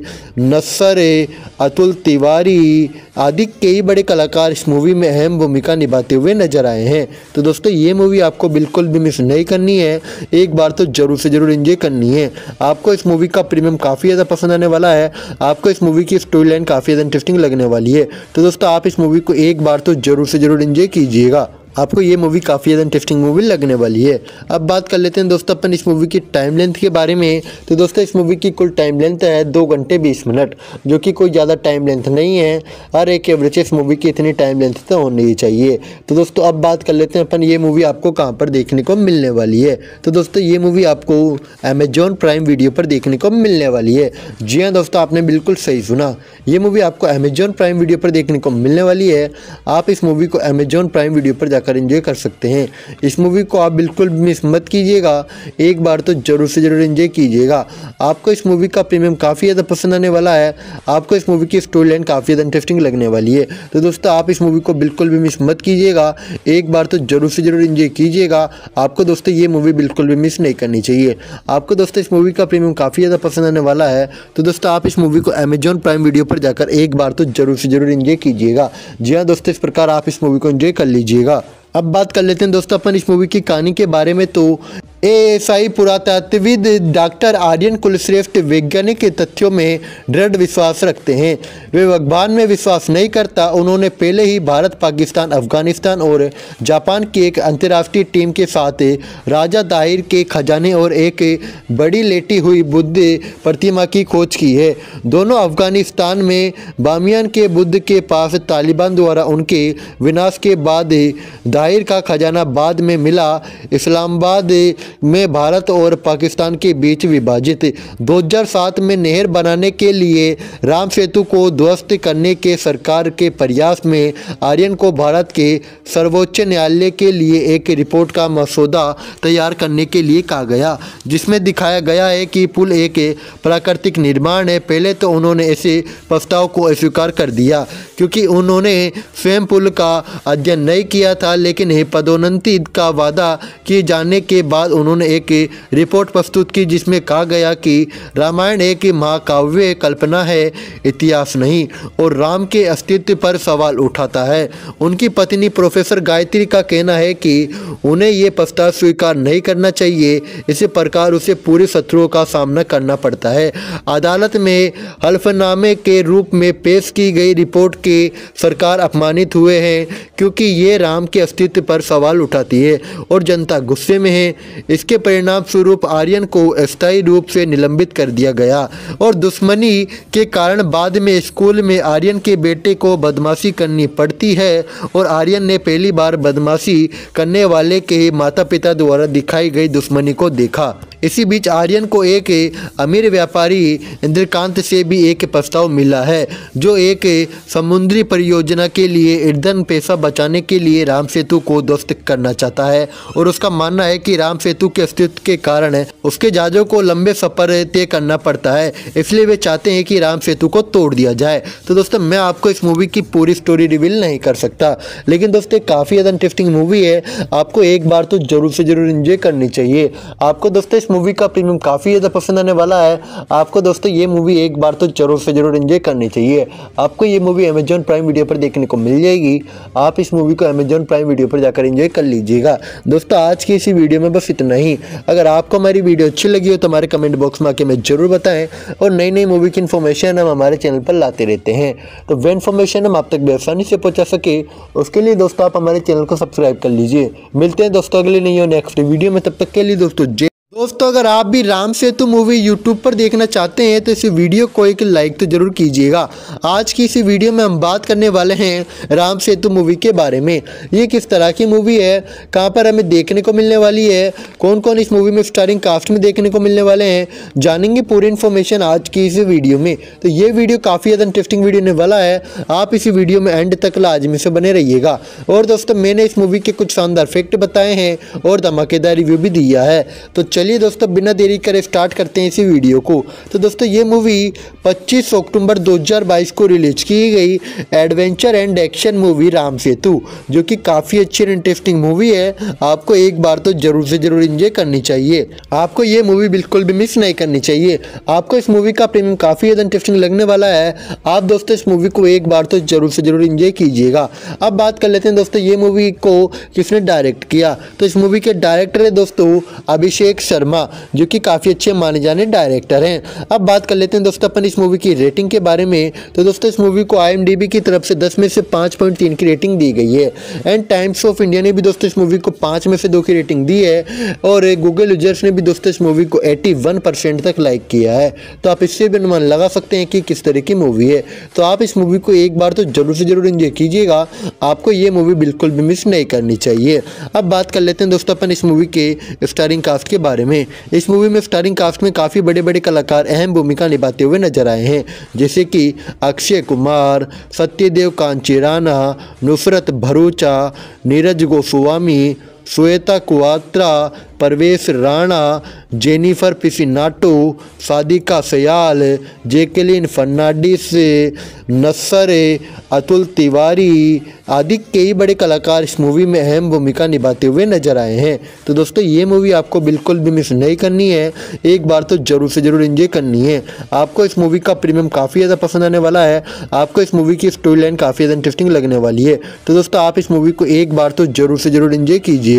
Nassar, Atul Tiwari आदि कई बड़े कलाकार इस मूवी में अहम भूमिका निभाते हुए नजर आए हैं। तो दोस्तों ये मूवी आपको बिल्कुल भी मिस नहीं करनी है, एक बार तो जरूर से जरूर एंजॉय करनी है। आपको इस मूवी का प्रीमियम काफ़ी ज़्यादा पसंद आने वाला है, आपको इस मूवी की स्टोरी लाइन काफ़ी ज़्यादा इंटरेस्टिंग लगने वाली है। तो दोस्तों आप इस मूवी को एक बार तो जरूर से जरूर एंजॉय कीजिएगा, आपको ये मूवी काफ़ी ज़्यादा इंटरेस्टिंग मूवी लगने वाली है। अब बात कर लेते हैं दोस्तों अपन इस मूवी की टाइम लेंथ के बारे में। तो दोस्तों इस मूवी की कुल टाइम लेंथ है दो घंटे बीस मिनट, जो कि कोई ज़्यादा टाइम लेंथ नहीं है। हर एक एवरेज इस मूवी की इतनी टाइम लेंथ तो होनी ही चाहिए। तो दोस्तों अब बात कर लेते हैं अपन ये मूवी आपको कहाँ पर देखने को मिलने वाली है। तो दोस्तों ये मूवी आपको अमेजॉन प्राइम वीडियो पर देखने को मिलने वाली है। जी हाँ दोस्तों आपने बिल्कुल सही सुना, ये मूवी आपको अमेजॉन प्राइम वीडियो पर देखने को मिलने वाली है। आप इस मूवी को अमेजॉन प्राइम वीडियो पर जाकर एंजॉय कर सकते हैं। इस मूवी को आप बिल्कुल मिस मत कीजिएगा, एक बार तो जरूर से जरूर एंजॉय कीजिएगा। आपको इस मूवी का प्रीमियम काफ़ी ज़्यादा पसंद आने वाला है, आपको इस मूवी की स्टोरी लाइन काफ़ी ज़्यादा इंटरेस्टिंग लगने वाली है। तो दोस्तों आप इस मूवी को बिल्कुल भी मिस मत कीजिएगा, एक बार तो जरूर से जरूर एंजॉय कीजिएगा। आपको दोस्तों ये मूवी बिल्कुल भी मिस नहीं करनी चाहिए। आपको दोस्तों इस मूवी का प्रीमियम काफ़ी ज़्यादा पसंद आने वाला है, तो दोस्तों आप इस मूवी को अमेजॉन प्राइम वीडियो पर जाकर एक बार तो जरूर से जरूर एंजॉय कीजिएगा। जी हाँ दोस्तों इस प्रकार आप इस मूवी को एंजॉय कर लीजिएगा। अब बात कर लेते हैं दोस्तों अपन इस मूवी की कहानी के बारे में। तो एएसआई पुरातत्वविद डॉक्टर आर्यन कुलश्रेष्ठ वैज्ञानिक के तथ्यों में दृढ़ विश्वास रखते हैं। वे भगवान में विश्वास नहीं करता। उन्होंने पहले ही भारत, पाकिस्तान, अफगानिस्तान और जापान की एक अंतर्राष्ट्रीय टीम के साथ राजा दाहिर के खजाने और एक बड़ी लेटी हुई बुद्ध प्रतिमा की खोज की है। दोनों अफगानिस्तान में बामियान के बुद्ध के पास तालिबान द्वारा उनके विनाश के बाद दाहिर का खजाना बाद में मिला। इस्लामाबाद में भारत और पाकिस्तान के बीच विभाजित दो हज़ार सात में नहर बनाने के लिए राम सेतु को ध्वस्त करने के सरकार के प्रयास में आर्यन को भारत के सर्वोच्च न्यायालय के लिए एक रिपोर्ट का मसौदा तैयार करने के लिए कहा गया, जिसमें दिखाया गया है कि पुल एक प्राकृतिक निर्माण है। पहले तो उन्होंने ऐसे प्रस्ताव को अस्वीकार कर दिया क्योंकि उन्होंने स्वयं पुल का अध्ययन नहीं किया था, लेकिन पदोन्नति का वादा किए जाने के बाद उन्होंने एक रिपोर्ट प्रस्तुत की जिसमें कहा गया कि रामायण एक महाकाव्य कल्पना है, इतिहास नहीं, और राम के अस्तित्व पर सवाल उठाता है। उनकी पत्नी प्रोफेसर गायत्री का कहना है कि उन्हें ये प्रस्ताव स्वीकार नहीं करना चाहिए, इसी प्रकार उसे पूरे शत्रुओं का सामना करना पड़ता है। अदालत में हल्फनामे के रूप में पेश की गई रिपोर्ट के सरकार अपमानित हुए हैं क्योंकि ये राम के अस्तित्व पर सवाल उठाती है और जनता गुस्से में है। इसके परिणाम स्वरूप आर्यन को अस्थायी रूप से निलंबित कर दिया गया और दुश्मनी के कारण बाद में स्कूल में आर्यन के बेटे को बदमाशी करनी पड़ती है और आर्यन ने पहली बार बदमाशी करने वाले के माता पिता द्वारा दिखाई गई दुश्मनी को देखा। इसी बीच आर्यन को एक अमीर व्यापारी इंद्रकांत से भी एक प्रस्ताव मिला है जो एक समुद्री परियोजना के लिए ईंधन पैसा बचाने के लिए राम सेतु को ध्वस्त करना चाहता है और उसका मानना है कि राम सेतु के अस्तित्व के कारण उसके जहाजों को लंबे सफर तय करना पड़ता है, इसलिए वे चाहते हैं कि राम सेतु को तोड़ दिया जाए। तो दोस्तों मैं आपको इस मूवी की पूरी स्टोरी रिवील नहीं कर सकता, लेकिन दोस्तों काफ़ी ज़्यादा इंटरेस्टिंग मूवी है, आपको एक बार तो जरूर से जरूर एंजॉय करनी चाहिए। आपको दोस्तों इस मूवी का प्रीमियम काफ़ी ज़्यादा पसंद आने वाला है। आपको दोस्तों ये मूवी एक बार तो जरूर से जरूर एंजॉय करनी चाहिए। आपको ये मूवी अमेजॉन प्राइम वीडियो पर देखने को मिल जाएगी। आप इस मूवी को अमेजॉन प्राइम वीडियो पर जाकर एंजॉय कर लीजिएगा। दोस्तों आज की इसी वीडियो में बस इतना ही। अगर आपको हमारी वीडियो अच्छी लगी हो तो हमारे कमेंट बॉक्स में आके हमें जरूर बताएं और नई नई मूवी की इन्फॉर्मेशन हम हमारे चैनल पर लाते रहते हैं, तो वह इन्फॉर्मेशन हम आप तक आसानी से पहुंचा सके उसके लिए दोस्तों आप हमारे चैनल को सब्सक्राइब कर लीजिए। मिलते हैं दोस्तों अगले नई और नेक्स्ट वीडियो में, तब तक के लिए दोस्तों जय। दोस्तों अगर आप भी राम सेतु मूवी यूट्यूब पर देखना चाहते हैं तो इस वीडियो को एक लाइक तो जरूर कीजिएगा। आज की इस वीडियो में हम बात करने वाले हैं राम सेतु मूवी के बारे में। ये किस तरह की मूवी है, कहां पर हमें देखने को मिलने वाली है, कौन कौन इस मूवी में स्टारिंग कास्ट में देखने को मिलने वाले हैं, जानेंगे पूरी इन्फॉर्मेशन आज की इस वीडियो में। तो ये वीडियो काफ़ी ज़्यादा इंटरेस्टिंग वीडियो होने वाला है, आप इस वीडियो में एंड तक लाजमी से बने रहिएगा। और दोस्तों मैंने इस मूवी के कुछ शानदार फैक्ट बताए हैं और धमाकेदार रिव्यू भी दिया है। तो चलिए दोस्तों बिना देरी करे स्टार्ट करते हैं इसी वीडियो को। तो दोस्तों ये मूवी पच्चीस अक्टूबर दो हज़ार बाईस को रिलीज की गई adventure and action movie Ram Setu, जो कि काफ़ी अच्छी और इंटरेस्टिंग मूवी है। आपको एक बार तो जरूर से जरूर एंजॉय करनी चाहिए। आपको ये मूवी बिल्कुल भी मिस नहीं करनी चाहिए। आपको इस मूवी का प्रीमियम काफ़ी ज़्यादा इंटरेस्टिंग लगने वाला है। आप दोस्तों इस मूवी को एक बार तो जरूर से जरूर एंजॉय कीजिएगा। अब बात कर लेते हैं दोस्तों ये मूवी को किसने डायरेक्ट किया। तो इस मूवी के डायरेक्टर है दोस्तों अभिषेक शर्मा, जो कि काफ़ी अच्छे माने जाने डायरेक्टर हैं। अब बात कर लेते हैं दोस्तों अपन इस मूवी की रेटिंग के बारे में। तो दोस्तों इस मूवी को आई एम डी बी की तरफ से दस में से पाँच पॉइंट तीन की रेटिंग दी गई है एंड टाइम्स ऑफ इंडिया ने भी दोस्तों इस मूवी को पाँच में से दो की रेटिंग दी है और गूगल यूजर्स ने भी दोस्तों इस मूवी को इक्यासी परसेंट तक लाइक किया है। तो आप इससे भी अनुमान लगा सकते हैं कि किस तरह की मूवी है। तो आप इस मूवी को एक बार तो जरूर से जरूर एंजॉय कीजिएगा। आपको ये मूवी बिल्कुल भी मिस नहीं करनी चाहिए। अब बात कर लेते हैं दोस्तों अपन इस मूवी के स्टारिंग कास्ट के बारे में। इस मूवी में स्टारिंग कास्ट में काफ़ी बड़े बड़े कलाकार अहम भूमिका निभाते हुए नजर आए हैं, जैसे कि Akshay Kumar, Satyadev Kanchi Rana, Nushrat Bharucha, Neeraj Goswami, Shweta Kwatra, Parvesh Rana, Jennifer Piccinato, Sadiqa Sayal, Jacqueline Fernandes, Nassar, Atul Tiwari आदि कई बड़े कलाकार इस मूवी में अहम भूमिका निभाते हुए नजर आए हैं। तो दोस्तों ये मूवी आपको बिल्कुल भी मिस नहीं करनी है, एक बार तो जरूर से जरूर एंजॉय करनी है। आपको इस मूवी का प्रीमियम काफ़ी ज़्यादा पसंद आने वाला है। आपको इस मूवी की स्टोरी लाइन काफ़ी ज़्यादा इंटरेस्टिंग लगने वाली है। तो दोस्तों आप इस मूवी को एक बार तो जरूर से जरूर एंजॉय कीजिएगा।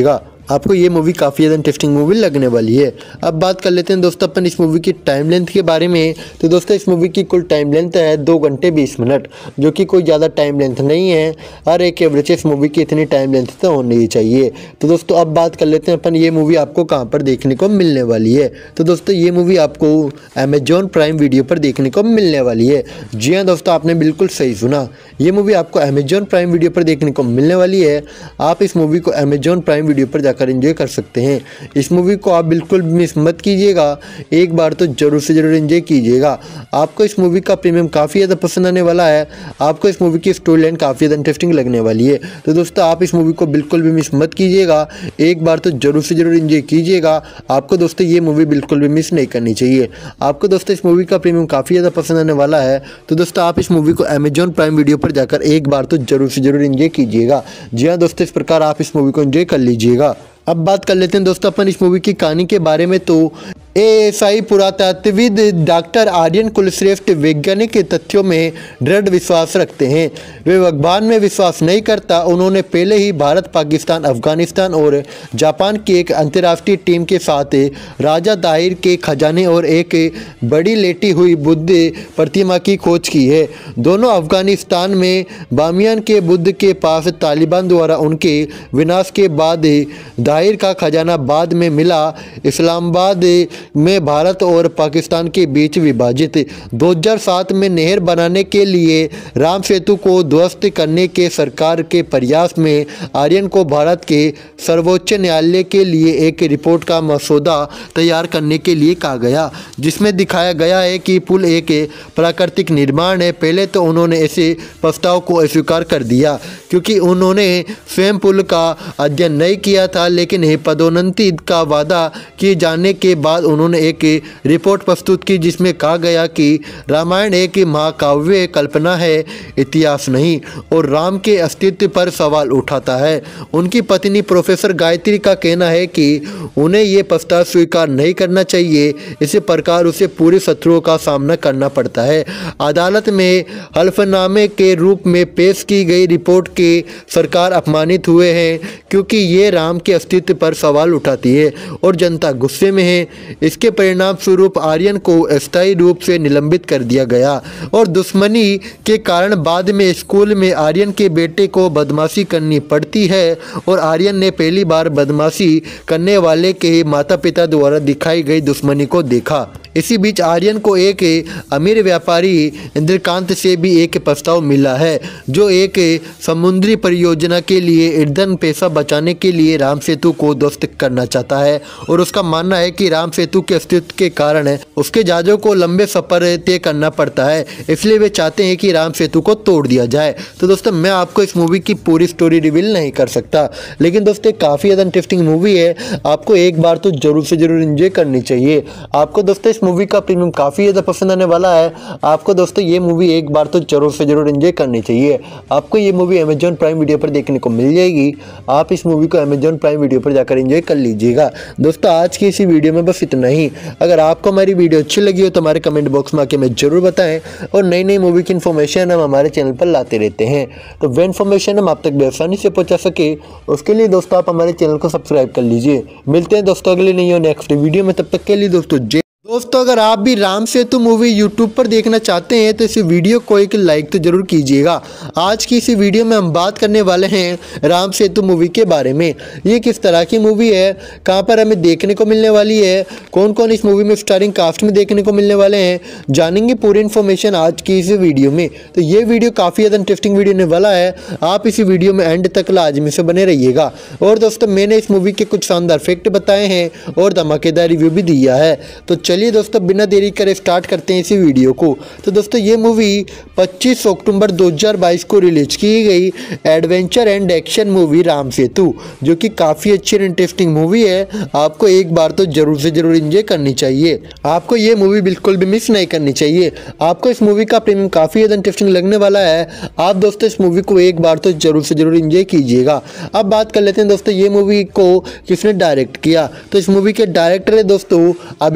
आपको ये मूवी काफ़ी ज़्यादा इंटरेस्टिंग मूवी लगने वाली है। अब बात कर लेते हैं दोस्तों अपन इस मूवी की टाइम लेंथ के बारे में। तो दोस्तों इस मूवी की कुल टाइम लेंथ है दो घंटे बीस मिनट, जो कि कोई ज़्यादा टाइम लेंथ नहीं है। हर एक एवरेज इस मूवी की इतनी टाइम लेंथ तो होनी ही चाहिए। तो दोस्तों अब बात कर लेते हैं अपन ये मूवी आपको कहाँ पर देखने को मिलने वाली है। तो दोस्तों ये मूवी आपको अमेजॉन प्राइम वीडियो पर देखने को मिलने वाली है। जी हाँ दोस्तों, आपने बिल्कुल सही सुना, ये मूवी आपको अमेजॉन प्राइम वीडियो पर देखने को मिलने वाली है। आप इस मूवी को अमेजॉन प्राइम वीडियो पर जाकर एंजॉय कर सकते हैं। इस मूवी को आप बिल्कुल मिस मत कीजिएगा, एक बार तो जरूर से जरूर एंजॉय कीजिएगा। आपको इस मूवी का प्रीमियम काफ़ी ज़्यादा पसंद आने वाला है। आपको इस मूवी की स्टोरी लाइन काफ़ी ज़्यादा इंटरेस्टिंग लगने वाली है। तो दोस्तों आप इस मूवी को बिल्कुल भी मिस मत कीजिएगा, एक बार तो जरूर से जरूर एंजॉय कीजिएगा। आपको दोस्तों ये मूवी बिल्कुल भी मिस नहीं करनी चाहिए। आपको दोस्तों इस मूवी का प्रीमियम काफ़ी ज़्यादा पसंद आने वाला है। तो दोस्तों आप इस मूवी को अमेजॉन प्राइम वीडियो पर जाकर एक बार तो जरूर से जरूर एंजॉय कीजिएगा। जी हाँ दोस्तों, इस प्रकार आप इस मूवी को एंजॉय कर लीजिएगा। अब बात कर लेते हैं दोस्तों अपन इस मूवी की कहानी के बारे में। तो एएसआई पुरातत्वविद डॉक्टर आर्यन कुलश्रेष्ठ वैज्ञानिक के तथ्यों में दृढ़ विश्वास रखते हैं। वे भगवान में विश्वास नहीं करता। उन्होंने पहले ही भारत, पाकिस्तान, अफगानिस्तान और जापान की एक अंतर्राष्ट्रीय टीम के साथ राजा दाहिर के खजाने और एक बड़ी लेटी हुई बुद्ध प्रतिमा की खोज की है। दोनों अफगानिस्तान में बामियान के बुद्ध के पास तालिबान द्वारा उनके विनाश के बाद दाहिर का खजाना बाद में मिला। इस्लामाबाद में भारत और पाकिस्तान के बीच विभाजित दो हज़ार सात में नहर बनाने के लिए राम सेतु को ध्वस्त करने के सरकार के प्रयास में आर्यन को भारत के सर्वोच्च न्यायालय के लिए एक रिपोर्ट का मसौदा तैयार करने के लिए कहा गया, जिसमें दिखाया गया है कि पुल एक प्राकृतिक निर्माण है। पहले तो उन्होंने ऐसे प्रस्ताव को अस्वीकार कर दिया क्योंकि उन्होंने स्वयं पुल का अध्ययन नहीं किया था, लेकिन पदोन्नति का वादा किए जाने के बाद उन्होंने एक रिपोर्ट प्रस्तुत की जिसमें कहा गया कि रामायण एक महाकाव्य कल्पना है, इतिहास नहीं, और राम के अस्तित्व पर सवाल उठाता है। उनकी पत्नी प्रोफेसर गायत्री का कहना है कि उन्हें ये प्रस्ताव स्वीकार नहीं करना चाहिए, इसी प्रकार उसे पूरे शत्रुओं का सामना करना पड़ता है। अदालत में हल्फनामे के रूप में पेश की गई रिपोर्ट के सरकार अपमानित हुए हैं क्योंकि ये राम के अस्तित्व पर सवाल उठाती है और जनता गुस्से में है। इसके परिणाम स्वरूप आर्यन को अस्थायी रूप से निलंबित कर दिया गया और दुश्मनी के कारण बाद में स्कूल में आर्यन के बेटे को बदमाशी करनी पड़ती है और आर्यन ने पहली बार बदमाशी करने वाले के माता पिता द्वारा दिखाई गई दुश्मनी को देखा। इसी बीच आर्यन को एक अमीर व्यापारी इंद्रकांत से भी एक प्रस्ताव मिला है जो एक समुद्री परियोजना के लिए ईंधन पैसा बचाने के लिए राम सेतु को ध्वस्त करना चाहता है और उसका मानना है कि राम सेतु के अस्तित्व के कारण उसके जहाजों को लंबे सफर तय करना पड़ता है, इसलिए वे चाहते हैं कि राम सेतु को तोड़ दिया जाए। तो दोस्तों मैं आपको इस मूवी की पूरी स्टोरी रिवील नहीं कर सकता, लेकिन दोस्तों काफ़ी ज़्यादा इंटरेस्टिंग मूवी है, आपको एक बार तो जरूर से जरूर एंजॉय करनी चाहिए। आपको दोस्तों इस मूवी का प्रीमियम काफ़ी ज़्यादा पसंद आने वाला है। आपको दोस्तों ये मूवी एक बार तो जरूर से जरूर एंजॉय करनी चाहिए। आपको ये मूवी अमेजॉन प्राइम वीडियो पर देखने को मिल जाएगी। आप इस मूवी को अमेजॉन प्राइम वीडियो पर जाकर एंजॉय कर लीजिएगा। दोस्तों आज की इसी वीडियो में बस इतना ही। अगर आपको हमारी वीडियो अच्छी लगी हो तो हमारे कमेंट बॉक्स में आके हमें जरूर बताएं और नई नई मूवी की इन्फॉर्मेशन हम हमारे चैनल पर लाते रहते हैं, तो वह इन्फॉर्मेशन हम आप तक आसानी से पहुंचा सके उसके लिए दोस्तों आप हमारे चैनल को सब्सक्राइब कर लीजिए। मिलते हैं दोस्तों अगले नई और नेक्स्ट वीडियो में, तब तक के लिए दोस्तों जय। दोस्तों अगर आप भी राम सेतु मूवी यूट्यूब पर देखना चाहते हैं तो इस वीडियो को एक लाइक तो जरूर कीजिएगा। आज की इसी वीडियो में हम बात करने वाले हैं राम सेतु मूवी के बारे में। ये किस तरह की मूवी है, कहां पर हमें देखने को मिलने वाली है, कौन कौन इस मूवी में स्टारिंग कास्ट में देखने को मिलने वाले हैं, जानेंगे पूरी इन्फॉर्मेशन आज की इस वीडियो में। तो ये वीडियो काफ़ी ज़्यादा इंटरेस्टिंग वीडियो होने वाला है, आप इसी वीडियो में एंड तक लाजमी से बने रहिएगा। और दोस्तों मैंने इस मूवी के कुछ शानदार फैक्ट बताए हैं और धमाकेदार रिव्यू भी दिया है। तो चलिए दोस्तों बिना देरी करे स्टार्ट करते हैं इसी वीडियो को। तो दोस्तों ये मूवी पच्चीस अक्टूबर दो हज़ार बाईस को रिलीज की गई adventure and action movie Ram Setu, जो कि काफ़ी अच्छी और इंटरेस्टिंग मूवी है। आपको एक बार तो जरूर से जरूर एंजॉय करनी चाहिए। आपको ये मूवी बिल्कुल भी मिस नहीं करनी चाहिए। आपको इस मूवी का प्रीमियम काफ़ी ज़्यादा इंटरेस्टिंग लगने वाला है। आप दोस्तों इस मूवी को एक बार तो जरूर से जरूर एंजॉय कीजिएगा। अब बात कर लेते हैं दोस्तों ये मूवी को किसने डायरेक्ट किया। तो इस मूवी के डायरेक्टर है दोस्तों अभिषेक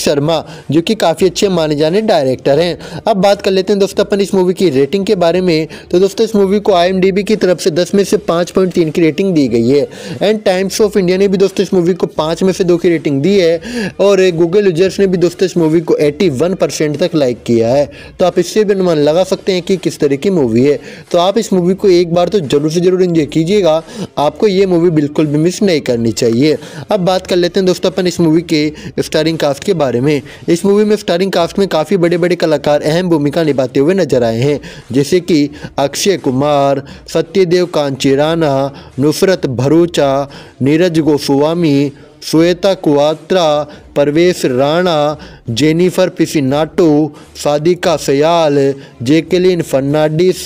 शर्मा, जो कि काफ़ी अच्छे माने जाने डायरेक्टर हैं। अब बात कर लेते हैं दोस्तों अपन इस मूवी की रेटिंग के बारे में। तो दोस्तों इस मूवी को आई एम डी बी की तरफ से दस में से पाँच पॉइंट तीन की रेटिंग दी गई है। एंड टाइम्स ऑफ इंडिया ने भी दोस्तों इस मूवी को पाँच में से दो की रेटिंग दी है। और गूगल यूजर्स ने भी दोस्तों इस मूवी को इक्यासी परसेंट तक लाइक किया है। तो आप इससे भी अनुमान लगा सकते हैं कि किस तरह की मूवी है। तो आप इस मूवी को एक बार तो जरूर से जरूर एंजॉय कीजिएगा, आपको ये मूवी बिल्कुल भी मिस नहीं करनी चाहिए। अब बात कर लेते हैं दोस्तों अपन इस मूवी के स्टारिंग कास्ट के बारे में। इस मूवी में स्टारिंग कास्ट में काफ़ी बड़े बड़े कलाकार अहम भूमिका निभाते हुए नजर आए हैं, जैसे कि Akshay Kumar, Satyadev Kanchi Rana, Nushrat Bharucha, Neeraj Goswami, Shweta Kwatra, Parvesh Rana, Jennifer Piccinato, Sadiqa Sayal, Jacqueline Fernandes,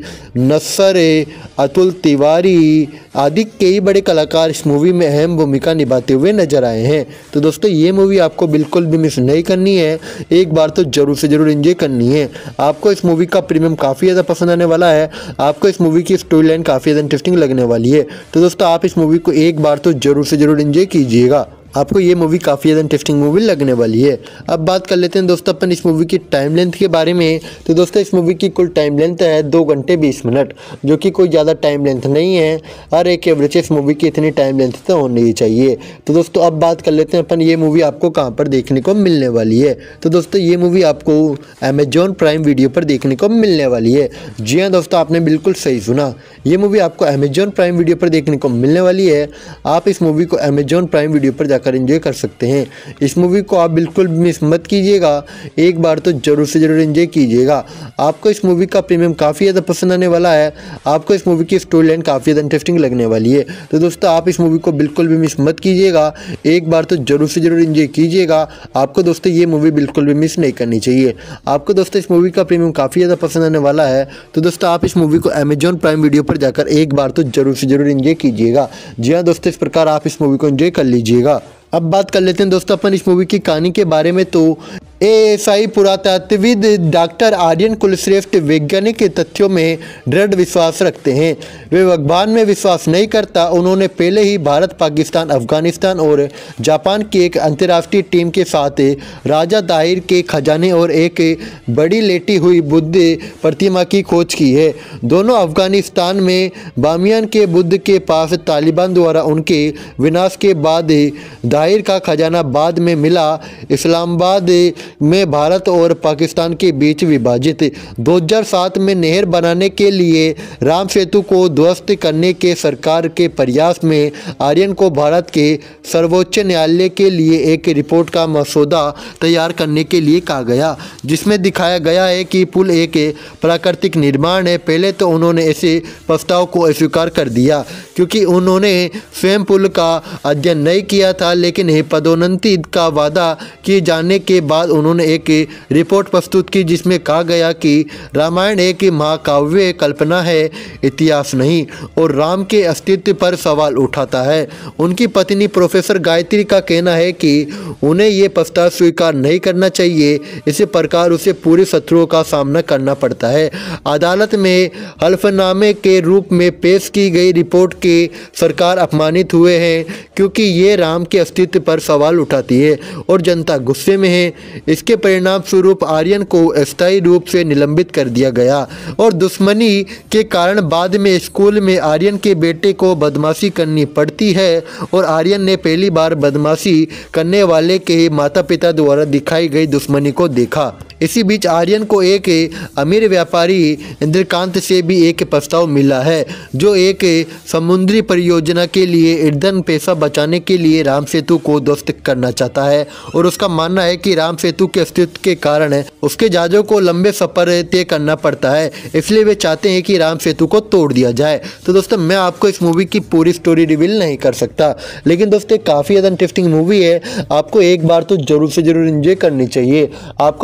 Nassar, Atul Tiwari आदि कई बड़े कलाकार इस मूवी में अहम भूमिका निभाते हुए नजर आए हैं। तो दोस्तों ये मूवी आपको बिल्कुल भी मिस नहीं करनी है, एक बार तो जरूर से जरूर एंजॉय करनी है। आपको इस मूवी का प्रीमियम काफ़ी ज़्यादा पसंद आने वाला है, आपको इस मूवी की स्टोरी लाइन काफ़ी ज़्यादा इंटरेस्टिंग लगने वाली है। तो दोस्तों आप इस मूवी को एक बार तो जरूर से जरूर एंजॉय कीजिएगा, आपको ये मूवी काफ़ी ज़्यादा इंटरेस्टिंग मूवी लगने वाली है। अब बात कर लेते हैं दोस्तों अपन इस मूवी की टाइम लेंथ के बारे में। तो दोस्तों इस मूवी की कुल टाइम लेंथ है दो घंटे बीस मिनट, जो कि कोई ज़्यादा टाइम लेंथ नहीं है। हर एक एवरेज इस मूवी की इतनी टाइम लेंथ तो होनी ही चाहिए। तो दोस्तों अब बात कर लेते हैं अपन ये मूवी आपको कहाँ पर देखने को मिलने वाली है। तो दोस्तों ये मूवी आपको अमेजॉन प्राइम वीडियो पर देखने को मिलने वाली है। जी हाँ दोस्तों, आपने बिल्कुल सही सुना, ये मूवी आपको अमेजॉन प्राइम वीडियो पर देखने को मिलने वाली है। आप इस मूवी को अमेजॉन प्राइम वीडियो पर जाकर एंजॉय कर सकते हैं। इस मूवी को आप बिल्कुल मिस मत कीजिएगा, एक बार तो जरूर से जरूर एंजॉय कीजिएगा। आपको इस मूवी का प्रीमियम काफ़ी ज़्यादा पसंद आने वाला है, आपको इस मूवी की स्टोरी लाइन काफ़ी ज़्यादा इंटरेस्टिंग लगने वाली है। तो दोस्तों आप इस मूवी को बिल्कुल भी मिस मत कीजिएगा, एक बार तो जरूर से जरूर एंजॉय कीजिएगा। आपको दोस्तों ये मूवी बिल्कुल भी मिस नहीं करनी चाहिए। आपको दोस्तों इस मूवी का प्रीमियम काफ़ी ज़्यादा पसंद आने वाला है। तो दोस्तों आप इस मूवी को अमेजॉन प्राइम वीडियो पर जाकर एक बार तो जरूर से जरूर एंजॉय कीजिएगा। जी हाँ दोस्तों, इस प्रकार आप इस मूवी को एंजॉय कर लीजिएगा। अब बात कर लेते हैं दोस्तों अपन इस मूवी की कहानी के बारे में। तो ए एस आई पुरातत्वविद डॉक्टर आर्यन कुलश्रेष्ठ वैज्ञानिक के तथ्यों में दृढ़ विश्वास रखते हैं। वे भगवान में विश्वास नहीं करता। उन्होंने पहले ही भारत, पाकिस्तान, अफगानिस्तान और जापान की एक अंतर्राष्ट्रीय टीम के साथ राजा दाहिर के खजाने और एक बड़ी लेटी हुई बुद्ध प्रतिमा की खोज की है। दोनों अफगानिस्तान में बामियान के बुद्ध के पास तालिबान द्वारा उनके विनाश के बाद दाहिर का खजाना बाद में मिला। इस्लामाबाद में भारत और पाकिस्तान के बीच विभाजित दो हज़ार सात में नहर बनाने के लिए राम सेतु को ध्वस्त करने के सरकार के प्रयास में आर्यन को भारत के सर्वोच्च न्यायालय के लिए एक रिपोर्ट का मसौदा तैयार करने के लिए कहा गया, जिसमें दिखाया गया है कि पुल एक प्राकृतिक निर्माण है। पहले तो उन्होंने ऐसे प्रस्ताव को अस्वीकार कर दिया क्योंकि उन्होंने स्वयं पुल का अध्ययन नहीं किया था, लेकिन पदोन्नति का वादा किए जाने के बाद उन्होंने एक रिपोर्ट प्रस्तुत की जिसमें कहा गया कि रामायण एक महाकाव्य कल्पना है, इतिहास नहीं, और राम के अस्तित्व पर सवाल उठाता है। उनकी पत्नी प्रोफेसर गायत्री का कहना है कि उन्हें ये प्रस्ताव स्वीकार नहीं करना चाहिए, इसी प्रकार उसे पूरे शत्रुओं का सामना करना पड़ता है। अदालत में हल्फनामे के रूप में पेश की गई रिपोर्ट के सरकार अपमानित हुए हैं क्योंकि ये राम के अस्तित्व पर सवाल उठाती है और जनता गुस्से में है। इसके परिणाम स्वरूप आर्यन को अस्थायी रूप से निलंबित कर दिया गया और दुश्मनी के कारण बाद में स्कूल में आर्यन के बेटे को बदमाशी करनी पड़ती है और आर्यन ने पहली बार बदमाशी करने वाले के माता पिता द्वारा दिखाई गई दुश्मनी को देखा। इसी बीच आर्यन को एक अमीर व्यापारी इंद्रकांत से भी एक प्रस्ताव मिला है जो एक समुद्री परियोजना के लिए ईंधन पैसा बचाने के लिए राम सेतु को ध्वस्त करना चाहता है और उसका मानना है कि राम सेतु के अस्तित्व के कारण उसके जहाजों को लंबे सफर तय करना पड़ता है, इसलिए वे चाहते हैं कि राम सेतु को तोड़ दिया जाए। तो दोस्तों मैं आपको इस मूवी की पूरी स्टोरी रिवील नहीं कर सकता, लेकिन दोस्तों काफ़ी ज़्यादा इंटरेस्टिंग मूवी है, आपको एक बार तो जरूर से जरूर एंजॉय करनी चाहिए। आपको दोस्तों इस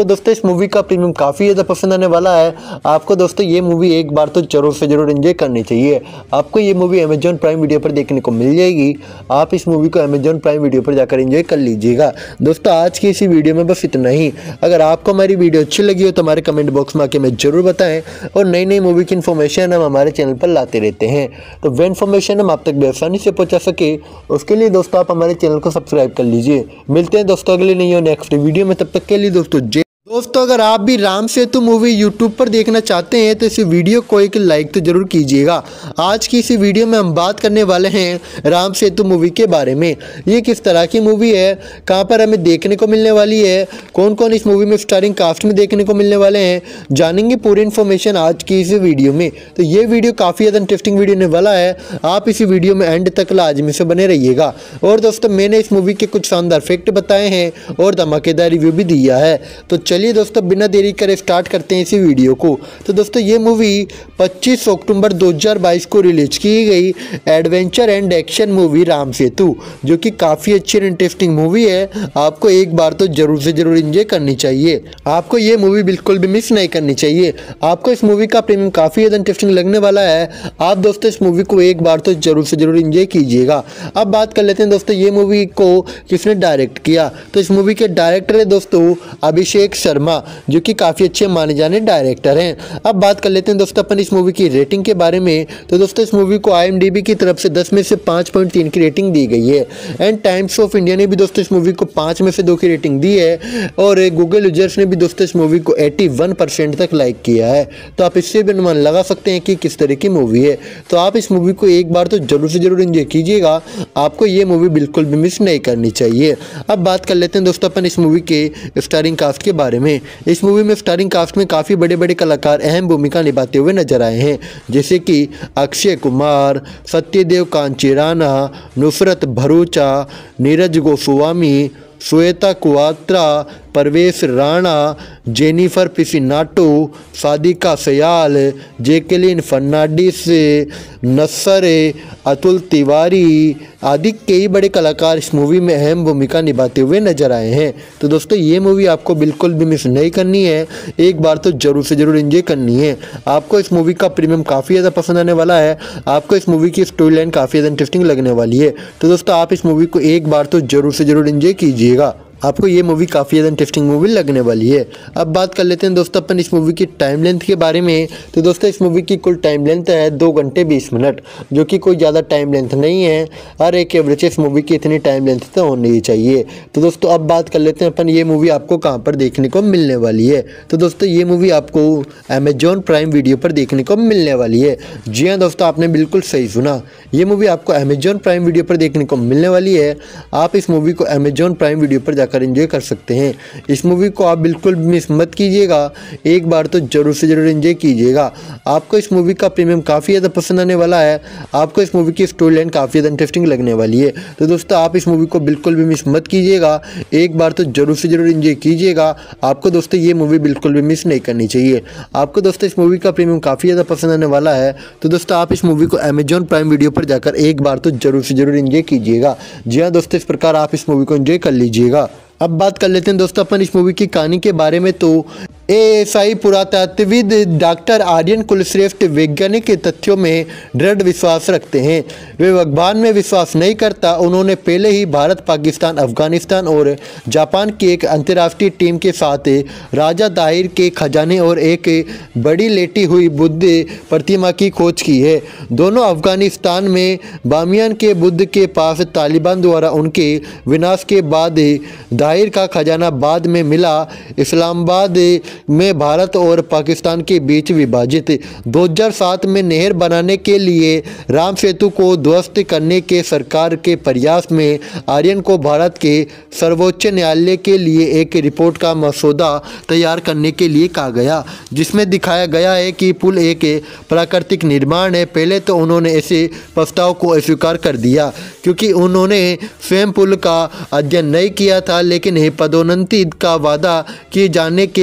मूवी का प्रीमियम काफ़ी ज़्यादा पसंद आने वाला है। आपको दोस्तों ये मूवी एक बार तो जरूर से जरूर एंजॉय करनी चाहिए। आपको ये मूवी अमेजॉन प्राइम वीडियो पर देखने को मिल जाएगी। आप इस मूवी को अमेजॉन प्राइम वीडियो पर जाकर एंजॉय कर लीजिएगा। दोस्तों आज की इसी वीडियो में बस इतना ही। अगर आपको हमारी वीडियो अच्छी लगी हो तो हमारे कमेंट बॉक्स में आके हमें जरूर बताएं और नई नई मूवी की इन्फॉर्मेशन हम हमारे चैनल पर लाते रहते हैं, तो वह इन्फॉर्मेशन हम आप तक आसानी से पहुंचा सके उसके लिए दोस्तों आप हमारे चैनल को सब्सक्राइब कर लीजिए। मिलते हैं दोस्तों अगले नई और नेक्स्ट वीडियो में, तब तक के लिए दोस्तों जय। दोस्तों अगर आप भी राम सेतु मूवी यूट्यूब पर देखना चाहते हैं तो इस वीडियो को एक लाइक तो जरूर कीजिएगा। आज की इस वीडियो में हम बात करने वाले हैं राम सेतु मूवी के बारे में। ये किस तरह की मूवी है, कहां पर हमें देखने को मिलने वाली है, कौन कौन इस मूवी में स्टारिंग कास्ट में देखने को मिलने वाले हैं, जानेंगे पूरी इन्फॉर्मेशन आज की इस वीडियो में। तो ये वीडियो काफ़ी ज़्यादा इंटरेस्टिंग वीडियो होने वाला है। आप इस वीडियो में एंड तक लाजमी से बने रहिएगा। और दोस्तों मैंने इस मूवी के कुछ शानदार फैक्ट बताए हैं और धमाकेदार रिव्यू भी दिया है। तो चलिए दोस्तों बिना देरी करे स्टार्ट करते हैं इसी वीडियो को। तो दोस्तों ये मूवी पच्चीस अक्टूबर दो हज़ार बाईस को रिलीज की गई adventure and action movie Ram Setu, जो कि काफ़ी अच्छी और इंटरेस्टिंग मूवी है। आपको एक बार तो जरूर से जरूर एंजॉय करनी चाहिए। आपको ये मूवी बिल्कुल भी मिस नहीं करनी चाहिए। आपको इस मूवी का प्रीमियम काफ़ी ज़्यादा इंटरेस्टिंग लगने वाला है। आप दोस्तों इस मूवी को एक बार तो जरूर से जरूर एंजॉय कीजिएगा। अब बात कर लेते हैं दोस्तों ये मूवी को किसने डायरेक्ट किया। तो इस मूवी के डायरेक्टर है दोस्तों अभिषेक शर्मा, जो कि काफ़ी अच्छे माने जाने डायरेक्टर हैं। अब बात कर लेते हैं दोस्तों अपन इस मूवी की रेटिंग के बारे में। तो दोस्तों इस मूवी को आई एम डी बी की तरफ से दस में से पाँच पॉइंट तीन की रेटिंग दी गई है। एंड टाइम्स ऑफ इंडिया ने भी दोस्तों इस मूवी को पाँच में से दो की रेटिंग दी है। और गूगल यूजर्स ने भी दोस्तों इस मूवी को इक्यासी परसेंट तक लाइक किया है। तो आप इससे भी अनुमान लगा सकते हैं कि किस तरह की मूवी है। तो आप इस मूवी को एक बार तो जरूर से जरूर एंजॉय कीजिएगा। आपको ये मूवी बिल्कुल भी मिस नहीं करनी चाहिए। अब बात कर लेते हैं दोस्तों अपन इस मूवी के स्टारिंग कास्ट के बारे में। इस मूवी में स्टारिंग कास्ट में काफ़ी बड़े बड़े कलाकार अहम भूमिका निभाते हुए नजर आए हैं, जैसे कि Akshay Kumar, Satyadev Kanchi Rana, Nushrat Bharucha, Neeraj Goswami, Shweta Kwatra, Parvesh Rana, Jennifer Piccinato, Sadiqa Sayal, Jacqueline Fernandes, Nassar, Atul Tiwari आदि कई बड़े कलाकार इस मूवी में अहम भूमिका निभाते हुए नजर आए हैं। तो दोस्तों ये मूवी आपको बिल्कुल भी मिस नहीं करनी है। एक बार तो जरूर से जरूर एंजॉय करनी है। आपको इस मूवी का प्रीमियम काफ़ी ज़्यादा पसंद आने वाला है। आपको इस मूवी की स्टोरी लाइन काफ़ी ज़्यादा इंटरेस्टिंग लगने वाली है। तो दोस्तों आप इस मूवी को एक बार तो जरूर से जरूर एंजॉय कीजिएगा। आपको ये मूवी काफ़ी ज़्यादा इंटरेस्टिंग मूवी लगने वाली है। अब बात कर लेते हैं दोस्तों अपन इस मूवी की टाइम लेंथ के बारे में। तो दोस्तों इस मूवी की कुल टाइम लेंथ है दो घंटे बीस मिनट, जो कि कोई ज़्यादा टाइम लेंथ नहीं है। हर एक एवरेज इस मूवी की इतनी टाइम लेंथ तो होनी ही चाहिए। तो दोस्तों अब बात कर लेते हैं अपन ये मूवी आपको कहाँ पर देखने को मिलने वाली है। तो दोस्तों ये मूवी आपको अमेजॉन प्राइम वीडियो पर देखने को मिलने वाली है। जी हाँ दोस्तों आपने बिल्कुल सही सुना, ये मूवी आपको अमेजॉन प्राइम वीडियो पर देखने को मिलने वाली है। आप इस मूवी को अमेजॉन प्राइम वीडियो पर जाकर एंजॉय कर सकते हैं। इस मूवी को आप बिल्कुल मिस मत कीजिएगा। एक बार तो जरूर से जरूर एंजॉय कीजिएगा। आपको इस मूवी का प्रीमियम काफ़ी ज़्यादा पसंद आने वाला है। आपको इस मूवी की स्टोरी लाइन काफ़ी ज़्यादा इंटरेस्टिंग लगने वाली है। तो दोस्तों आप इस मूवी को बिल्कुल भी मिस मत कीजिएगा। एक बार तो जरूर से जरूर एंजॉय कीजिएगा। आपको दोस्तों ये मूवी बिल्कुल भी मिस नहीं करनी चाहिए। आपको दोस्तों इस मूवी का प्रीमियम काफ़ी ज़्यादा पसंद आने वाला है। तो दोस्तों आप इस मूवी को अमेजॉन प्राइम वीडियो पर जाकर एक बार तो जरूर से जरूर एंजॉय कीजिएगा। जी हाँ दोस्तों इस प्रकार आप इस मूवी को एंजॉय कर लीजिएगा। अब बात कर लेते हैं दोस्तों अपन इस मूवी की कहानी के बारे में। तो ए एस आई पुरातत्वविद डॉक्टर आर्यन कुलश्रेष्ठ वैज्ञानिक के तथ्यों में दृढ़ विश्वास रखते हैं। वे भगवान में विश्वास नहीं करता। उन्होंने पहले ही भारत, पाकिस्तान, अफगानिस्तान और जापान की एक अंतर्राष्ट्रीय टीम के साथ राजा दाहिर के खजाने और एक बड़ी लेटी हुई बुद्ध प्रतिमा की खोज की है। दोनों अफगानिस्तान में बामियान के बुद्ध के पास तालिबान द्वारा उनके विनाश के बाद दाहिर का खजाना बाद में मिला। इस्लामाबाद में भारत और पाकिस्तान के बीच विभाजित दो हज़ार सात में नहर बनाने के लिए राम सेतु को ध्वस्त करने के सरकार के प्रयास में आर्यन को भारत के सर्वोच्च न्यायालय के लिए एक रिपोर्ट का मसौदा तैयार करने के लिए कहा गया, जिसमें दिखाया गया है कि पुल एक प्राकृतिक निर्माण है। पहले तो उन्होंने ऐसे प्रस्ताव को अस्वीकार कर दिया क्योंकि उन्होंने स्वयं पुल का अध्ययन नहीं किया था, लेकिन पदोन्नति का वादा किए जाने के बाद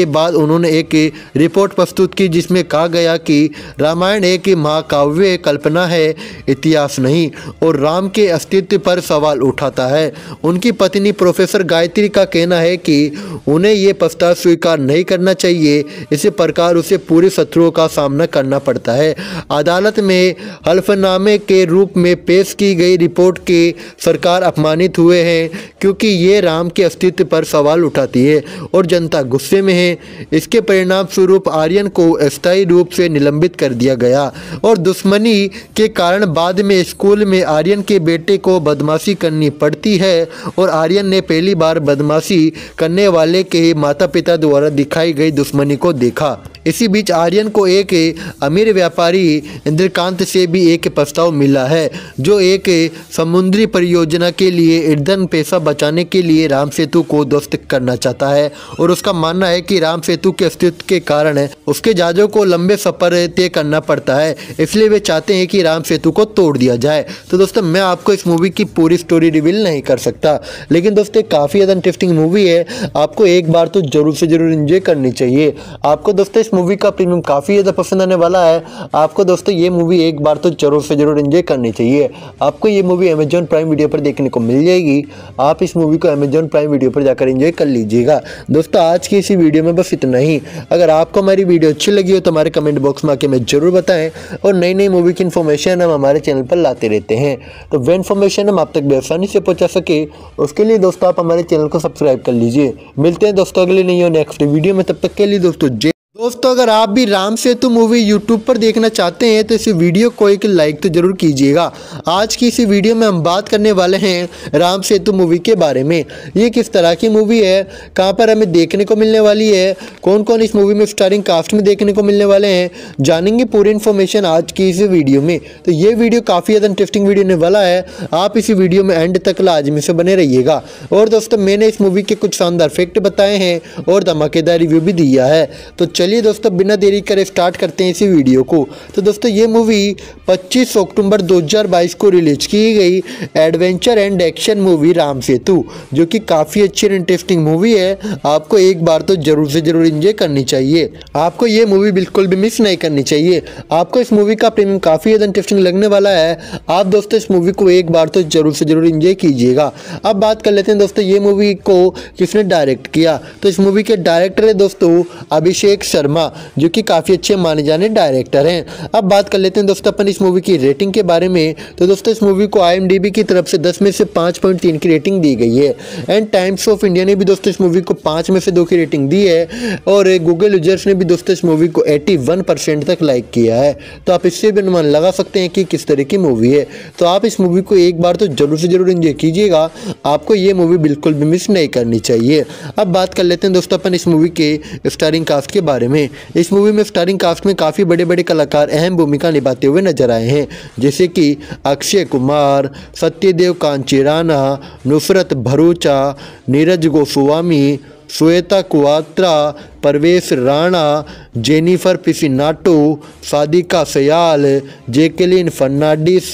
उन्होंने एक रिपोर्ट प्रस्तुत की जिसमें कहा गया कि रामायण एक महाकाव्य कल्पना है, इतिहास नहीं, और राम के अस्तित्व पर सवाल उठाता है। उनकी पत्नी प्रोफेसर गायत्री का कहना है कि उन्हें ये प्रस्ताव स्वीकार नहीं करना चाहिए, इसी प्रकार उसे पूरे शत्रुओं का सामना करना पड़ता है। अदालत में हल्फनामे के रूप में पेश की गई रिपोर्ट के सरकार अपमानित हुए हैं क्योंकि ये राम के अस्तित्व पर सवाल उठाती है और जनता गुस्से में है। इसके परिणाम स्वरूप आर्यन को अस्थायी रूप से निलंबित कर दिया गया और दुश्मनी के कारण बाद में स्कूल में आर्यन के बेटे को बदमाशी करनी पड़ती है और आर्यन ने पहली बार बदमाशी करने वाले के माता पिता द्वारा दिखाई गई दुश्मनी को देखा। इसी बीच आर्यन को एक अमीर व्यापारी इंद्रकांत से भी एक प्रस्ताव मिला है जो एक समुद्री परियोजना के लिए ईंधन पैसा बचाने के लिए राम सेतु को ध्वस्त करना चाहता है और उसका मानना है कि राम सेतु के अस्तित्व के कारण उसके जहाजों को लंबे सफर तय करना पड़ता है, इसलिए वे चाहते हैं कि राम सेतु को तोड़ दिया जाए। तो दोस्तों मैं आपको इस मूवी की पूरी स्टोरी रिवील नहीं कर सकता, लेकिन दोस्तों काफ़ी ज़्यादा इंटरेस्टिंग मूवी है, आपको एक बार तो जरूर से जरूर एंजॉय करनी चाहिए। आपको दोस्तों इस मूवी का प्रीमियम काफ़ी ज़्यादा पसंद आने वाला है, आपको दोस्तों ये मूवी एक बार तो जरूर से जरूर एंजॉय करनी चाहिए। आपको ये मूवी अमेजॉन प्राइम वीडियो पर देखने को मिल जाएगी, आप इस मूवी को अमेजॉन प्राइम वीडियो पर जाकर एंजॉय कर लीजिएगा। दोस्तों आज की इसी वीडियो में बस इतना ही। अगर आपको हमारी वीडियो अच्छी लगी हो तो हमारे कमेंट बॉक्स में आके हमें जरूर बताएं और नई नई मूवी की इन्फॉर्मेशन हम हमारे चैनल पर लाते रहते हैं, तो वह इन्फॉर्मेशन हम आप तक बेआसानी से पहुंचा सके उसके लिए दोस्तों आप हमारे चैनल को सब्सक्राइब कर लीजिए। मिलते हैं दोस्तों अगले नहीं हो नेक्स्ट वीडियो में, तब तक के लिए दोस्तों जय। दोस्तों अगर आप भी राम सेतु मूवी यूट्यूब पर देखना चाहते हैं तो इस वीडियो को एक लाइक तो जरूर कीजिएगा। आज की इस वीडियो में हम बात करने वाले हैं राम सेतु मूवी के बारे में। ये किस तरह की मूवी है, कहां पर हमें देखने को मिलने वाली है, कौन कौन इस मूवी में स्टारिंग कास्ट में देखने को मिलने वाले हैं, जानेंगे पूरी इन्फॉर्मेशन आज की इस वीडियो में। तो ये वीडियो काफ़ी ज़्यादा इंटरेस्टिंग वीडियो होने वाला है, आप इसी वीडियो में एंड तक लाजमी से बने रहिएगा। और दोस्तों मैंने इस मूवी के कुछ शानदार फैक्ट बताए हैं और धमाकेदार रिव्यू भी दिया है, तो चलिए दोस्तों बिना देरी करे स्टार्ट करते हैं इसी वीडियो को। तो दोस्तों ये मूवी पच्चीस अक्टूबर दो हज़ार बाईस को रिलीज की गई adventure and action movie Ram Setu, जो कि काफ़ी अच्छी और इंटरेस्टिंग मूवी है, आपको एक बार तो जरूर से जरूर एंजॉय करनी चाहिए। आपको ये मूवी बिल्कुल भी मिस नहीं करनी चाहिए, आपको इस मूवी का प्रीमियम काफ़ी ज़्यादा इंटरेस्टिंग लगने वाला है, आप दोस्तों इस मूवी को एक बार तो जरूर से जरूर एंजॉय कीजिएगा। अब बात कर लेते हैं दोस्तों ये मूवी को किसने डायरेक्ट किया। तो इस मूवी के डायरेक्टर है दोस्तों अभिषेक शर्मा, जो कि काफ़ी अच्छे माने जाने डायरेक्टर हैं। अब बात कर लेते हैं दोस्तों अपन इस मूवी की रेटिंग के बारे में। तो दोस्तों इस मूवी को आई एम डी बी की तरफ से दस में से पाँच पॉइंट तीन की रेटिंग दी गई है एंड टाइम्स ऑफ इंडिया ने भी दोस्तों इस मूवी को पाँच में से दो की रेटिंग दी है और गूगल यूजर्स ने भी दोस्तों इस मूवी को इक्यासी परसेंट तक लाइक किया है। तो आप इससे भी अनुमान लगा सकते हैं कि किस तरह की मूवी है। तो आप इस मूवी को एक बार तो जरूर से जरूर एंजॉय कीजिएगा, आपको ये मूवी बिल्कुल भी मिस नहीं करनी चाहिए। अब बात कर लेते हैं दोस्तों अपन इस मूवी के स्टारिंग कास्ट के बारे में। इस मूवी में स्टारिंग कास्ट में काफ़ी बड़े बड़े कलाकार अहम भूमिका निभाते हुए नजर आए हैं, जैसे कि Akshay Kumar, Satyadev Kanchi Rana, Nushrat Bharucha, Neeraj Goswami, Shweta Kwatra, Parvesh Rana, Jennifer Piccinato, Sadiqa Sayal, Jacqueline Fernandes,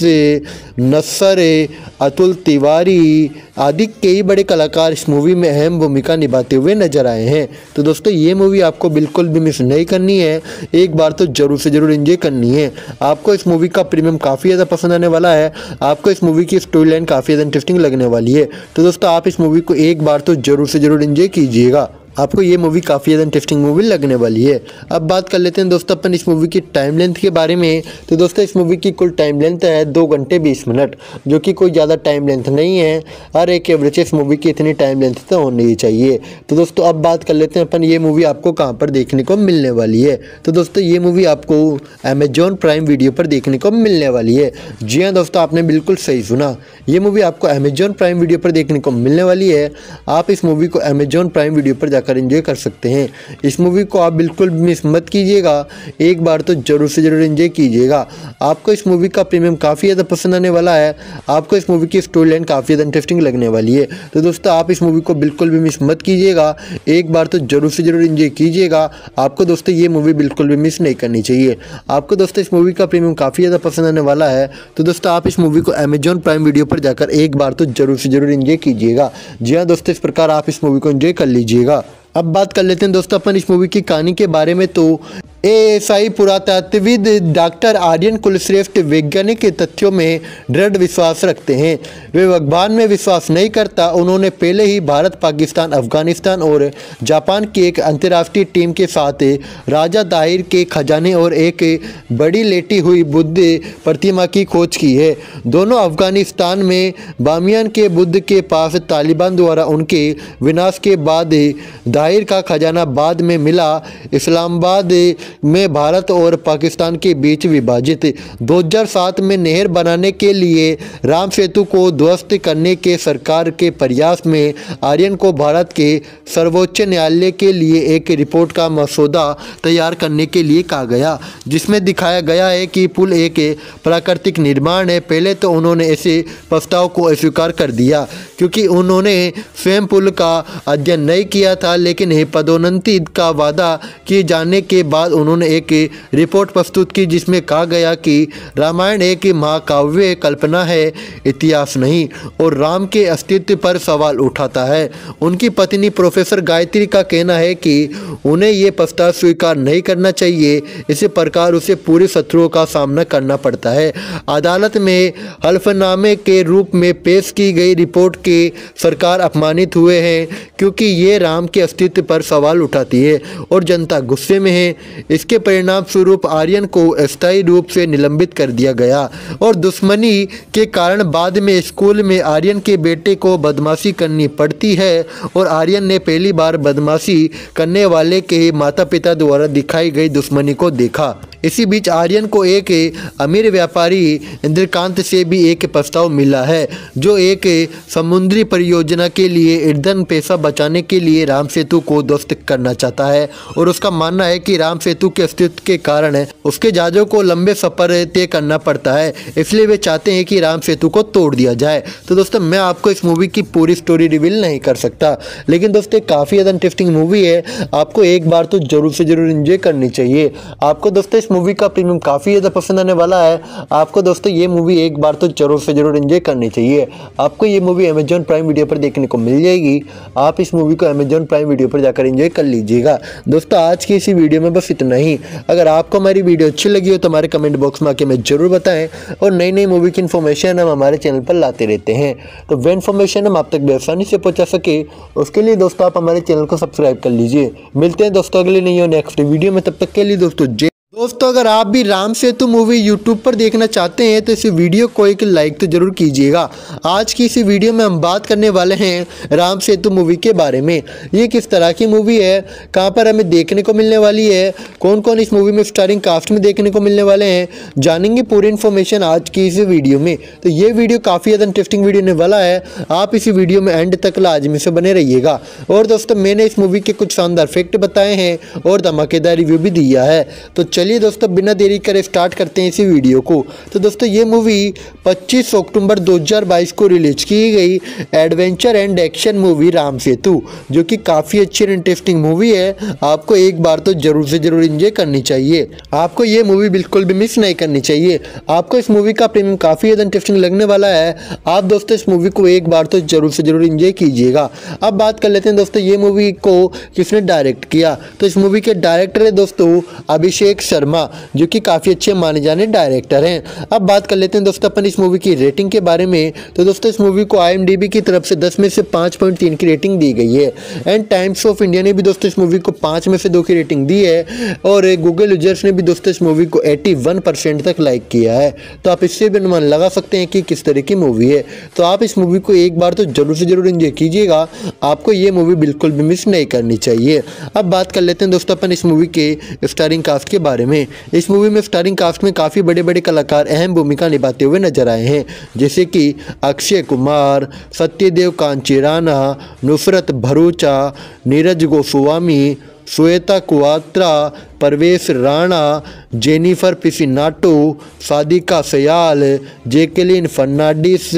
Nassar, Atul Tiwari आदि कई बड़े कलाकार इस मूवी में अहम भूमिका निभाते हुए नजर आए हैं। तो दोस्तों ये मूवी आपको बिल्कुल भी मिस नहीं करनी है, एक बार तो जरूर से जरूर एंजॉय करनी है। आपको इस मूवी का प्रीमियम काफ़ी ज़्यादा पसंद आने वाला है, आपको इस मूवी की स्टोरी लाइन काफ़ी ज़्यादा इंटरेस्टिंग लगने वाली है। तो दोस्तों आप इस मूवी को एक बार तो जरूर से जरूर एंजॉय कीजिएगा, आपको ये मूवी काफ़ी ज़्यादा इंटरेस्टिंग मूवी लगने वाली है। अब बात कर लेते हैं दोस्तों अपन इस मूवी की टाइम लेंथ के बारे में। तो दोस्तों इस मूवी की कुल टाइम लेंथ है दो घंटे बीस मिनट, जो कि कोई ज़्यादा टाइम लेंथ नहीं है, हर एक एवरेज इस मूवी की इतनी टाइम लेंथ तो होनी ही चाहिए। तो दोस्तों अब बात कर लेते हैं अपन ये मूवी आपको कहाँ पर देखने को मिलने वाली है। तो दोस्तों ये मूवी आपको अमेजॉन प्राइम वीडियो पर देखने को मिलने वाली है। जी हाँ दोस्तों आपने बिल्कुल सही सुना, ये मूवी आपको अमेजॉन प्राइम वीडियो पर देखने को मिलने वाली है। आप इस मूवी को अमेजॉन प्राइम वीडियो पर जाकर एंजॉय कर सकते हैं। इस मूवी को आप बिल्कुल मिस मत कीजिएगा, एक बार तो जरूर से जरूर एंजॉय कीजिएगा। आपको इस मूवी का प्रीमियम काफ़ी ज़्यादा पसंद आने वाला है, आपको इस मूवी की स्टोरी लाइन काफ़ी ज़्यादा इंटरेस्टिंग लगने वाली है। तो दोस्तों आप इस मूवी को बिल्कुल भी मिस मत कीजिएगा, एक बार तो जरूर से जरूर एंजॉय कीजिएगा। आपको दोस्तों ये मूवी बिल्कुल भी मिस नहीं करनी चाहिए। आपको दोस्तों इस मूवी का प्रीमियम काफ़ी ज़्यादा पसंद आने वाला है, तो दोस्तों आप इस मूवी को अमेजॉन प्राइम वीडियो पर जाकर एक बार तो जरूर से जरूर एंजॉय कीजिएगा। जी हाँ दोस्तों इस प्रकार आप इस मूवी को एंजॉय कर लीजिएगा। अब बात कर लेते हैं दोस्तों अपन इस मूवी की कहानी के बारे में। तो एएसआई पुरातत्वविद डॉक्टर आर्यन कुलश्रेष्ठ वैज्ञानिक के तथ्यों में दृढ़ विश्वास रखते हैं। वे भगवान में विश्वास नहीं करता। उन्होंने पहले ही भारत, पाकिस्तान, अफगानिस्तान और जापान की एक अंतर्राष्ट्रीय टीम के साथ राजा दाहिर के खजाने और एक बड़ी लेटी हुई बुद्ध प्रतिमा की खोज की है। दोनों अफगानिस्तान में बामियान के बुद्ध के पास तालिबान द्वारा उनके विनाश के बाद दाहिर का खजाना बाद में मिला। इस्लामाबाद में भारत और पाकिस्तान के बीच विभाजित दो हज़ार सात में नहर बनाने के लिए राम सेतु को ध्वस्त करने के सरकार के प्रयास में आर्यन को भारत के सर्वोच्च न्यायालय के लिए एक रिपोर्ट का मसौदा तैयार करने के लिए कहा गया, जिसमें दिखाया गया है कि पुल एक प्राकृतिक निर्माण है। पहले तो उन्होंने ऐसे प्रस्ताव को अस्वीकार कर दिया क्योंकि उन्होंने स्वयं पुल का अध्ययन नहीं किया था, लेकिन पदोन्नति का वादा किए जाने के बाद उन्होंने एक रिपोर्ट प्रस्तुत की जिसमें कहा गया कि रामायण एक महाकाव्य कल्पना है, इतिहास नहीं, और राम के अस्तित्व पर सवाल उठाता है। उनकी पत्नी प्रोफेसर गायत्री का कहना है कि उन्हें ये प्रस्ताव स्वीकार नहीं करना चाहिए, इसी प्रकार उसे पूरे शत्रुओं का सामना करना पड़ता है। अदालत में हल्फनामे के रूप में पेश की गई रिपोर्ट के सरकार अपमानित हुए हैं क्योंकि ये राम के अस्तित्व पर सवाल उठाती है और जनता गुस्से में है। इसके परिणाम स्वरूप आर्यन को अस्थायी रूप से निलंबित कर दिया गया और दुश्मनी के कारण बाद में स्कूल में आर्यन के बेटे को बदमाशी करनी पड़ती है और आर्यन ने पहली बार बदमाशी करने वाले के माता पिता द्वारा दिखाई गई दुश्मनी को देखा। इसी बीच आर्यन को एक अमीर व्यापारी इंद्रकांत से भी एक प्रस्ताव मिला है जो एक समुद्री परियोजना के लिए ईंधन पैसा बचाने के लिए राम सेतु को ध्वस्त करना चाहता है और उसका मानना है कि राम सेतु के अस्तित्व के कारण उसके जहाजों को लंबे सफर तय करना पड़ता है, इसलिए वे चाहते हैं कि राम सेतु को तोड़ दिया जाए। तो दोस्तों मैं आपको इस मूवी की पूरी स्टोरी रिवील नहीं कर सकता, लेकिन दोस्तों काफ़ी ज़्यादा इंटरेस्टिंग मूवी है, आपको एक बार तो जरूर से जरूर एंजॉय करनी चाहिए। आपको दोस्तों मूवी का प्रीमियम काफ़ी ज़्यादा पसंद आने वाला है। आपको दोस्तों ये मूवी एक बार तो जरूर से जरूर एंजॉय करनी चाहिए। आपको ये मूवी अमेजॉन प्राइम वीडियो पर देखने को मिल जाएगी। आप इस मूवी को अमेजॉन प्राइम वीडियो पर जाकर एंजॉय कर लीजिएगा। दोस्तों आज की इसी वीडियो में बस इतना ही। अगर आपको हमारी वीडियो अच्छी लगी हो तो हमारे कमेंट बॉक्स में आके हमें जरूर बताएं और नई नई मूवी की इन्फॉर्मेशन हम हमारे चैनल पर लाते रहते हैं, तो वह इन्फॉर्मेशन हम आप तक बेआसानी से पहुँचा सके उसके लिए दोस्तों आप हमारे चैनल को सब्सक्राइब कर लीजिए। मिलते हैं दोस्तों अगले नहीं हो नेक्स्ट वीडियो में, तब तक के लिए दोस्तों जय। दोस्तों अगर आप भी राम सेतु मूवी यूट्यूब पर देखना चाहते हैं तो इस वीडियो को एक लाइक तो जरूर कीजिएगा। आज की इस वीडियो में हम बात करने वाले हैं राम सेतु मूवी के बारे में। ये किस तरह की मूवी है, कहां पर हमें देखने को मिलने वाली है, कौन कौन इस मूवी में स्टारिंग कास्ट में देखने को मिलने वाले हैं, जानेंगे पूरी इन्फॉर्मेशन आज की इस वीडियो में। तो ये वीडियो काफ़ी ज़्यादा इंटरेस्टिंग वीडियो होने वाला है, आप इसी वीडियो में एंड तक लाजमी से बने रहिएगा। और दोस्तों मैंने इस मूवी के कुछ शानदार फैक्ट बताए हैं और धमाकेदार रिव्यू भी दिया है। तो चलिए दोस्तों बिना देरी करे स्टार्ट करते हैं इसी वीडियो को। तो दोस्तों ये मूवी पच्चीस अक्टूबर दो हज़ार बाईस को रिलीज की गई adventure and action movie Ram Setu, जो कि काफ़ी अच्छी और इंटरेस्टिंग मूवी है। आपको एक बार तो जरूर से जरूर एंजॉय करनी चाहिए। आपको ये मूवी बिल्कुल भी मिस नहीं करनी चाहिए। आपको इस मूवी का प्रीमियम काफ़ी ज़्यादा इंटरेस्टिंग लगने वाला है। आप दोस्तों इस मूवी को एक बार तो जरूर से जरूर एंजॉय कीजिएगा। अब बात कर लेते हैं दोस्तों ये मूवी को किसने डायरेक्ट किया। तो इस मूवी के डायरेक्टर है दोस्तों अभिषेक शर्मा, जो कि काफ़ी अच्छे माने जाने डायरेक्टर हैं। अब बात कर लेते हैं दोस्तों अपन इस मूवी की रेटिंग के बारे में। तो दोस्तों इस मूवी को आई एम डी बी की तरफ से दस में से पाँच पॉइंट तीन की रेटिंग दी गई है एंड टाइम्स ऑफ इंडिया ने भी दोस्तों इस मूवी को पाँच में से दो की रेटिंग दी है और गूगल यूजर्स ने भी दोस्तों इस मूवी को इक्यासी परसेंट तक लाइक किया है। तो आप इससे भी अनुमान लगा सकते हैं कि किस तरह की मूवी है। तो आप इस मूवी को एक बार तो जरूर से जरूर एंजॉय कीजिएगा। आपको ये मूवी बिल्कुल भी मिस नहीं करनी चाहिए। अब बात कर लेते हैं दोस्तों अपन इस मूवी के स्टारिंग कास्ट के बारे में। इस मूवी में स्टारिंग कास्ट में काफ़ी बड़े बड़े कलाकार अहम भूमिका निभाते हुए नजर आए हैं, जैसे कि Akshay Kumar, Satyadev Kanchi Rana, Nushrat Bharucha, Neeraj Goswami, Shweta Kwatra, Parvesh Rana, Jennifer Piccinato, Sadiqa Sayal, Jacqueline Fernandes,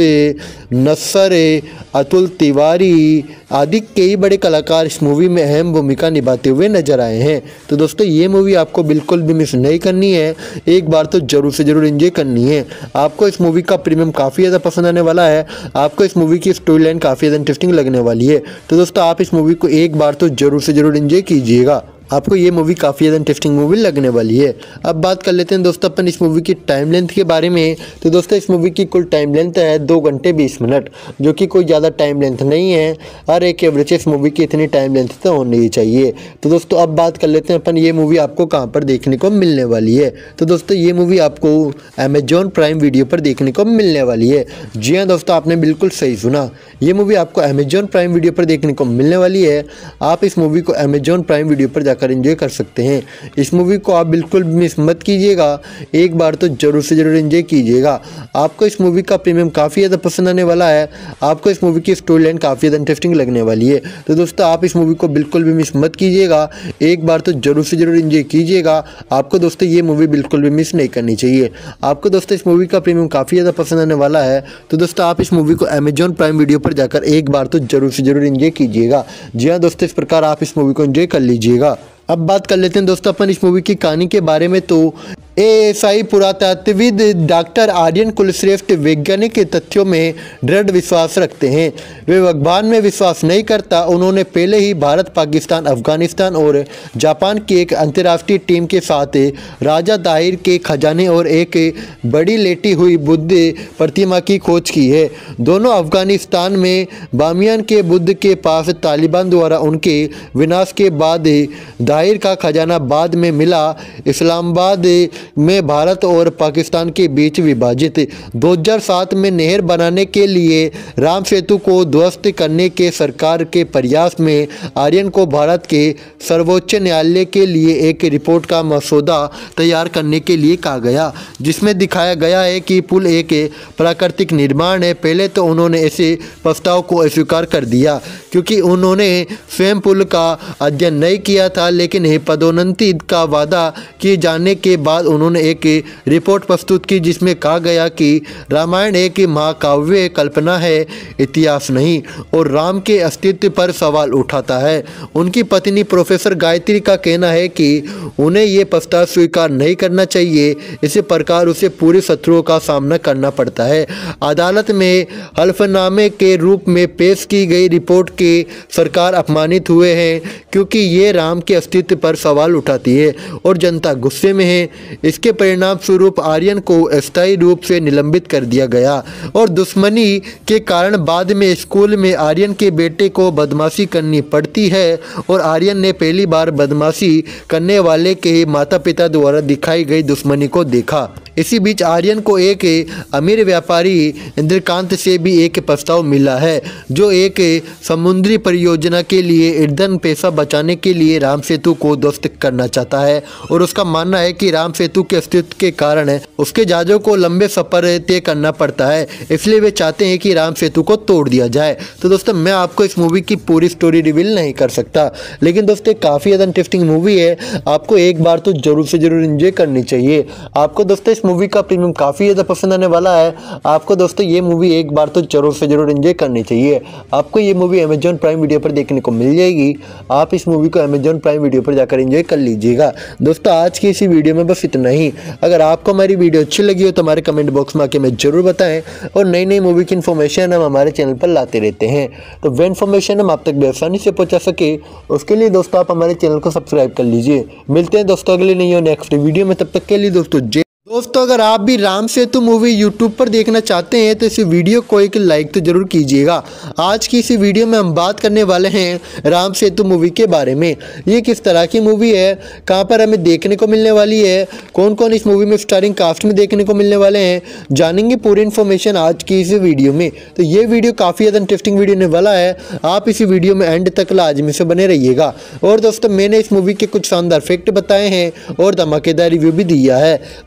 Nassar, Atul Tiwari आदि कई बड़े कलाकार इस मूवी में अहम भूमिका निभाते हुए नजर आए हैं। तो दोस्तों ये मूवी आपको बिल्कुल भी मिस नहीं करनी है, एक बार तो जरूर से जरूर एंजॉय करनी है। आपको इस मूवी का प्रीमियम काफ़ी ज़्यादा पसंद आने वाला है, आपको इस मूवी की स्टोरी लाइन काफ़ी ज़्यादा इंटरेस्टिंग लगने वाली है। तो दोस्तों आप इस मूवी को एक बार तो जरूर से जरूर एंजॉय कीजिएगा, आपको ये मूवी काफ़ी ज़्यादा इंटरेस्टिंग मूवी लगने वाली है। अब बात कर लेते हैं दोस्तों अपन इस मूवी की टाइम लेंथ के बारे में। तो दोस्तों इस मूवी की कुल टाइम लेंथ है दो घंटे बीस मिनट, जो कि कोई ज़्यादा टाइम लेंथ नहीं है। हर एक एवरेज इस मूवी की इतनी टाइम लेंथ तो होनी ही चाहिए। तो दोस्तों अब बात कर लेते हैं अपन ये मूवी आपको कहाँ पर देखने को मिलने वाली है। तो दोस्तों ये मूवी आपको अमेजॉन प्राइम वीडियो पर देखने को मिलने वाली है। जी हाँ दोस्तों, आपने बिल्कुल सही सुना, ये मूवी आपको अमेजॉन प्राइम वीडियो पर देखने को मिलने वाली है। आप इस मूवी को अमेजॉन प्राइम वीडियो पर जाकर एंजॉय कर सकते हैं। इस मूवी को आप बिल्कुल मिस मत कीजिएगा, एक बार तो जरूर से जरूर एंजॉय कीजिएगा। आपको इस मूवी का प्रीमियम काफ़ी ज़्यादा पसंद आने वाला है, आपको इस मूवी की स्टोरी लाइन काफ़ी ज़्यादा इंटरेस्टिंग लगने वाली है। तो दोस्तों आप इस मूवी को बिल्कुल भी मिस मत कीजिएगा, एक बार तो जरूर से जरूर एंजॉय कीजिएगा। आपको दोस्तों ये मूवी बिल्कुल भी मिस नहीं करनी चाहिए। आपको दोस्तों इस मूवी का प्रीमियम काफ़ी ज़्यादा पसंद आने वाला है। तो दोस्तों आप इस मूवी को अमेजॉन प्राइम वीडियो पर जाकर एक बार तो जरूर से जरूर एंजॉय कीजिएगा। जी हाँ दोस्तों, इस प्रकार आप इस मूवी को एंजॉय कर लीजिएगा। अब बात कर लेते हैं दोस्तों अपन इस मूवी की कहानी के बारे में। तो एएसआई पुरातत्वविद डॉक्टर आर्यन कुलश्रेष्ठ वैज्ञानिक के तथ्यों में दृढ़ विश्वास रखते हैं। वे भगवान में विश्वास नहीं करता। उन्होंने पहले ही भारत, पाकिस्तान, अफगानिस्तान और जापान की एक अंतर्राष्ट्रीय टीम के साथ राजा दाहिर के खजाने और एक बड़ी लेटी हुई बुद्ध प्रतिमा की खोज की है। दोनों अफगानिस्तान में बामियान के बुद्ध के पास तालिबान द्वारा उनके विनाश के बाद दाहिर का खजाना बाद में मिला। इस्लामाबाद में भारत और पाकिस्तान के बीच विभाजित दो हज़ार सात में नहर बनाने के लिए राम सेतु को ध्वस्त करने के सरकार के प्रयास में आर्यन को भारत के सर्वोच्च न्यायालय के लिए एक रिपोर्ट का मसौदा तैयार करने के लिए कहा गया, जिसमें दिखाया गया है कि पुल एक प्राकृतिक निर्माण है। पहले तो उन्होंने ऐसे प्रस्ताव को अस्वीकार कर दिया क्योंकि उन्होंने स्वयं पुल का अध्ययन नहीं किया था, लेकिन पदोन्नति का वादा किए जाने के बाद उन्होंने एक रिपोर्ट प्रस्तुत की जिसमें कहा गया कि रामायण एक महाकाव्य कल्पना है, इतिहास नहीं, और राम के अस्तित्व पर सवाल उठाता है। उनकी पत्नी प्रोफेसर गायत्री का कहना है कि उन्हें ये प्रस्ताव स्वीकार नहीं करना चाहिए, इसी प्रकार उसे पूरे शत्रुओं का सामना करना पड़ता है। अदालत में हल्फनामे के रूप में पेश की गई रिपोर्ट के सरकार अपमानित हुए हैं क्योंकि ये राम के अस्तित्व पर सवाल उठाती है और जनता गुस्से में है। इसके परिणाम स्वरूप आर्यन को अस्थायी रूप से निलंबित कर दिया गया और दुश्मनी के कारण बाद में स्कूल में आर्यन के बेटे को बदमाशी करनी पड़ती है और आर्यन ने पहली बार बदमाशी करने वाले के माता पिता द्वारा दिखाई गई दुश्मनी को देखा। इसी बीच आर्यन को एक अमीर व्यापारी इंद्रकांत से भी एक प्रस्ताव मिला है जो एक समुद्री परियोजना के लिए ईंधन पैसा बचाने के लिए राम सेतु को ध्वस्त करना चाहता है और उसका मानना है कि राम सेतु के अस्तित्व के कारण उसके जहाजों को लंबे सफर तय करना पड़ता है, इसलिए वे चाहते हैं कि राम सेतु को तोड़ दिया जाए। तो दोस्तों मैं आपको इस मूवी की पूरी स्टोरी रिवील नहीं कर सकता, लेकिन दोस्तों काफ़ी ज़्यादा इंटरेस्टिंग मूवी है, आपको एक बार तो जरूर से जरूर एंजॉय करनी चाहिए। आपको दोस्तों इस मूवी का प्रीमियम काफ़ी ज़्यादा पसंद आने वाला है, आपको दोस्तों ये मूवी एक बार तो जरूर से जरूर एंजॉय करनी चाहिए। आपको ये मूवी अमेजॉन प्राइम वीडियो पर देखने को मिल जाएगी, आप इस मूवी को अमेजॉन प्राइम वीडियो पर जाकर एंजॉय कर लीजिएगा। दोस्तों आज की इसी वीडियो में बस इतना ही। अगर आपको हमारी वीडियो अच्छी लगी हो तो हमारे कमेंट बॉक्स में आके हमें जरूर बताएं और नई नई मूवी की इन्फॉर्मेशन हम हमारे चैनल पर लाते रहते हैं, तो वह इन्फॉर्मेशन हम आप तक बेआसानी से पहुंचा सके उसके लिए दोस्तों आप हमारे चैनल को सब्सक्राइब कर लीजिए। मिलते हैं दोस्तों अगले नई और नेक्स्ट वीडियो में, तब तक के लिए दोस्तों जय। दोस्तों अगर आप भी राम सेतु मूवी यूट्यूब पर देखना चाहते हैं तो इस वीडियो को एक लाइक तो जरूर कीजिएगा। आज की इसी वीडियो में हम बात करने वाले हैं राम सेतु मूवी के बारे में। ये किस तरह की मूवी है, कहां पर हमें देखने को मिलने वाली है, कौन कौन इस मूवी में स्टारिंग कास्ट में देखने को मिलने वाले हैं, जानेंगे पूरी इन्फॉर्मेशन आज की इस वीडियो में। तो ये वीडियो काफ़ी ज़्यादा इंटरेस्टिंग वीडियो होने वाला है, आप इसी वीडियो में एंड तक लाजमी से बने रहिएगा। और दोस्तों मैंने इस मूवी के कुछ शानदार फैक्ट बताए हैं और धमाकेदार रिव्यू भी दिया है, तो चलिए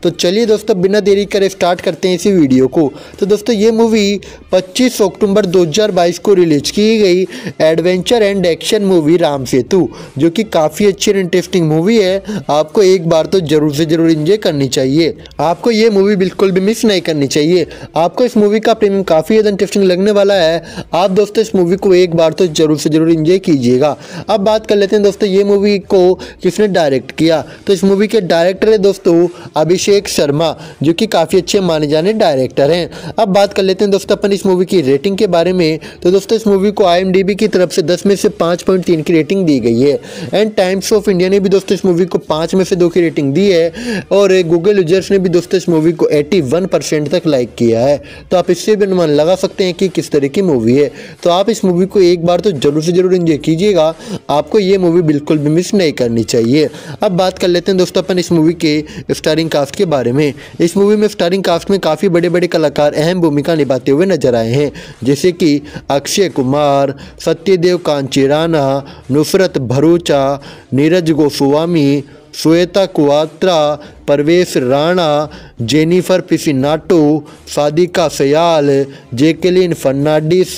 चलिए दोस्तों बिना देरी करे स्टार्ट करते हैं इसी वीडियो को। तो दोस्तों ये मूवी पच्चीस अक्टूबर दो हज़ार बाईस को रिलीज की गई adventure and action movie Ram Setu, जो कि काफ़ी अच्छी और इंटरेस्टिंग मूवी है। आपको एक बार तो जरूर से जरूर एंजॉय करनी चाहिए। आपको ये मूवी बिल्कुल भी मिस नहीं करनी चाहिए। आपको इस मूवी का प्रीमियम काफ़ी ज़्यादा इंटरेस्टिंग लगने वाला है। आप दोस्तों इस मूवी को एक बार तो जरूर से जरूर एंजॉय कीजिएगा। अब बात कर लेते हैं दोस्तों ये मूवी को किसने डायरेक्ट किया। तो इस मूवी के डायरेक्टर है दोस्तों अभिषेक शर्मा, जो कि काफ़ी अच्छे माने जाने डायरेक्टर हैं। अब बात कर लेते हैं दोस्तों अपन इस मूवी की रेटिंग के बारे में। तो दोस्तों इस मूवी को आई एम डी बी की तरफ से दस में से पाँच पॉइंट तीन की रेटिंग दी गई है। एंड टाइम्स ऑफ इंडिया ने भी दोस्तों इस मूवी को पाँच में से दो की रेटिंग दी है। और गूगल यूजर्स ने भी दोस्तों इस मूवी को इक्यासी परसेंट तक लाइक किया है। तो आप इससे भी अनुमान लगा सकते हैं कि किस तरह की मूवी है। तो आप इस मूवी को एक बार तो जरूर से जरूर एंजॉय कीजिएगा। आपको ये मूवी बिल्कुल भी मिस नहीं करनी चाहिए। अब बात कर लेते हैं दोस्तों अपन इस मूवी के स्टारिंग कास्ट के बारे में। इस मूवी में स्टारिंग कास्ट में काफ़ी बड़े बड़े कलाकार अहम भूमिका निभाते हुए नजर आए हैं, जैसे कि Akshay Kumar, Satyadev Kanchi Rana, Nushrat Bharucha, Neeraj Goswami, Shweta Kwatra, Parvesh Rana, Jennifer Piccinato, Sadiqa Sayal, Jacqueline Fernandes,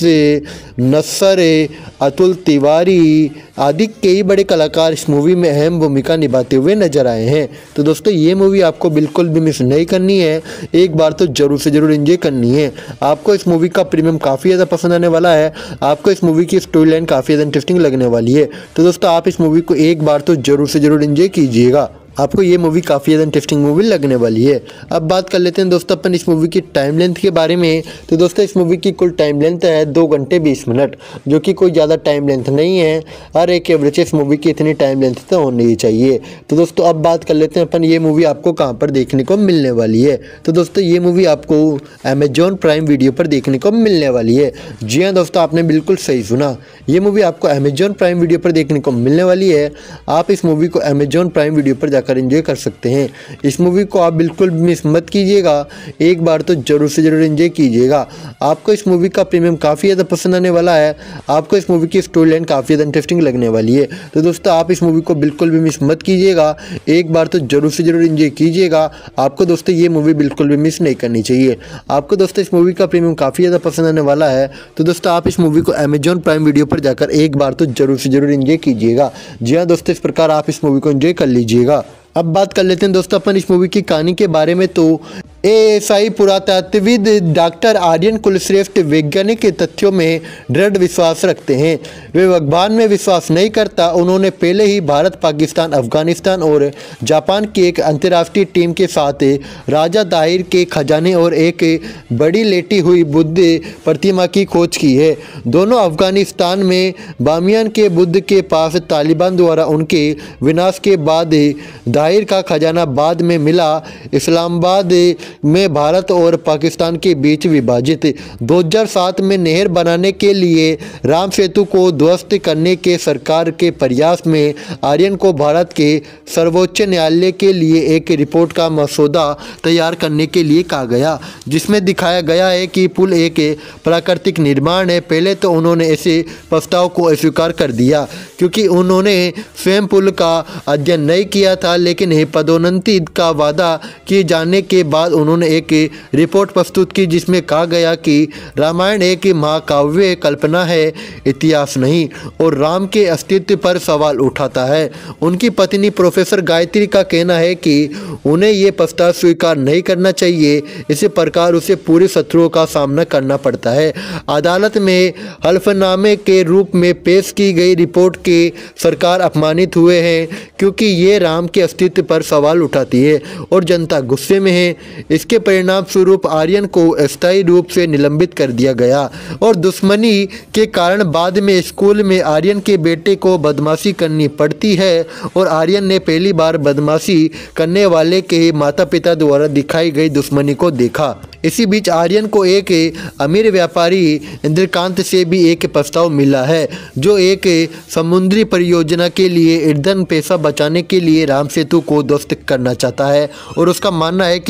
Nassar, Atul Tiwari आदि कई बड़े कलाकार इस मूवी में अहम भूमिका निभाते हुए नजर आए हैं। तो दोस्तों ये मूवी आपको बिल्कुल भी मिस नहीं करनी है। एक बार तो जरूर से जरूर एंजॉय करनी है। आपको इस मूवी का प्रीमियम काफ़ी ज़्यादा पसंद आने वाला है। आपको इस मूवी की स्टोरी लाइन काफ़ी ज़्यादा इंटरेस्टिंग लगने वाली है। तो दोस्तों आप इस मूवी को एक बार तो जरूर से जरूर एंजॉय कीजिएगा। आपको ये मूवी काफ़ी ज़्यादा इंटरेस्टिंग मूवी लगने वाली है। अब बात कर लेते हैं दोस्तों अपन इस मूवी की टाइम लेंथ के बारे में। तो दोस्तों इस मूवी की कुल टाइम लेंथ है दो घंटे बीस मिनट, जो कि कोई ज़्यादा टाइम लेंथ नहीं है। हर एक एवरेज इस मूवी की इतनी टाइम लेंथ तो होनी ही चाहिए। तो दोस्तों अब बात कर लेते हैं अपन ये मूवी आपको कहाँ पर देखने को मिलने वाली है। तो दोस्तों ये मूवी आपको अमेजॉन प्राइम वीडियो पर देखने को मिलने वाली है। जी हाँ दोस्तों, आपने बिल्कुल सही सुना। ये मूवी आपको अमेजॉन प्राइम वीडियो पर देखने को मिलने वाली है। आप इस मूवी को अमेजॉन प्राइम वीडियो पर जाकर एंजॉय कर सकते हैं। इस मूवी को आप बिल्कुल मिस मत कीजिएगा। एक बार तो जरूर से जरूर एंजॉय कीजिएगा। आपको इस मूवी का प्रीमियम काफ़ी ज़्यादा पसंद आने वाला है। आपको इस मूवी की स्टोरी लाइन काफ़ी ज़्यादा इंटरेस्टिंग लगने वाली है। तो दोस्तों आप इस मूवी को बिल्कुल भी मिस मत कीजिएगा। एक बार तो जरूर से जरूर एंजॉय कीजिएगा। आपको दोस्तों ये मूवी बिल्कुल भी मिस नहीं करनी चाहिए। आपको दोस्तों इस मूवी का प्रीमियम काफ़ी ज़्यादा पसंद आने वाला है। तो दोस्तों आप इस मूवी को अमेजॉन प्राइम वीडियो पर जाकर एक बार तो जरूर से जरूर एंजॉय कीजिएगा। जी हाँ दोस्तों, इस प्रकार आप इस मूवी को एंजॉय कर लीजिएगा। अब बात कर लेते हैं दोस्तों अपन इस मूवी की कहानी के बारे में। तो ए एस आई पुरातत्वविद डॉक्टर आर्यन कुलश्रेष्ठ वैज्ञानिक के तथ्यों में दृढ़ विश्वास रखते हैं। वे भगवान में विश्वास नहीं करता। उन्होंने पहले ही भारत, पाकिस्तान, अफगानिस्तान और जापान की एक अंतर्राष्ट्रीय टीम के साथ राजा दाहिर के खजाने और एक बड़ी लेटी हुई बुद्ध प्रतिमा की खोज की है। दोनों अफगानिस्तान में बामियान के बुद्ध के पास तालिबान द्वारा उनके विनाश के बाद दाहिर का खजाना बाद में मिला। इस्लामाबाद में भारत और पाकिस्तान के बीच विभाजित दो हज़ार सात में नहर बनाने के लिए राम सेतु को ध्वस्त करने के सरकार के प्रयास में आर्यन को भारत के सर्वोच्च न्यायालय के लिए एक रिपोर्ट का मसौदा तैयार करने के लिए कहा गया, जिसमें दिखाया गया है कि पुल एक प्राकृतिक निर्माण है। पहले तो उन्होंने ऐसे प्रस्ताव को अस्वीकार कर दिया क्योंकि उन्होंने स्वयं पुल का अध्ययन नहीं किया था, लेकिन पदोन्नति का वादा किए जाने के बाद उन्होंने एक रिपोर्ट प्रस्तुत की जिसमें कहा गया कि रामायण एक महाकाव्य कल्पना है, इतिहास नहीं, और राम के अस्तित्व पर सवाल उठाता है। उनकी पत्नी प्रोफेसर गायत्री का कहना है कि उन्हें ये प्रस्ताव स्वीकार नहीं करना चाहिए, इसी प्रकार उसे पूरे शत्रुओं का सामना करना पड़ता है। अदालत में हल्फनामे के रूप में पेश की गई रिपोर्ट के सरकार अपमानित हुए हैं क्योंकि ये राम के अस्तित्व पर सवाल उठाती है और जनता गुस्से में है। इसके परिणाम स्वरूप आर्यन को अस्थायी रूप से निलंबित कर दिया गया और दुश्मनी के कारण बाद में स्कूल में आर्यन के बेटे को बदमाशी करनी पड़ती है और आर्यन ने पहली बार बदमाशी करने वाले के माता पिता द्वारा दिखाई गई दुश्मनी को देखा। इसी बीच आर्यन को एक अमीर व्यापारी इंद्रकांत से भी एक प्रस्ताव मिला है जो एक समुद्री परियोजना के लिए ईंधन पैसा बचाने के लिए राम सेतु को ध्वस्त करना चाहता है और उसका मानना है कि राम सेतु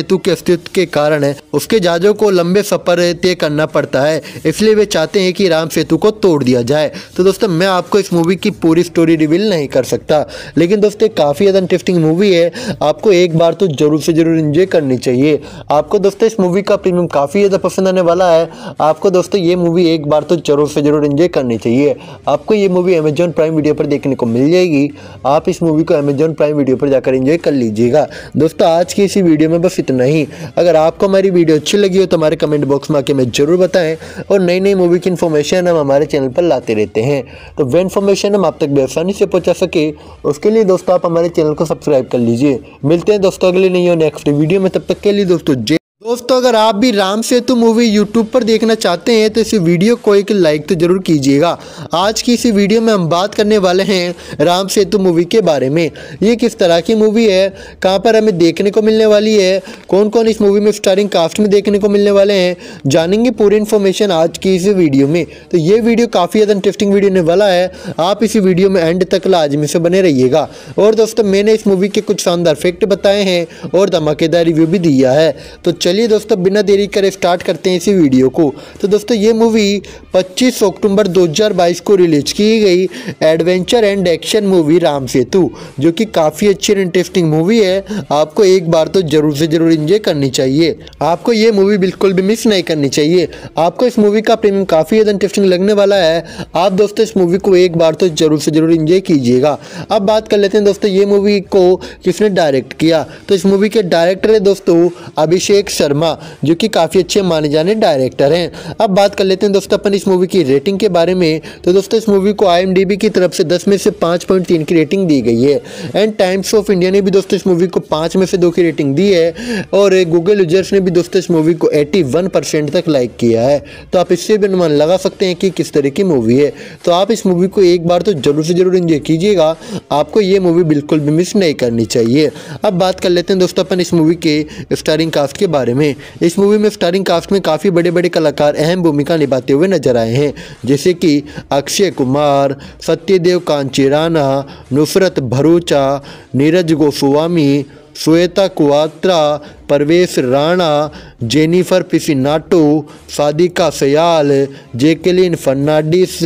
सेतु के अस्तित्व के कारण उसके जहाज़ों को लंबे सफ़र तय करना पड़ता है, इसलिए वे चाहते हैं कि राम सेतु को तोड़ दिया जाए। तो दोस्तों मैं आपको इस मूवी की पूरी स्टोरी रिवील नहीं कर सकता, लेकिन दोस्तों काफ़ी ज़्यादा इंटरेस्टिंग मूवी है, आपको एक बार तो जरूर से जरूर एंजॉय करनी चाहिए। आपको दोस्तों इस मूवी का प्रीमियम काफ़ी ज़्यादा पसंद आने वाला है, आपको दोस्तों ये मूवी एक बार तो जरूर से जरूर एंजॉय करनी चाहिए। आपको ये मूवी अमेजॉन प्राइम वीडियो पर देखने को मिल जाएगी, आप इस मूवी को अमेजॉन प्राइम वीडियो पर जाकर एंजॉय कर लीजिएगा। दोस्तों आज की इसी वीडियो में बस इतना ही। अगर आपको हमारी वीडियो अच्छी लगी हो तो हमारे कमेंट बॉक्स में आके हमें जरूर बताएं, और नई नई मूवी की इन्फॉर्मेशन हम हमारे चैनल पर लाते रहते हैं, तो वह इन्फॉर्मेशन हम आप तक आसानी से पहुंचा सके उसके लिए दोस्तों आप हमारे चैनल को सब्सक्राइब कर लीजिए। मिलते हैं दोस्तों अगले नई और नेक्स्ट वीडियो में, तब तक के लिए दोस्तों जय। दोस्तों अगर आप भी राम सेतु मूवी यूट्यूब पर देखना चाहते हैं तो इस वीडियो को एक लाइक तो जरूर कीजिएगा। आज की इस वीडियो में हम बात करने वाले हैं राम सेतु मूवी के बारे में। ये किस तरह की मूवी है, कहां पर हमें देखने को मिलने वाली है, कौन कौन इस मूवी में स्टारिंग कास्ट में देखने को मिलने वाले हैं, जानेंगे पूरी इन्फॉर्मेशन आज की इस वीडियो में। तो ये वीडियो काफ़ी ज़्यादा इंटरेस्टिंग वीडियो होने वाला है, आप इसी वीडियो में एंड तक लाजमी से बने रहिएगा। और दोस्तों मैंने इस मूवी के कुछ शानदार फैक्ट बताए हैं और धमाकेदार रिव्यू भी दिया है। तो चलिए दोस्तों बिना देरी करे स्टार्ट करते हैं इसी वीडियो को। तो दोस्तों ये मूवी पच्चीस अक्टूबर दो हज़ार बाईस को रिलीज की गई adventure and action movie Ram Setu, जो कि काफ़ी अच्छी और इंटरेस्टिंग मूवी है, आपको एक बार तो जरूर से जरूर एंजॉय करनी चाहिए। आपको ये मूवी बिल्कुल भी मिस नहीं करनी चाहिए। आपको इस मूवी का प्रीमियम काफ़ी ज़्यादा इंटरेस्टिंग लगने वाला है, आप दोस्तों इस मूवी को एक बार तो जरूर से जरूर एंजॉय कीजिएगा। अब बात कर लेते हैं दोस्तों ये मूवी को किसने डायरेक्ट किया। तो इस मूवी के डायरेक्टर है दोस्तों अभिषेक शर्मा, जो कि काफ़ी अच्छे माने जाने डायरेक्टर हैं। अब बात कर लेते हैं दोस्तों अपन इस मूवी की रेटिंग के बारे में। तो दोस्तों इस मूवी को आई एम डी बी की तरफ से दस में से पाँच पॉइंट तीन की रेटिंग दी गई है, एंड टाइम्स ऑफ इंडिया ने भी दोस्तों इस मूवी को पाँच में से दो की रेटिंग दी है, और गूगल यूजर्स ने भी दोस्तों इस मूवी को इक्यासी परसेंट तक लाइक किया है। तो आप इससे भी अनुमान लगा सकते हैं कि किस तरह की मूवी है। तो आप इस मूवी को एक बार तो जरूर से जरूर एंजॉय कीजिएगा, आपको ये मूवी बिल्कुल भी मिस नहीं करनी चाहिए। अब बात कर लेते हैं दोस्तों अपन इस मूवी के स्टारिंग कास्ट के बारे में। इस मूवी में स्टारिंग कास्ट में काफ़ी बड़े बड़े कलाकार अहम भूमिका निभाते हुए नजर आए हैं, जैसे कि Akshay Kumar, Satyadev Kanchi Rana, Nushrat Bharucha, Neeraj Goswami, Shweta Kwatra, Parvesh Rana, Jennifer Piccinato, Sadiqa Sayal, Jacqueline Fernandes,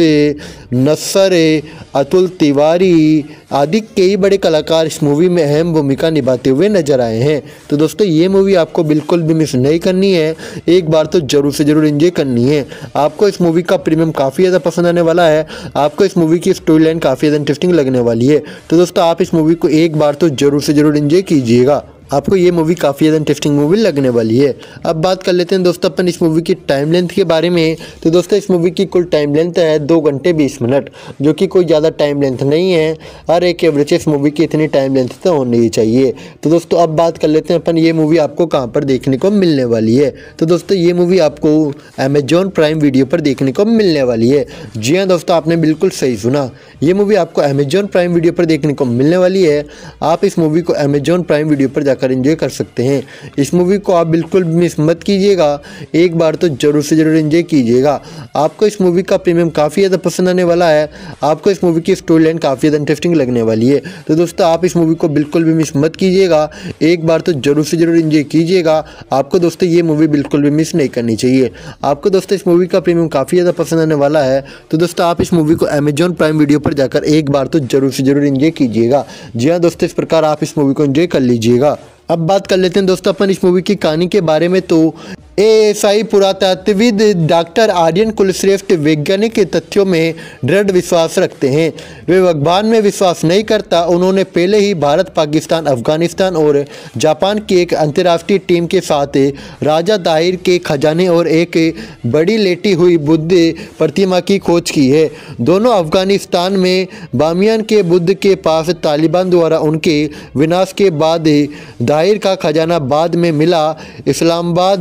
Nassar, Atul Tiwari आदि कई बड़े कलाकार इस मूवी में अहम भूमिका निभाते हुए नजर आए हैं। तो दोस्तों ये मूवी आपको बिल्कुल भी मिस नहीं करनी है, एक बार तो जरूर से जरूर एंजॉय करनी है। आपको इस मूवी का प्रीमियम काफ़ी ज़्यादा पसंद आने वाला है, आपको इस मूवी की स्टोरी लाइन काफ़ी ज़्यादा इंटरेस्टिंग लगने वाली है। तो दोस्तों आप इस मूवी को एक बार तो जरूर से जरूर एंजॉय कीजिएगा, आपको ये मूवी काफ़ी ज़्यादा इंटरेस्टिंग मूवी लगने वाली है। अब बात कर लेते हैं दोस्तों अपन इस मूवी की टाइम लेंथ के बारे में। तो दोस्तों इस मूवी की कुल टाइम लेंथ है दो घंटे बीस मिनट, जो कि कोई ज़्यादा टाइम लेंथ नहीं है। हर एक एवरेज इस मूवी की इतनी टाइम लेंथ तो होनी ही चाहिए। तो दोस्तों अब बात कर लेते हैं अपन ये मूवी आपको कहाँ पर देखने को मिलने वाली है। तो दोस्तों ये मूवी आपको अमेजॉन प्राइम वीडियो पर देखने को मिलने वाली है। जी हाँ दोस्तों आपने बिल्कुल सही सुना, ये मूवी आपको अमेजॉन प्राइम वीडियो पर देखने को मिलने वाली है। आप इस मूवी को अमेजॉन प्राइम वीडियो पर जाकर एंजॉय कर सकते हैं। इस मूवी को आप बिल्कुल मिस मत कीजिएगा, एक बार तो जरूर से जरूर एंजॉय कीजिएगा। आपको इस मूवी का प्रीमियम काफ़ी ज़्यादा पसंद आने वाला है, आपको इस मूवी की स्टोरी लाइन काफ़ी ज़्यादा इंटरेस्टिंग लगने वाली है। तो दोस्तों आप इस मूवी को बिल्कुल भी मिस मत कीजिएगा, एक बार तो जरूर से जरूर एंजॉय कीजिएगा। आपको दोस्तों ये मूवी बिल्कुल भी मिस नहीं करनी चाहिए। आपको दोस्तों इस मूवी का प्रीमियम काफ़ी ज़्यादा पसंद आने वाला है, तो दोस्तों आप इस मूवी को अमेजॉन प्राइम वीडियो पर जाकर एक बार तो जरूर से जरूर एंजॉय कीजिएगा। जी हाँ दोस्तों इस प्रकार आप इस मूवी को एंजॉय कर लीजिएगा। अब बात कर लेते हैं दोस्तों अपन इस मूवी की कहानी के बारे में। तो एएसआई पुरातत्वविद डॉक्टर आर्यन कुलश्रेष्ठ वैज्ञानिक के तथ्यों में दृढ़ विश्वास रखते हैं। वे भगवान में विश्वास नहीं करता। उन्होंने पहले ही भारत, पाकिस्तान, अफगानिस्तान और जापान की एक अंतर्राष्ट्रीय टीम के साथ राजा दाहिर के खजाने और एक बड़ी लेटी हुई बुद्ध प्रतिमा की खोज की है। दोनों अफगानिस्तान में बामियान के बुद्ध के पास तालिबान द्वारा उनके विनाश के बाद दाहिर का खजाना बाद में मिला। इस्लामाबाद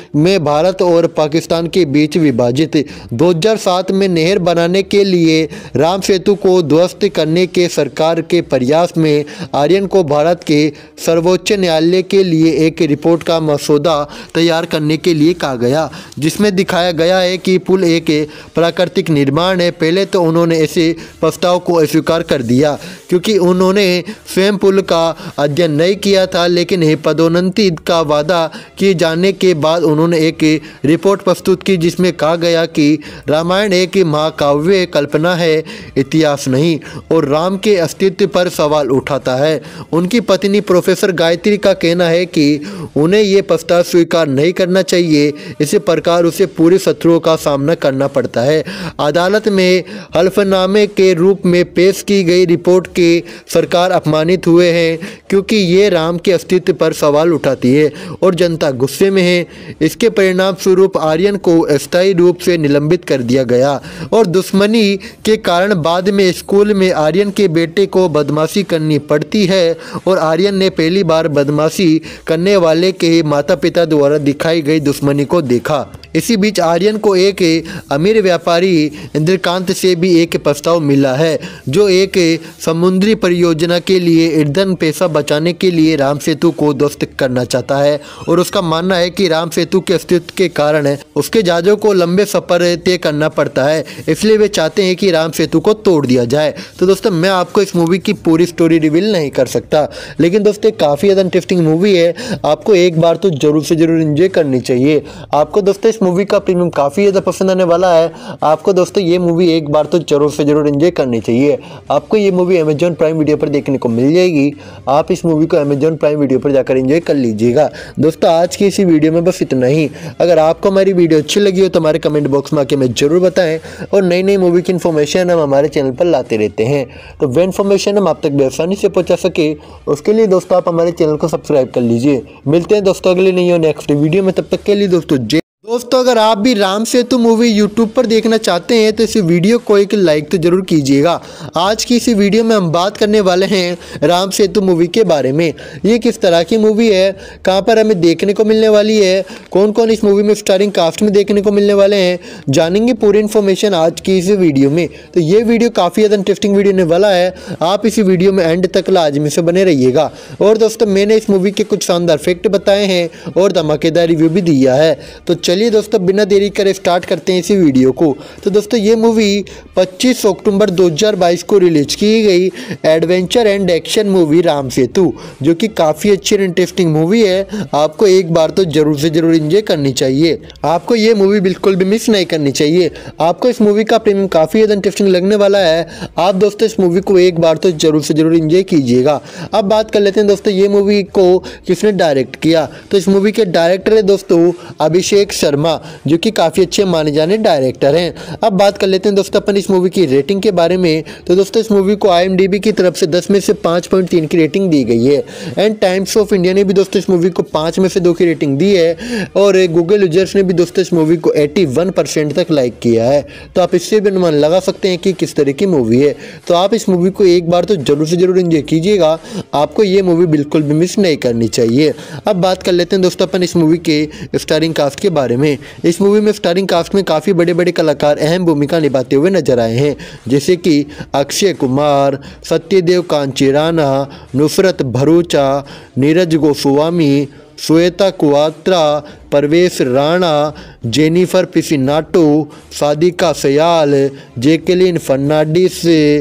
में भारत और पाकिस्तान के बीच विभाजित। दो हज़ार सात में नहर बनाने के लिए राम सेतु को ध्वस्त करने के सरकार के प्रयास में आर्यन को भारत के सर्वोच्च न्यायालय के लिए एक रिपोर्ट का मसौदा तैयार करने के लिए कहा गया, जिसमें दिखाया गया है कि पुल एक प्राकृतिक निर्माण है। पहले तो उन्होंने ऐसे प्रस्ताव को अस्वीकार कर दिया क्योंकि उन्होंने स्वयं पुल का अध्ययन नहीं किया था, लेकिन पदोन्नति का वादा किए जाने के बाद उन्होंने एक रिपोर्ट प्रस्तुत की जिसमें कहा गया कि रामायण एक महाकाव्य कल्पना है, इतिहास नहीं, और राम के अस्तित्व पर सवाल उठाता है। उनकी पत्नी प्रोफेसर गायत्री का कहना है कि उन्हें ये प्रस्ताव स्वीकार नहीं करना चाहिए, इसी प्रकार उसे पूरे शत्रुओं का सामना करना पड़ता है। अदालत में हल्फनामे के रूप में पेश की गई रिपोर्ट के सरकार अपमानित हुए हैं क्योंकि ये राम के अस्तित्व पर सवाल उठाती है और जनता गुस्से में है। इसके परिणाम स्वरूप आर्यन को अस्थायी रूप से निलंबित कर दिया गया और दुश्मनी के कारण बाद में स्कूल में आर्यन के बेटे को बदमाशी करनी पड़ती है और आर्यन ने पहली बार बदमाशी करने वाले के माता पिता द्वारा दिखाई गई दुश्मनी को देखा। इसी बीच आर्यन को एक अमीर व्यापारी इंद्रकांत से भी एक प्रस्ताव मिला है जो एक समुद्री परियोजना के लिए ईंधन पैसा बचाने के लिए राम सेतु को ध्वस्त करना चाहता है और उसका मानना है कि राम सेतु के अस्तित्व के कारण उसके जहाजों को लंबे सफर तय करना पड़ता है, इसलिए वे चाहते हैं कि राम सेतु को तोड़ दिया जाए। तो दोस्तों मैं आपको इस मूवी की पूरी स्टोरी रिवील नहीं कर सकता, लेकिन दोस्तों काफ़ी ज़्यादा इंटरेस्टिंग मूवी है, आपको एक बार तो जरूर से जरूर एंजॉय करनी चाहिए। आपको दोस्तों इस मूवी का प्रीमियम काफ़ी ज़्यादा पसंद आने वाला है, आपको दोस्तों ये मूवी एक बार तो जरूर से जरूर एंजॉय करनी चाहिए। आपको ये मूवी अमेजॉन प्राइम वीडियो पर देखने को मिल जाएगी, आप इस मूवी को अमेजॉन प्राइम वीडियो पर जाकर एंजॉय कर लीजिएगा। दोस्तों आज की इसी वीडियो में बस इतना ही। अगर आपको हमारी वीडियो अच्छी लगी हो तो हमारे कमेंट बॉक्स में आके हमें जरूर बताएं और नई नई मूवी की इन्फॉर्मेशन हम हमारे चैनल पर लाते रहते हैं, तो वह इन्फॉर्मेशन हम आप तक आसानी से पहुंचा सके उसके लिए दोस्तों आप हमारे चैनल को सब्सक्राइब कर लीजिए। मिलते हैं दोस्तों अगले नई और नेक्स्ट वीडियो में, तब तक के लिए दोस्तों जय। दोस्तों अगर आप भी राम सेतु मूवी यूट्यूब पर देखना चाहते हैं तो इस वीडियो को एक लाइक तो जरूर कीजिएगा। आज की इसी वीडियो में हम बात करने वाले हैं राम सेतु मूवी के बारे में। ये किस तरह की मूवी है, कहां पर हमें देखने को मिलने वाली है, कौन कौन इस मूवी में स्टारिंग कास्ट में देखने को मिलने वाले हैं, जानेंगे पूरी इन्फॉर्मेशन आज की इस वीडियो में। तो ये वीडियो काफ़ी ज़्यादा इंटरेस्टिंग वीडियो होने वाला है, आप इसी वीडियो में एंड तक लाजमी से बने रहिएगा। और दोस्तों मैंने इस मूवी के कुछ शानदार फैक्ट बताए हैं और धमाकेदार रिव्यू भी दिया है, तो चलिए दोस्तों बिना देरी करे स्टार्ट करते हैं इसी वीडियो को। तो दोस्तों ये मूवी पच्चीस अक्टूबर दो हज़ार बाईस को रिलीज की गई adventure and action movie Ram Setu, जो कि काफ़ी अच्छी और इंटरेस्टिंग मूवी है, आपको एक बार तो जरूर से जरूर एंजॉय करनी चाहिए। आपको ये मूवी बिल्कुल भी मिस नहीं करनी चाहिए, आपको इस मूवी का प्रीमियम काफ़ी ज़्यादा इंटरेस्टिंग लगने वाला है, आप दोस्तों इस मूवी को एक बार तो जरूर से जरूर एंजॉय कीजिएगा। अब बात कर लेते हैं दोस्तों ये मूवी को किसने डायरेक्ट किया। तो इस मूवी के डायरेक्टर है दोस्तों अभिषेक शर्मा, जो कि काफ़ी अच्छे माने जाने डायरेक्टर हैं। अब बात कर लेते हैं दोस्तों अपन इस मूवी की रेटिंग के बारे में। तो दोस्तों इस मूवी को आई एम डी बी की तरफ से दस में से पाँच पॉइंट तीन की रेटिंग दी गई है एंड टाइम्स ऑफ इंडिया ने भी दोस्तों इस मूवी को पाँच में से दो की रेटिंग दी है और गूगल यूजर्स ने भी दोस्तों इस मूवी को इक्यासी परसेंट तक लाइक किया है। तो आप इससे भी अनुमान लगा सकते हैं कि किस तरह की मूवी है। तो आप इस मूवी को एक बार तो जरूर से जरूर एंजॉय कीजिएगा, आपको ये मूवी बिल्कुल भी मिस नहीं करनी चाहिए। अब बात कर लेते हैं दोस्तों अपन इस मूवी के स्टारिंग कास्ट के बारे में। इस मूवी में स्टारिंग कास्ट में काफ़ी बड़े बड़े कलाकार अहम भूमिका निभाते हुए नजर आए हैं, जैसे कि Akshay Kumar, Satyadev Kanchi Rana, Nushrat Bharucha, Neeraj Goswami, Shweta Kwatra, Parvesh Rana, Jennifer Piccinato, Sadiqa Sayal, Jacqueline Fernandes,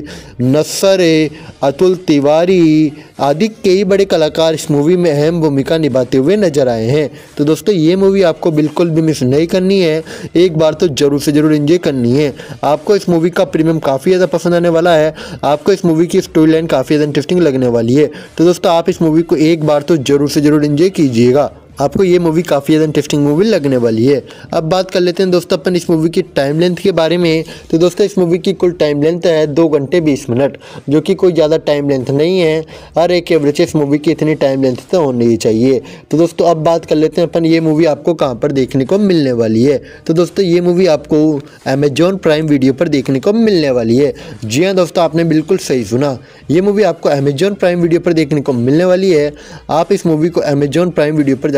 Nassar, Atul Tiwari आदि कई बड़े कलाकार इस मूवी में अहम भूमिका निभाते हुए नजर आए हैं। तो दोस्तों ये मूवी आपको बिल्कुल भी मिस नहीं करनी है, एक बार तो जरूर से जरूर एंजॉय करनी है। आपको इस मूवी का प्रीमियम काफ़ी ज़्यादा पसंद आने वाला है, आपको इस मूवी की स्टोरी लाइन काफ़ी ज़्यादा इंटरेस्टिंग लगने वाली है। तो दोस्तों आप इस मूवी को एक बार तो जरूर से जरूर एंजॉय कीजिएगा, आपको ये मूवी काफ़ी ज़्यादा इंटरेस्टिंग मूवी लगने वाली है। अब बात कर लेते हैं दोस्तों अपन इस मूवी की टाइम लेंथ के बारे में। तो दोस्तों इस मूवी की कुल टाइम लेंथ है दो घंटे बीस मिनट, जो कि कोई ज़्यादा टाइम लेंथ नहीं है, हर एक एवरेज इस मूवी की इतनी टाइम लेंथ तो होनी ही चाहिए। तो दोस्तों अब बात कर लेते हैं अपन ये मूवी आपको कहाँ पर देखने को मिलने वाली है। तो दोस्तों ये मूवी आपको अमेजॉन प्राइम वीडियो पर देखने को मिलने वाली है। जी हाँ दोस्तों आपने बिल्कुल सही सुना, ये मूवी आपको अमेजॉन प्राइम वीडियो पर देखने को मिलने वाली है। आप इस मूवी को अमेजॉन प्राइम वीडियो पर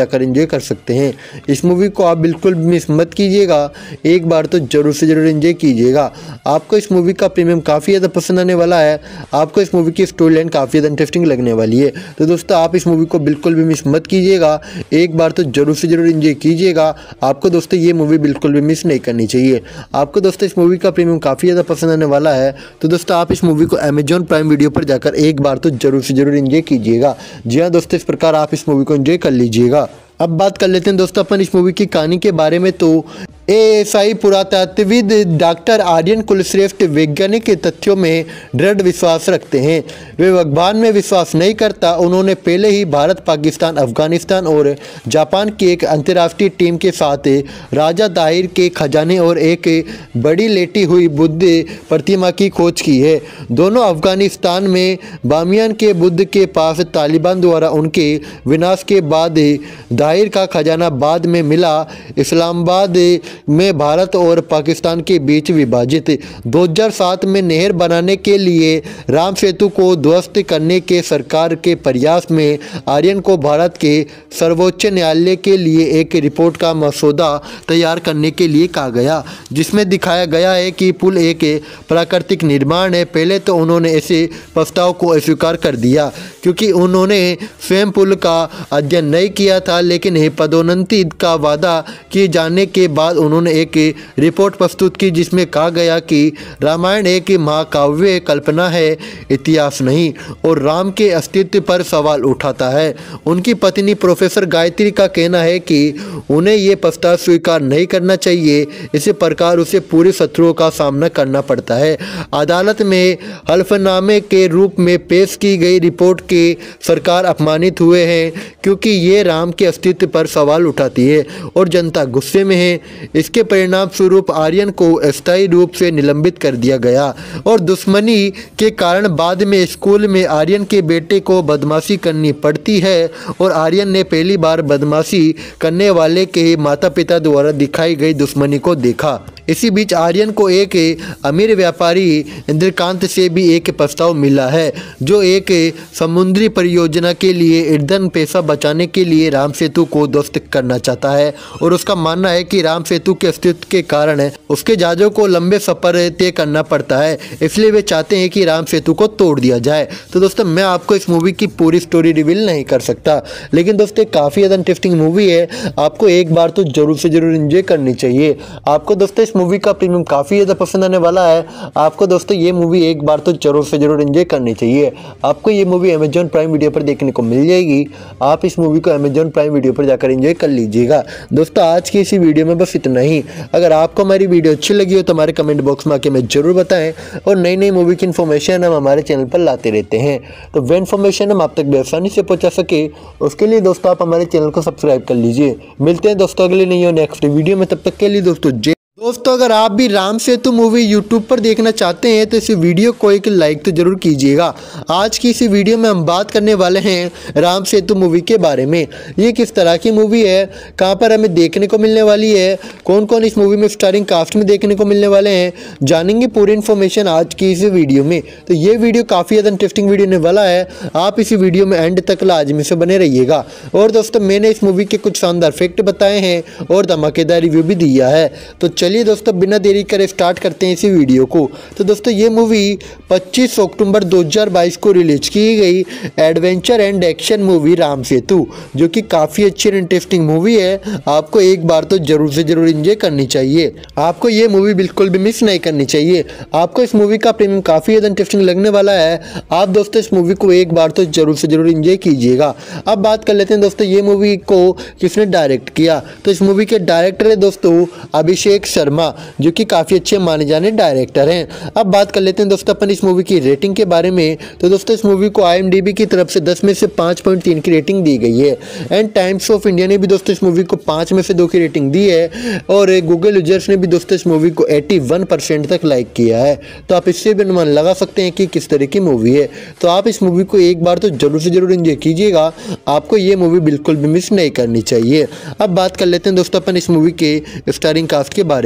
जाकर एंजॉय कर सकते हैं। इस मूवी को आप बिल्कुल मिस मत कीजिएगा, एक बार तो जरूर से जरूर एंजॉय कीजिएगा। आपको इस मूवी का प्रीमियम काफ़ी ज़्यादा पसंद आने वाला है, आपको इस मूवी की स्टोरी लाइन काफ़ी ज़्यादा इंटरेस्टिंग लगने वाली है। तो दोस्तों आप इस मूवी को बिल्कुल भी मिस मत कीजिएगा, एक बार तो जरूर से जरूर एंजॉय कीजिएगा। आपको दोस्तों ये मूवी बिल्कुल भी मिस नहीं करनी चाहिए। आपको दोस्तों इस मूवी का प्रीमियम काफ़ी ज़्यादा पसंद आने वाला है, तो दोस्तों आप इस मूवी को अमेजॉन प्राइम वीडियो पर जाकर एक बार तो जरूर से जरूर एंजॉय कीजिएगा। जी हाँ दोस्तों, इस प्रकार आप इस मूवी को एंजॉय कर लीजिएगा। अब बात कर लेते हैं दोस्तों अपन इस मूवी की कहानी के बारे में। तो एएसआई पुरातत्वविद डॉक्टर आर्यन कुलश्रेष्ठ वैज्ञानिक के तथ्यों में दृढ़ विश्वास रखते हैं। वे भगवान में विश्वास नहीं करता। उन्होंने पहले ही भारत, पाकिस्तान, अफगानिस्तान और जापान की एक अंतर्राष्ट्रीय टीम के साथ राजा दाहिर के खजाने और एक बड़ी लेटी हुई बुद्ध प्रतिमा की खोज की है। दोनों अफगानिस्तान में बामियान के बुद्ध के पास तालिबान द्वारा उनके विनाश के बाद दाहिर का खजाना बाद में मिला। इस्लामाबाद में भारत और पाकिस्तान के बीच विभाजित दो हज़ार सात में नहर बनाने के लिए राम सेतु को ध्वस्त करने के सरकार के प्रयास में आर्यन को भारत के सर्वोच्च न्यायालय के लिए एक रिपोर्ट का मसौदा तैयार करने के लिए कहा गया, जिसमें दिखाया गया है कि पुल एक प्राकृतिक निर्माण है। पहले तो उन्होंने ऐसे प्रस्ताव को अस्वीकार कर दिया क्योंकि उन्होंने स्वयं पुल का अध्ययन नहीं किया था, लेकिन पदोन्नति का वादा किए जाने के बाद उन्होंने एक रिपोर्ट प्रस्तुत की जिसमें कहा गया कि रामायण एक महाकाव्य कल्पना है, इतिहास नहीं, और राम के अस्तित्व पर सवाल उठाता है। उनकी पत्नी प्रोफेसर गायत्री का कहना है कि उन्हें ये प्रस्ताव स्वीकार नहीं करना चाहिए, इसी प्रकार उसे पूरे शत्रुओं का सामना करना पड़ता है। अदालत में हल्फनामे के रूप में पेश की गई रिपोर्ट के सरकार अपमानित हुए हैं क्योंकि ये राम के अस्तित्व पर सवाल उठाती है और जनता गुस्से में है। इसके परिणाम स्वरूप आर्यन को अस्थायी रूप से निलंबित कर दिया गया और दुश्मनी के कारण बाद में स्कूल में आर्यन के बेटे को बदमाशी करनी पड़ती है और आर्यन ने पहली बार बदमाशी करने वाले के माता पिता द्वारा दिखाई गई दुश्मनी को देखा। इसी बीच आर्यन को एक अमीर व्यापारी इंद्रकांत से भी एक प्रस्ताव मिला है जो एक समुद्री परियोजना के लिए ईंधन पैसा बचाने के लिए राम सेतु को ध्वस्त करना चाहता है और उसका मानना है कि राम सेतु के अस्तित्व के कारण उसके जहाजों को लंबे सफर तय करना पड़ता है, इसलिए वे चाहते हैं कि राम सेतु को तोड़ दिया जाए। तो दोस्तों मैं आपको इस मूवी की पूरी स्टोरी रिवील नहीं कर सकता, लेकिन दोस्तों काफ़ी ज़्यादा इंटरेस्टिंग मूवी है, आपको एक बार तो जरूर से जरूर एंजॉय करनी चाहिए। आपको दोस्तों इस मूवी का प्रीमियम काफ़ी ज़्यादा पसंद आने वाला है, आपको दोस्तों ये मूवी एक बार तो जरूर से जरूर एंजॉय करनी चाहिए। आपको ये मूवी अमेजॉन प्राइम वीडियो पर देखने को मिल जाएगी, आप इस मूवी को अमेजॉन प्राइम वीडियो पर जाकर एंजॉय कर लीजिएगा। दोस्तों आज की इसी वीडियो में बस इतना ही। अगर आपको हमारी वीडियो अच्छी लगी हो तो हमारे कमेंट बॉक्स में आके हमें जरूर बताएं और नई नई मूवी की इन्फॉर्मेशन हम हमारे चैनल पर लाते रहते हैं, तो वह इन्फॉर्मेशन हम आप तक आसानी से पहुंचा सके उसके लिए दोस्तों आप हमारे चैनल को सब्सक्राइब कर लीजिए। मिलते हैं दोस्तों अगले नहीं हो नेक्स्ट वीडियो में, तब तक के लिए दोस्तों जय। दोस्तों अगर आप भी राम सेतु मूवी यूट्यूब पर देखना चाहते हैं तो इस वीडियो को एक लाइक तो जरूर कीजिएगा। आज की इस वीडियो में हम बात करने वाले हैं राम सेतु मूवी के बारे में। ये किस तरह की मूवी है, कहां पर हमें देखने को मिलने वाली है, कौन कौन इस मूवी में स्टारिंग कास्ट में देखने को मिलने वाले हैं, जानेंगे पूरी इन्फॉर्मेशन आज की इस वीडियो में। तो ये वीडियो काफ़ी ज़्यादा इंटरेस्टिंग वीडियो होने वाला है, आप इस वीडियो में एंड तक लाजमी से बने रहिएगा। और दोस्तों मैंने इस मूवी के कुछ शानदार फैक्ट बताए हैं और धमाकेदार रिव्यू भी दिया है, तो चलिए दोस्तों बिना देरी करे स्टार्ट करते हैं इसी वीडियो को। तो दोस्तों ये मूवी पच्चीस अक्टूबर दो हज़ार बाईस को रिलीज की गई adventure and action movie Ram Setu, जो कि काफ़ी अच्छी और इंटरेस्टिंग मूवी है, आपको एक बार तो जरूर से जरूर एंजॉय करनी चाहिए। आपको ये मूवी बिल्कुल भी मिस नहीं करनी चाहिए। आपको इस मूवी का प्रीमियम काफ़ी ज़्यादा इंटरेस्टिंग लगने वाला है, आप दोस्तों इस मूवी को एक बार तो जरूर से जरूर एंजॉय कीजिएगा। अब बात कर लेते हैं दोस्तों ये मूवी को किसने डायरेक्ट किया। तो इस मूवी के डायरेक्टर है दोस्तों अभिषेक शर्मा, जो कि काफ़ी अच्छे माने जाने डायरेक्टर हैं। अब बात कर लेते हैं दोस्तों अपन इस मूवी की रेटिंग के बारे में। तो दोस्तों इस मूवी को आई एम डी बी की तरफ से दस में से पाँच पॉइंट तीन की रेटिंग दी गई है एंड टाइम्स ऑफ इंडिया ने भी दोस्तों इस मूवी को पाँच में से दो की रेटिंग दी है और गूगल यूजर्स ने भी दोस्तों इस मूवी को इक्यासी परसेंट तक लाइक किया है। तो आप इससे भी अनुमान लगा सकते हैं कि किस तरह की मूवी है। तो आप इस मूवी को एक बार तो जरूर से जरूर एंजॉय कीजिएगा, आपको ये मूवी बिल्कुल भी मिस नहीं करनी चाहिए। अब बात कर लेते हैं दोस्तों अपन इस मूवी के स्टारिंग कास्ट के बारे में।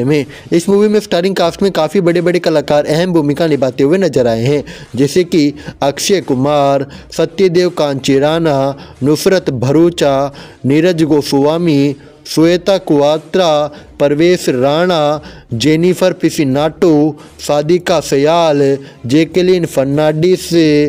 बारे में। इस मूवी में स्टारिंग कास्ट में काफ़ी बड़े बड़े कलाकार अहम भूमिका निभाते हुए नजर आए हैं, जैसे कि Akshay Kumar, Satyadev Kanchi Rana, Nushrat Bharucha, Neeraj Goswami, Shweta Kwatra, Parvesh Rana, Jennifer Piccinato, Sadiqa Sayal, Jacqueline Fernandes,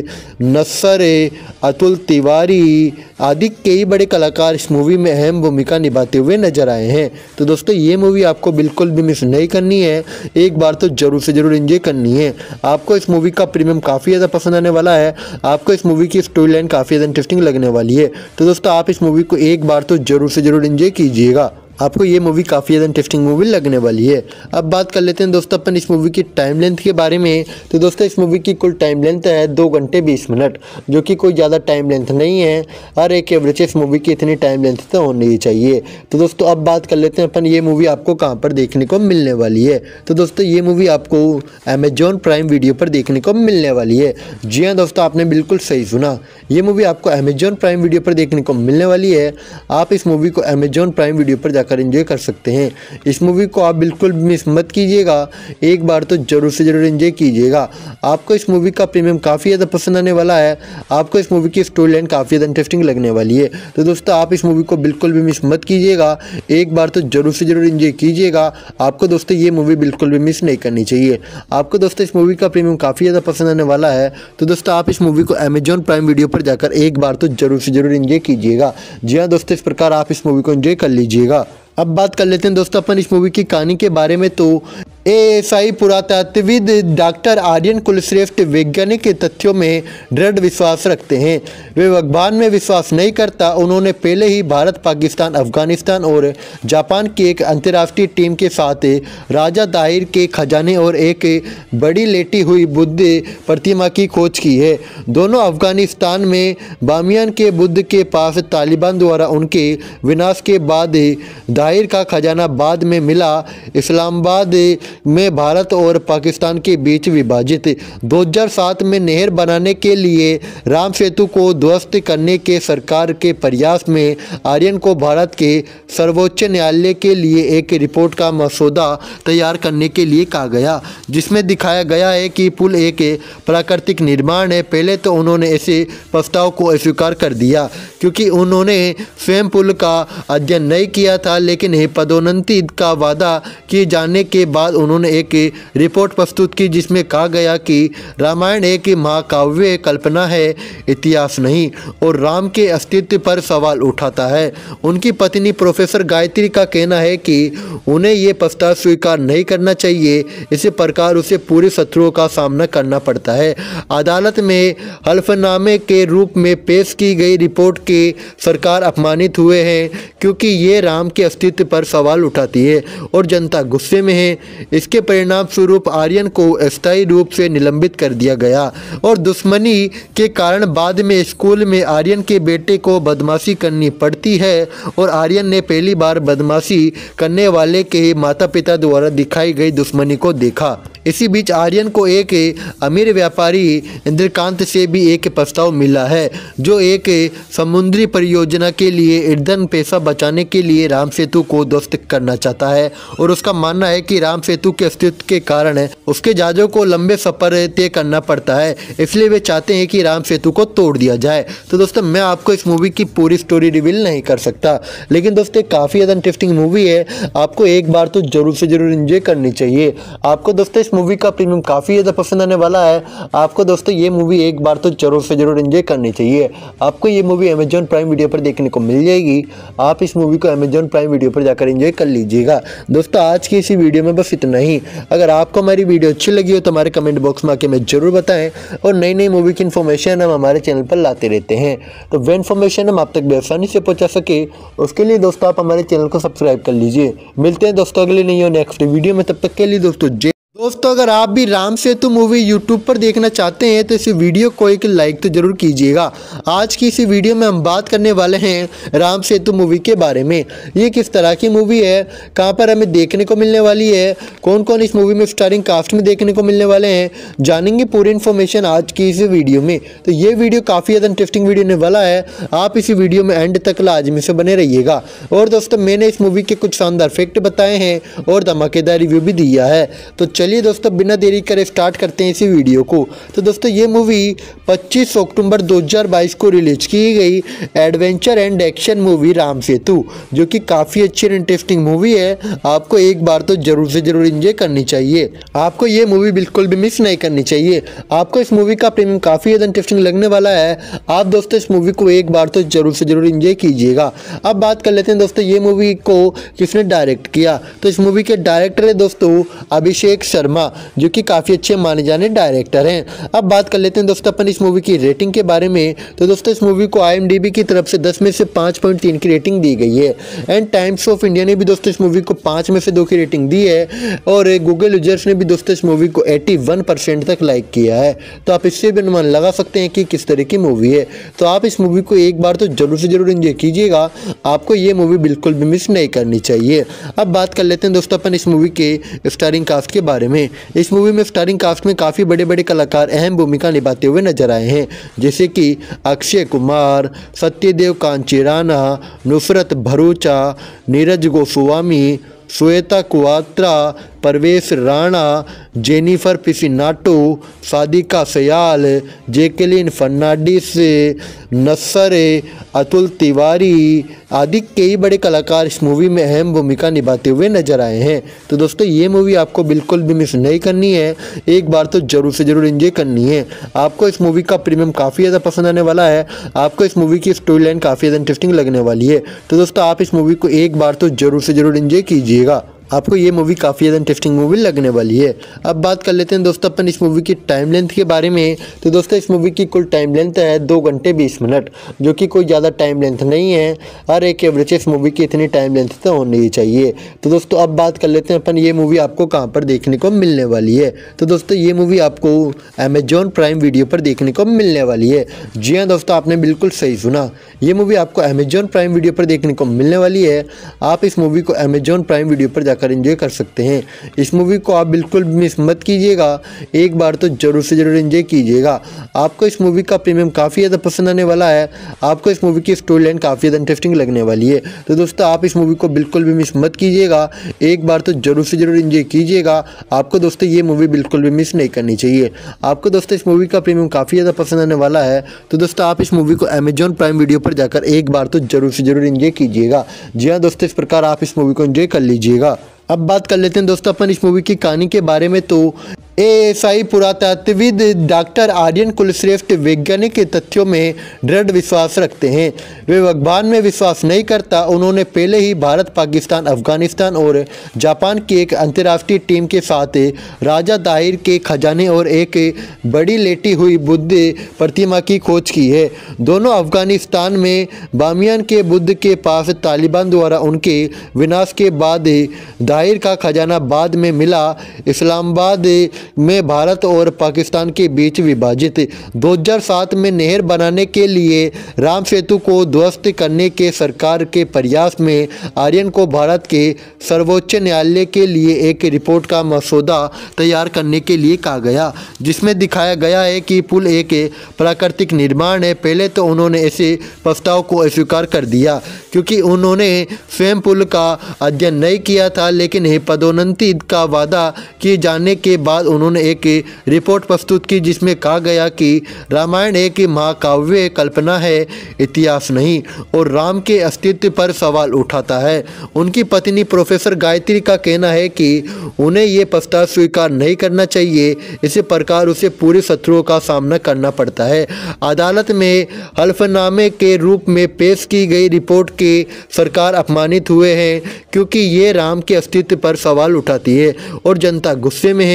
Nassar Atul Tiwari आदि कई बड़े कलाकार इस मूवी में अहम भूमिका निभाते हुए नजर आए हैं। तो दोस्तों ये मूवी आपको बिल्कुल भी मिस नहीं करनी है, एक बार तो जरूर से जरूर एंजॉय करनी है। आपको इस मूवी का प्रीमियम काफ़ी ज़्यादा पसंद आने वाला है, आपको इस मूवी की स्टोरी लाइन काफ़ी ज़्यादा इंटरेस्टिंग लगने वाली है। तो दोस्तों आप इस मूवी को एक बार तो जरूर से जरूर एंजॉय कीजिएगा, आपको ये मूवी काफ़ी ज़्यादा इंटरेस्टिंग मूवी लगने वाली है। अब बात कर लेते हैं दोस्तों अपन इस मूवी की टाइम लेंथ के बारे में। तो दोस्तों इस मूवी की कुल टाइम लेंथ है दो घंटे बीस मिनट, जो कि कोई ज़्यादा टाइम लेंथ नहीं है। हर एक एवरेज इस मूवी की इतनी टाइम लेंथ तो होनी ही चाहिए। तो दोस्तों अब बात कर लेते हैं अपन ये मूवी आपको कहाँ पर देखने को मिलने वाली है। तो दोस्तों ये मूवी आपको अमेजॉन प्राइम वीडियो पर देखने को मिलने वाली है। जी हाँ दोस्तों, आपने बिल्कुल सही सुना, ये मूवी आपको अमेजॉन प्राइम वीडियो पर देखने को मिलने वाली है। आप इस मूवी को अमेजॉन प्राइम वीडियो पर जाकर एंजॉय कर सकते हैं। इस मूवी को आप बिल्कुल मिस मत कीजिएगा, एक बार तो जरूर से जरूर एंजॉय कीजिएगा। आपको इस मूवी का प्रीमियम काफ़ी ज़्यादा पसंद आने वाला है, आपको इस मूवी की स्टोरी लाइन काफ़ी ज़्यादा इंटरेस्टिंग लगने वाली है। तो दोस्तों आप इस मूवी को बिल्कुल भी मिस मत कीजिएगा, एक बार तो जरूर से जरूर एंजॉय कीजिएगा। आपको दोस्तों ये मूवी बिल्कुल भी मिस नहीं करनी चाहिए। आपको दोस्तों इस मूवी का प्रीमियम काफ़ी ज़्यादा पसंद आने वाला है। तो दोस्तों आप इस मूवी को अमेजॉन प्राइम वीडियो पर जाकर एक बार तो जरूर से जरूर एंजॉय कीजिएगा। जी हाँ दोस्तों, इस प्रकार आप इस मूवी को एंजॉय कर लीजिएगा। अब बात कर लेते हैं दोस्तों अपन इस मूवी की कहानी के बारे में। तो एएसआई पुरातत्वविद डॉक्टर आर्यन कुलश्रेष्ठ वैज्ञानिक के तथ्यों में दृढ़ विश्वास रखते हैं। वे भगवान में विश्वास नहीं करता। उन्होंने पहले ही भारत, पाकिस्तान, अफगानिस्तान और जापान की एक अंतर्राष्ट्रीय टीम के साथ राजा दाहिर के खजाने और एक बड़ी लेटी हुई बुद्ध प्रतिमा की खोज की है। दोनों अफगानिस्तान में बामियान के बुद्ध के पास तालिबान द्वारा उनके विनाश के बाद दाहिर का खजाना बाद में मिला। इस्लामाबाद में भारत और पाकिस्तान के बीच विभाजित दो हज़ार सात में नहर बनाने के लिए राम सेतु को ध्वस्त करने के सरकार के प्रयास में आर्यन को भारत के सर्वोच्च न्यायालय के लिए एक रिपोर्ट का मसौदा तैयार करने के लिए कहा गया, जिसमें दिखाया गया है कि पुल एक प्राकृतिक निर्माण है। पहले तो उन्होंने ऐसे प्रस्ताव को अस्वीकार कर दिया क्योंकि उन्होंने स्वयं पुल का अध्ययन नहीं किया था, लेकिन पदोन्नति का वादा किए जाने के बाद उन्होंने एक रिपोर्ट प्रस्तुत की जिसमें कहा गया कि रामायण एक महाकाव्य कल्पना है, इतिहास नहीं, और राम के अस्तित्व पर सवाल उठाता है। उनकी पत्नी प्रोफेसर गायत्री का कहना है कि उन्हें ये प्रस्ताव स्वीकार नहीं करना चाहिए, इसी प्रकार उसे पूरे शत्रुओं का सामना करना पड़ता है। अदालत में हल्फनामे के रूप में पेश की गई रिपोर्ट के सरकार अपमानित हुए हैं क्योंकि ये राम के अस्तित्व पर सवाल उठाती है और जनता गुस्से में है। इसके परिणाम स्वरूप आर्यन को अस्थायी रूप से निलंबित कर दिया गया और दुश्मनी के कारण बाद में स्कूल में आर्यन के बेटे को बदमाशी करनी पड़ती है और आर्यन ने पहली बार बदमाशी करने वाले के माता पिता द्वारा दिखाई गई दुश्मनी को देखा। इसी बीच आर्यन को एक अमीर व्यापारी इंद्रकांत से भी एक प्रस्ताव मिला है जो एक समुद्री परियोजना के लिए ईंधन पैसा बचाने के लिए राम सेतु को ध्वस्त करना चाहता है और उसका मानना है कि राम सेतु के अस्तित्व के कारण उसके जहाजों को लंबे सफर तय करना पड़ता है, इसलिए वे चाहते हैं कि राम सेतु को तोड़ दिया जाए। तो दोस्तों मैं आपको इस मूवी की पूरी स्टोरी रिवील नहीं कर सकता, लेकिन दोस्तों काफ़ी ज़्यादा इंटरेस्टिंग मूवी है, आपको एक बार तो जरूर से जरूर एंजॉय करनी चाहिए। आपको दोस्तों इस मूवी का प्रीमियम काफ़ी ज़्यादा पसंद आने वाला है, आपको दोस्तों ये मूवी एक बार तो जरूर से जरूर एंजॉय करनी चाहिए। आपको ये मूवी अमेजॉन प्राइम वीडियो पर देखने को मिल जाएगी, आप इस मूवी को अमेजॉन प्राइम वीडियो पर जाकर एंजॉय कर लीजिएगा। दोस्तों आज की इसी वीडियो में बस इतना ही। अगर आपको हमारी वीडियो अच्छी लगी हो तो हमारे कमेंट बॉक्स में आके हमें जरूर बताएं और नई नई मूवी की इन्फॉर्मेशन हम हमारे चैनल पर लाते रहते हैं, तो वह इन्फॉर्मेशन हम आप तक बेआसानी से पहुंचा सके उसके लिए दोस्तों आप हमारे चैनल को सब्सक्राइब कर लीजिए। मिलते हैं दोस्तों अगले नई और नेक्स्ट वीडियो में, तब तक के लिए दोस्तों जय दोस्तों अगर आप भी राम सेतु मूवी यूट्यूब पर देखना चाहते हैं तो इस वीडियो को एक लाइक तो जरूर कीजिएगा। आज की इस वीडियो में हम बात करने वाले हैं राम सेतु मूवी के बारे में। ये किस तरह की मूवी है, कहां पर हमें देखने को मिलने वाली है, कौन कौन इस मूवी में स्टारिंग कास्ट में देखने को मिलने वाले हैं, जानेंगे पूरी इन्फॉर्मेशन आज की इस वीडियो में। तो ये वीडियो काफ़ी ज़्यादा इंटरेस्टिंग वीडियो होने वाला है, आप इस वीडियो में एंड तक लाजमी से बने रहिएगा। और दोस्तों मैंने इस मूवी के कुछ शानदार फैक्ट बताए हैं और धमाकेदार रिव्यू भी दिया है। तो चलिए दोस्तों बिना देरी करे स्टार्ट करते हैं इसी वीडियो को। तो दोस्तों ये मूवी पच्चीस अक्टूबर दो हज़ार बाईस को रिलीज की गई adventure and action movie Ram Setu, जो कि काफ़ी अच्छी और इंटरेस्टिंग मूवी है। आपको एक बार तो जरूर से जरूर एंजॉय करनी चाहिए, आपको ये मूवी बिल्कुल भी मिस नहीं करनी चाहिए। आपको इस मूवी का प्रीमियम काफ़ी ज़्यादा इंटरेस्टिंग लगने वाला है। आप दोस्तों इस मूवी को एक बार तो जरूर से जरूर एंजॉय कीजिएगा। अब बात कर लेते हैं दोस्तों ये मूवी को किसने डायरेक्ट किया। तो इस मूवी के डायरेक्टर है दोस्तों अभिषेक शर्मा, जो कि काफ़ी अच्छे माने जाने डायरेक्टर हैं। अब बात कर लेते हैं दोस्तों अपन इस मूवी की रेटिंग के बारे में। तो दोस्तों इस मूवी को आई एम डी बी की तरफ से दस में से पाँच पॉइंट तीन की रेटिंग दी गई है। एंड टाइम्स ऑफ इंडिया ने भी दोस्तों इस मूवी को पाँच में से दो की रेटिंग दी है। और गूगल यूजर्स ने भी दोस्तों इस मूवी को इक्यासी परसेंट तक लाइक किया है। तो आप इससे भी अनुमान लगा सकते हैं कि किस तरह की मूवी है। तो आप इस मूवी को एक बार तो जरूर से जरूर एंजॉय कीजिएगा, आपको ये मूवी बिल्कुल भी मिस नहीं करनी चाहिए। अब बात कर लेते हैं दोस्तों अपन इस मूवी के स्टारिंग कास्ट के बारे में। इस मूवी में स्टारिंग कास्ट में काफ़ी बड़े बड़े कलाकार अहम भूमिका निभाते हुए नजर आए हैं, जैसे कि Akshay Kumar, Satyadev Kanchi Rana, Nushrat Bharucha, Neeraj Goswami, Shweta Kwatra, Parvesh Rana, Jennifer Piccinato, Sadiqa Sayal, Jacqueline Fernandes, Nassar, Atul Tiwari आदि कई बड़े कलाकार इस मूवी में अहम भूमिका निभाते हुए नजर आए हैं। तो दोस्तों ये मूवी आपको बिल्कुल भी मिस नहीं करनी है, एक बार तो जरूर से जरूर एंजॉय करनी है। आपको इस मूवी का प्रीमियम काफ़ी ज़्यादा पसंद आने वाला है, आपको इस मूवी की स्टोरी लाइन काफ़ी ज़्यादा इंटरेस्टिंग लगने वाली है। तो दोस्तों आप इस मूवी को एक बार तो जरूर से जरूर एंजॉय कीजिएगा, आपको ये मूवी काफ़ी ज़्यादा इंटरेस्टिंग मूवी लगने वाली है। अब बात कर लेते हैं दोस्तों अपन इस मूवी की टाइम लेंथ के बारे में। तो दोस्तों इस मूवी की कुल टाइम लेंथ है दो घंटे बीस मिनट, जो कि कोई ज़्यादा टाइम लेंथ नहीं है। हर एक एवरेज इस मूवी की इतनी टाइम लेंथ तो होनी ही चाहिए। तो दोस्तों अब बात कर लेते हैं अपन ये मूवी आपको कहाँ पर देखने को मिलने वाली है। तो दोस्तों ये मूवी आपको अमेजॉन प्राइम वीडियो पर देखने को मिलने वाली है। जी हाँ दोस्तों आपने बिल्कुल सही सुना, ये मूवी आपको अमेजॉन प्राइम वीडियो पर देखने को मिलने वाली है। आप इस मूवी को अमेजॉन प्राइम वीडियो पर जाकर एंजॉय कर सकते हैं। इस मूवी को आप बिल्कुल मिस मत कीजिएगा, एक बार तो जरूर से जरूर एंजॉय कीजिएगा। आपको इस मूवी का प्रीमियम काफ़ी ज़्यादा पसंद आने वाला है, आपको इस मूवी की स्टोरी लाइन काफ़ी ज़्यादा इंटरेस्टिंग लगने वाली है। तो दोस्तों आप इस मूवी को बिल्कुल भी मिस मत कीजिएगा, एक बार तो जरूर से जरूर एंजॉय कीजिएगा। आपको दोस्तों ये मूवी बिल्कुल भी मिस नहीं करनी चाहिए। आपको दोस्तों इस मूवी का प्रीमियम काफ़ी ज़्यादा पसंद आने वाला है। तो दोस्तों आप इस मूवी को अमेजॉन प्राइम वीडियो पर जाकर एक बार तो जरूर से जरूर एंजॉय कीजिएगा। जी हाँ दोस्तों इस प्रकार आप इस मूवी को एंजॉय कर लीजिएगा। अब बात कर लेते हैं दोस्तों अपन इस मूवी की कहानी के बारे में। तो एएसआई पुरातत्वविद डॉक्टर आर्यन कुलश्रेष्ठ वैज्ञानिक के तथ्यों में दृढ़ विश्वास रखते हैं। वे भगवान में विश्वास नहीं करता। उन्होंने पहले ही भारत, पाकिस्तान, अफगानिस्तान और जापान की एक अंतर्राष्ट्रीय टीम के साथ राजा दाहिर के खजाने और एक बड़ी लेटी हुई बुद्ध प्रतिमा की खोज की है। दोनों अफगानिस्तान में बामियान के बुद्ध के पास तालिबान द्वारा उनके विनाश के बाद दाहिर का खजाना बाद में मिला। इस्लामाबाद में भारत और पाकिस्तान के बीच विभाजित दो हज़ार सात में नहर बनाने के लिए राम सेतु को ध्वस्त करने के सरकार के प्रयास में आर्यन को भारत के सर्वोच्च न्यायालय के लिए एक रिपोर्ट का मसौदा तैयार करने के लिए कहा गया, जिसमें दिखाया गया है कि पुल एक प्राकृतिक निर्माण है। पहले तो उन्होंने ऐसे प्रस्ताव को अस्वीकार कर दिया क्योंकि उन्होंने स्वयं पुल का अध्ययन नहीं किया था, लेकिन पदोन्नति का वादा किए जाने के बाद उन्होंने एक रिपोर्ट प्रस्तुत की जिसमें कहा गया कि रामायण एक महाकाव्य कल्पना है, इतिहास नहीं, और राम के अस्तित्व पर सवाल उठाता है। उनकी पत्नी प्रोफेसर गायत्री का कहना है कि उन्हें ये प्रस्ताव स्वीकार नहीं करना चाहिए, इसी प्रकार उसे पूरे शत्रुओं का सामना करना पड़ता है। अदालत में हल्फनामे के रूप में पेश की गई रिपोर्ट के सरकार अपमानित हुए हैं क्योंकि ये राम के अस्तित्व पर सवाल उठाती है और जनता गुस्से में है।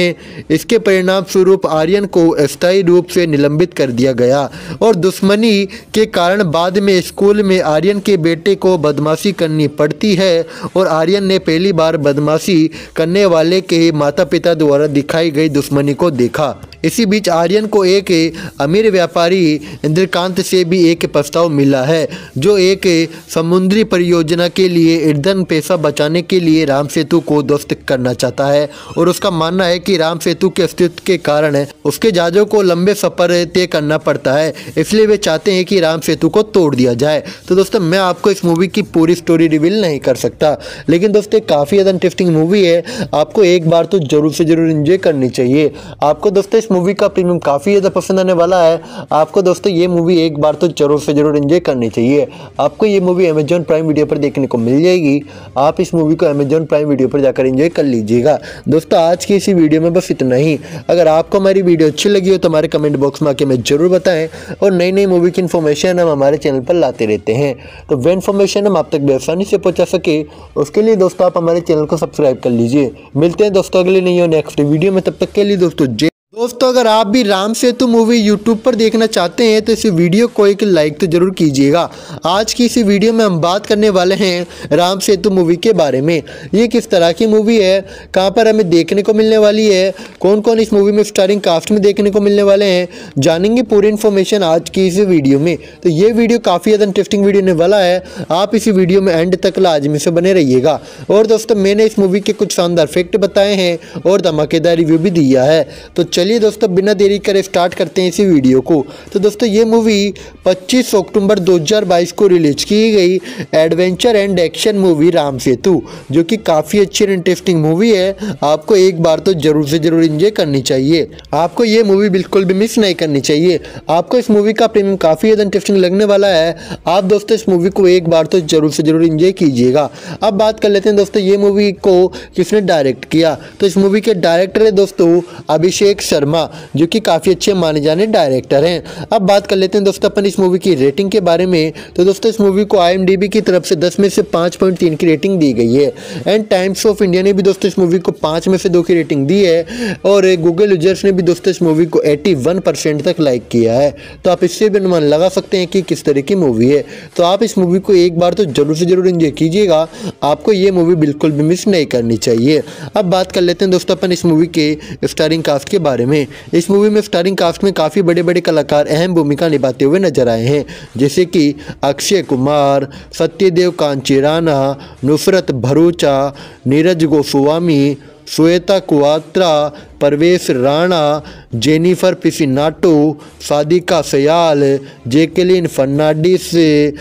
इसके परिणाम स्वरूप आर्यन को अस्थायी रूप से निलंबित कर दिया गया और दुश्मनी के कारण बाद में स्कूल में आर्यन के बेटे को बदमाशी करनी पड़ती है और आर्यन ने पहली बार बदमाशी करने वाले के माता पिता द्वारा दिखाई गई दुश्मनी को देखा। इसी बीच आर्यन को एक अमीर व्यापारी इंद्रकांत से भी एक प्रस्ताव मिला है जो एक समुद्री परियोजना के लिए ईंधन पैसा बचाने के लिए राम सेतु को ध्वस्त करना चाहता है और उसका मानना है कि राम सेतु के अस्तित्व के कारण उसके जहाजों को लंबे सफर तय करना पड़ता है, इसलिए वे चाहते हैं कि राम सेतु को तोड़ दिया जाए। तो दोस्तों मैं आपको इस मूवी की पूरी स्टोरी रिवील नहीं कर सकता, लेकिन दोस्तों काफ़ी ज़्यादा इंटरेस्टिंग मूवी है, आपको एक बार तो जरूर से जरूर एंजॉय करनी चाहिए। आपको दोस्तों मूवी का प्रीमियम काफ़ी ज़्यादा पसंद आने वाला है, आपको दोस्तों ये मूवी एक बार तो जरूर से जरूर एंजॉय करनी चाहिए। आपको ये मूवी अमेजॉन प्राइम वीडियो पर देखने को मिल जाएगी, आप इस मूवी को अमेजॉन प्राइम वीडियो पर जाकर एंजॉय कर लीजिएगा। दोस्तों आज की इसी वीडियो में बस इतना ही। अगर आपको हमारी वीडियो अच्छी लगी हो तो हमारे कमेंट बॉक्स में आके हमें जरूर बताएं और नई नई मूवी की इन्फॉर्मेशन हम हमारे चैनल पर लाते रहते हैं, तो वह इन्फॉर्मेशन हम आप तक बेआसानी से पहुँचा सके उसके लिए दोस्तों आप हमारे चैनल को सब्सक्राइब कर लीजिए। मिलते हैं दोस्तों अगले नहीं हो नेक्स्ट वीडियो में, तब तक के लिए दोस्तों जय। दोस्तों अगर आप भी राम सेतु मूवी यूट्यूब पर देखना चाहते हैं तो इस वीडियो को एक लाइक तो जरूर कीजिएगा। आज की इस वीडियो में हम बात करने वाले हैं राम सेतु मूवी के बारे में। ये किस तरह की मूवी है, कहां पर हमें देखने को मिलने वाली है, कौन कौन इस मूवी में स्टारिंग कास्ट में देखने को मिलने वाले हैं, जानेंगे पूरी इन्फॉर्मेशन आज की इस वीडियो में। तो ये वीडियो काफ़ी ज़्यादा इंटरेस्टिंग वीडियो होने वाला है, आप इसी वीडियो में एंड तक लाजमी से बने रहिएगा। और दोस्तों मैंने इस मूवी के कुछ शानदार फैक्ट बताए हैं और धमाकेदार रिव्यू भी दिया है। तो चलिए दोस्तों बिना देरी करे स्टार्ट करते हैं इसी वीडियो को। तो दोस्तों ये मूवी पच्चीस अक्टूबर दो हज़ार बाईस को रिलीज की गई adventure and action movie Ram Setu, जो कि काफ़ी अच्छी और इंटरेस्टिंग मूवी है, आपको एक बार तो जरूर से जरूर एंजॉय करनी चाहिए। आपको ये मूवी बिल्कुल भी मिस नहीं करनी चाहिए, आपको इस मूवी का प्रीमियम काफ़ी ज़्यादा इंटरेस्टिंग लगने वाला है। आप दोस्तों इस मूवी को एक बार तो जरूर से जरूर एंजॉय कीजिएगा। अब बात कर लेते हैं दोस्तों ये मूवी को किसने डायरेक्ट किया। तो इस मूवी के डायरेक्टर है दोस्तों अभिषेक शर्मा, जो कि काफ़ी अच्छे माने जाने डायरेक्टर हैं। अब बात कर लेते हैं दोस्तों अपन इस मूवी की रेटिंग के बारे में। तो दोस्तों इस मूवी को आई एम डी बी की तरफ से दस में से पाँच पॉइंट तीन की रेटिंग दी गई है एंड टाइम्स ऑफ इंडिया ने भी दोस्तों इस मूवी को पाँच में से दो की रेटिंग दी है और गूगल यूजर्स ने भी दोस्तों इस मूवी को इक्यासी परसेंट तक लाइक किया है। तो आप इससे भी अनुमान लगा सकते हैं कि किस तरह की मूवी है। तो आप इस मूवी को एक बार तो जरूर से जरूर एंजॉय कीजिएगा, आपको ये मूवी बिल्कुल भी मिस नहीं करनी चाहिए। अब बात कर लेते हैं दोस्तों अपन इस मूवी के स्टारिंग कास्ट के बारे में। इस मूवी में स्टारिंग कास्ट में काफ़ी बड़े बड़े कलाकार अहम भूमिका निभाते हुए नजर आए हैं, जैसे कि Akshay Kumar, Satyadev Kanchi Rana, Nushrat Bharucha, Neeraj Goswami, Shweta Kwatra, Parvesh Rana, Jennifer Piccinato, Sadiqa Sayal, Jacqueline Fernandes,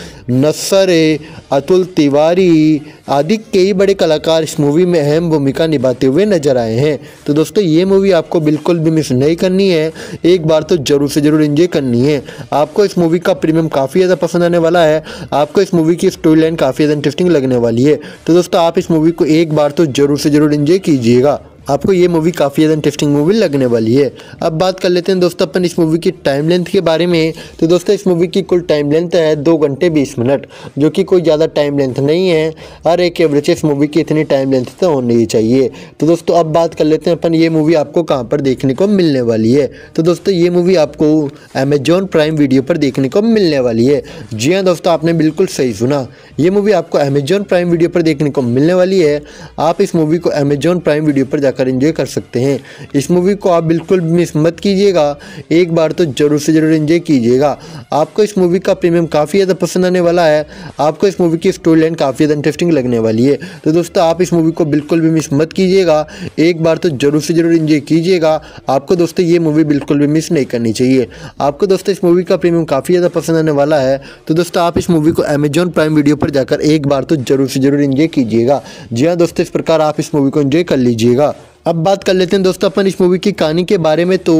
Nassar, Atul Tiwari आदि कई बड़े कलाकार इस मूवी में अहम भूमिका निभाते हुए नजर आए हैं। तो दोस्तों ये मूवी आपको बिल्कुल भी मिस नहीं करनी है, एक बार तो जरूर से जरूर एंजॉय करनी है। आपको इस मूवी का प्रीमियम काफ़ी ज़्यादा पसंद आने वाला है, आपको इस मूवी की स्टोरी लाइन काफ़ी ज़्यादा इंटरेस्टिंग लगने वाली है। तो दोस्तों आप इस मूवी को एक बार तो जरूर से जरूर एंजॉय कीजिएगा, आपको ये मूवी काफ़ी ज़्यादा इंटरेस्टिंग मूवी लगने वाली है। अब बात कर लेते हैं दोस्तों अपन इस मूवी की टाइम लेंथ के बारे में। तो दोस्तों इस मूवी की कुल टाइम लेंथ है दो घंटे बीस मिनट, जो कि कोई ज़्यादा टाइम लेंथ नहीं है, हर एक एवरेज इस मूवी की इतनी टाइम लेंथ तो होनी ही चाहिए। तो दोस्तों अब बात कर लेते हैं अपन ये मूवी आपको कहाँ पर देखने को मिलने वाली है। तो दोस्तों ये मूवी आपको अमेजॉन प्राइम वीडियो पर देखने को मिलने वाली है। जी हाँ दोस्तों आपने बिल्कुल सही सुना, ये मूवी आपको अमेजॉन प्राइम वीडियो पर देखने को मिलने वाली है। आप इस मूवी को अमेजॉन प्राइम वीडियो पर जाकर एंजॉय कर सकते हैं। इस मूवी को आप बिल्कुल मिस मत कीजिएगा, एक बार तो जरूर से जरूर एंजॉय कीजिएगा। आपको इस मूवी का प्रीमियम काफ़ी ज़्यादा पसंद आने वाला है, आपको इस मूवी की स्टोरी लाइन काफ़ी ज़्यादा इंटरेस्टिंग लगने वाली है। तो दोस्तों आप इस मूवी को बिल्कुल भी मिस मत कीजिएगा, एक बार तो जरूर से जरूर एंजॉय कीजिएगा। आपको दोस्तों ये मूवी बिल्कुल भी मिस नहीं करनी चाहिए। आपको दोस्तों इस मूवी का प्रीमियम काफ़ी ज़्यादा पसंद आने वाला है। तो दोस्तों आप इस मूवी को अमेजॉन प्राइम वीडियो पर जाकर एक बार तो जरूर से जरूर एंजॉय कीजिएगा। जी हाँ दोस्तों इस प्रकार आप इस मूवी को एंजॉय कर लीजिएगा। अब बात कर लेते हैं दोस्तों अपन इस मूवी की कहानी के बारे में। तो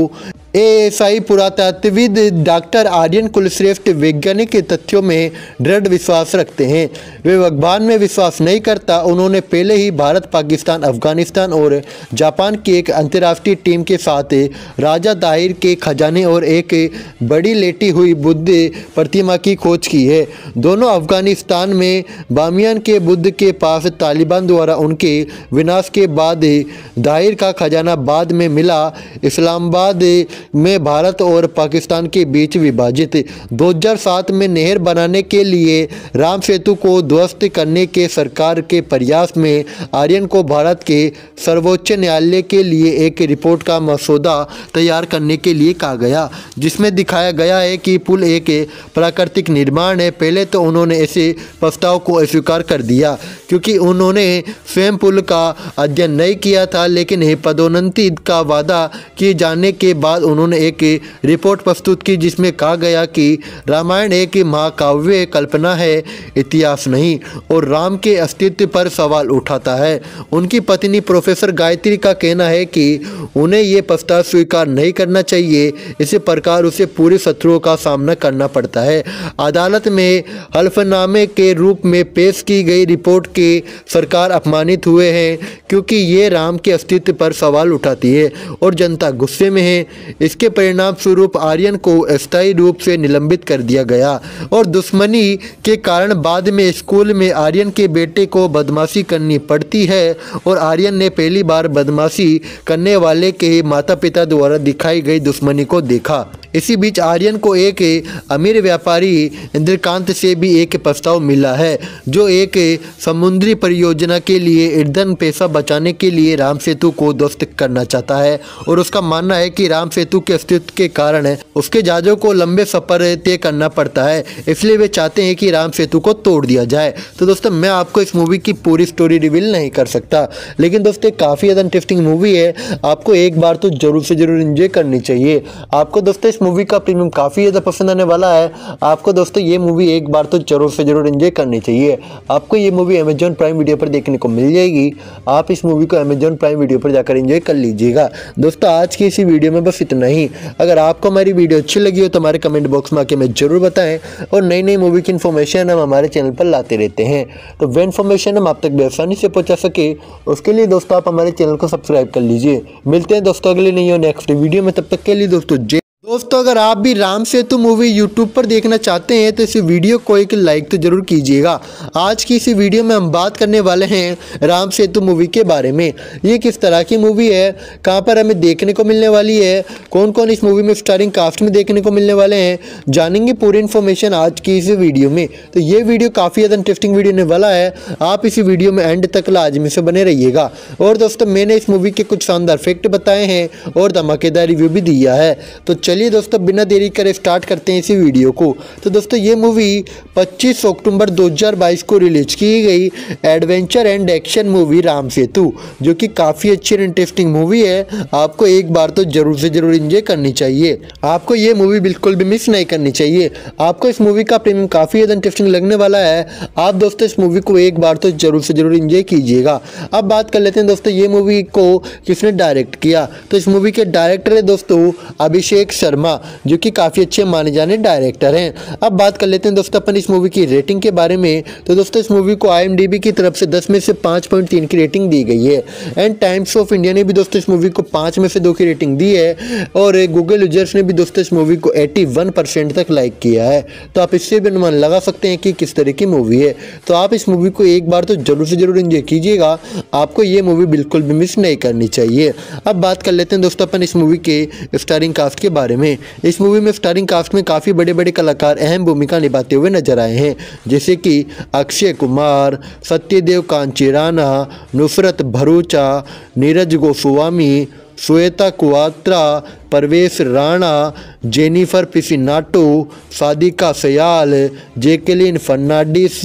एएसआई पुरातत्वविद डॉक्टर आर्यन कुलश्रेष्ठ वैज्ञानिक के तथ्यों में दृढ़ विश्वास रखते हैं। वे भगवान में विश्वास नहीं करता। उन्होंने पहले ही भारत, पाकिस्तान, अफगानिस्तान और जापान की एक अंतर्राष्ट्रीय टीम के साथ राजा दाहिर के खजाने और एक बड़ी लेटी हुई बुद्ध प्रतिमा की खोज की है। दोनों अफगानिस्तान में बामियान के बुद्ध के पास तालिबान द्वारा उनके विनाश के बाद दाहिर का खजाना बाद में मिला। इस्लामाबाद में भारत और पाकिस्तान के बीच विभाजित दो हज़ार सात में नहर बनाने के लिए राम सेतु को ध्वस्त करने के सरकार के प्रयास में आर्यन को भारत के सर्वोच्च न्यायालय के लिए एक रिपोर्ट का मसौदा तैयार करने के लिए कहा गया, जिसमें दिखाया गया है कि पुल एक प्राकृतिक निर्माण है। पहले तो उन्होंने ऐसे प्रस्ताव को अस्वीकार कर दिया क्योंकि उन्होंने स्वयं पुल का अध्ययन नहीं किया था, लेकिन पदोन्नति का वादा किए जाने के बाद उन्होंने एक रिपोर्ट प्रस्तुत की जिसमें कहा गया कि रामायण एक महाकाव्य कल्पना है, इतिहास नहीं, और राम के अस्तित्व पर सवाल उठाता है। उनकी पत्नी प्रोफेसर गायत्री का कहना है कि उन्हें ये प्रस्ताव स्वीकार नहीं करना चाहिए, इसी प्रकार उसे पूरे शत्रुओं का सामना करना पड़ता है। अदालत में हल्फनामे के रूप में पेश की गई रिपोर्ट के सरकार अपमानित हुए हैं क्योंकि ये राम के अस्तित्व पर सवाल उठाती है और जनता गुस्से में है। इसके परिणाम स्वरूप आर्यन को अस्थायी रूप से निलंबित कर दिया गया और दुश्मनी के कारण बाद में स्कूल में आर्यन के बेटे को बदमाशी करनी पड़ती है और आर्यन ने पहली बार बदमाशी करने वाले के माता पिता द्वारा दिखाई गई दुश्मनी को देखा। इसी बीच आर्यन को एक अमीर व्यापारी इंद्रकांत से भी एक प्रस्ताव मिला है जो एक समुद्री परियोजना के लिए ईंधन पैसा बचाने के लिए राम सेतु को ध्वस्त करना चाहता है और उसका मानना है कि राम सेतु के अस्तित्व के कारण उसके जहाजों को लंबे सफर तय करना पड़ता है, इसलिए वे चाहते हैं कि राम सेतु को तोड़ दिया जाए। तो दोस्तों मैं आपको इस मूवी की पूरी स्टोरी रिवील नहीं कर सकता, लेकिन दोस्तों काफ़ी ज़्यादा इंटरेस्टिंग मूवी है, आपको एक बार तो जरूर से जरूर एंजॉय करनी चाहिए। आपको दोस्तों इस मूवी का प्रीमियम काफ़ी ज़्यादा पसंद आने वाला है। आपको दोस्तों ये मूवी एक बार तो जरूर से जरूर एंजॉय करनी चाहिए। आपको ये मूवी अमेजॉन प्राइम वीडियो पर देखने को मिल जाएगी। आप इस मूवी को अमेजॉन प्राइम वीडियो पर जाकर एंजॉय कर लीजिएगा। दोस्तों आज की इसी वीडियो में बस इतना ही। अगर आपको हमारी वीडियो अच्छी लगी हो तो हमारे कमेंट बॉक्स में आके हमें जरूर बताएं और नई नई मूवी की इन्फॉर्मेशन हम हमारे चैनल पर लाते रहते हैं, तो वह इन्फॉर्मेशन हम आप तक बेआसानी से पहुंचा सके उसके लिए दोस्तों आप हमारे चैनल को सब्सक्राइब कर लीजिए। मिलते हैं दोस्तों अगले नई और नेक्स्ट वीडियो में, तब तक के लिए दोस्तों जय। दोस्तों अगर आप भी राम सेतु मूवी यूट्यूब पर देखना चाहते हैं तो इस वीडियो को एक लाइक तो जरूर कीजिएगा। आज की इसी वीडियो में हम बात करने वाले हैं राम सेतु मूवी के बारे में। ये किस तरह की मूवी है, कहां पर हमें देखने को मिलने वाली है, कौन कौन इस मूवी में स्टारिंग कास्ट में देखने को मिलने वाले हैं, जानेंगे पूरी इन्फॉर्मेशन आज की इस वीडियो में। तो ये वीडियो काफ़ी ज़्यादा इंटरेस्टिंग वीडियो होने वाला है, आप इसी वीडियो में एंड तक लाजमी से बने रहिएगा। और दोस्तों मैंने इस मूवी के कुछ शानदार फैक्ट बताए हैं और धमाकेदार रिव्यू भी दिया है। तो चलिए दोस्तों बिना देरी करे स्टार्ट करते हैं इसी वीडियो को। तो दोस्तों ये मूवी पच्चीस अक्टूबर दो हज़ार बाईस को रिलीज की गई adventure and action movie Ram Setu, जो कि काफ़ी अच्छी और इंटरेस्टिंग मूवी है। आपको एक बार तो जरूर से जरूर एंजॉय करनी चाहिए। आपको ये मूवी बिल्कुल भी मिस नहीं करनी चाहिए। आपको इस मूवी का प्रीमियम काफ़ी ज़्यादा इंटरेस्टिंग लगने वाला है। आप दोस्तों इस मूवी को एक बार तो जरूर से जरूर एंजॉय कीजिएगा। अब बात कर लेते हैं दोस्तों ये मूवी को किसने डायरेक्ट किया। तो इस मूवी के डायरेक्टर है दोस्तों अभिषेक शर्मा, जो कि काफ़ी अच्छे माने जाने डायरेक्टर हैं। अब बात कर लेते हैं दोस्तों अपन इस मूवी की रेटिंग के बारे में। तो दोस्तों इस मूवी को आई एम डी बी की तरफ से दस में से पाँच पॉइंट तीन की रेटिंग दी गई है एंड टाइम्स ऑफ इंडिया ने भी दोस्तों इस मूवी को पाँच में से दो की रेटिंग दी है और गूगल यूजर्स ने भी दोस्तों इस मूवी को इक्यासी परसेंट तक लाइक किया है। तो आप इससे भी अनुमान लगा सकते हैं कि किस तरह की मूवी है। तो आप इस मूवी को एक बार तो जरूर से जरूर एंजॉय कीजिएगा। आपको ये मूवी बिल्कुल भी मिस नहीं करनी चाहिए। अब बात कर लेते हैं दोस्तों अपन इस मूवी के स्टारिंग कास्ट के बारे में। इस मूवी में स्टारिंग कास्ट में काफ़ी बड़े बड़े कलाकार अहम भूमिका निभाते हुए नजर आए हैं, जैसे कि Akshay Kumar, Satyadev Kanchi Rana, Nushrat Bharucha, Neeraj Goswami, Shweta Kwatra, Parvesh Rana, Jennifer Piccinato, Sadiqa Sayal, Jacqueline Fernandes,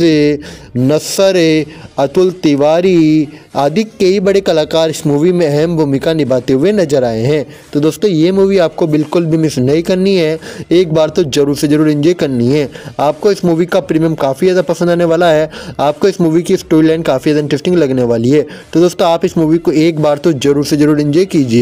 Nassar, Atul Tiwari आदि कई बड़े कलाकार इस मूवी में अहम भूमिका निभाते हुए नजर आए हैं। तो दोस्तों ये मूवी आपको बिल्कुल भी मिस नहीं करनी है, एक बार तो जरूर से जरूर एंजॉय करनी है। आपको इस मूवी का प्रीमियम काफ़ी ज़्यादा पसंद आने वाला है। आपको इस मूवी की स्टोरी लाइन काफ़ी ज़्यादा इंटरेस्टिंग लगने वाली है। तो दोस्तों आप इस मूवी को एक बार तो जरूर से जरूर एंजॉय कीजिएगा।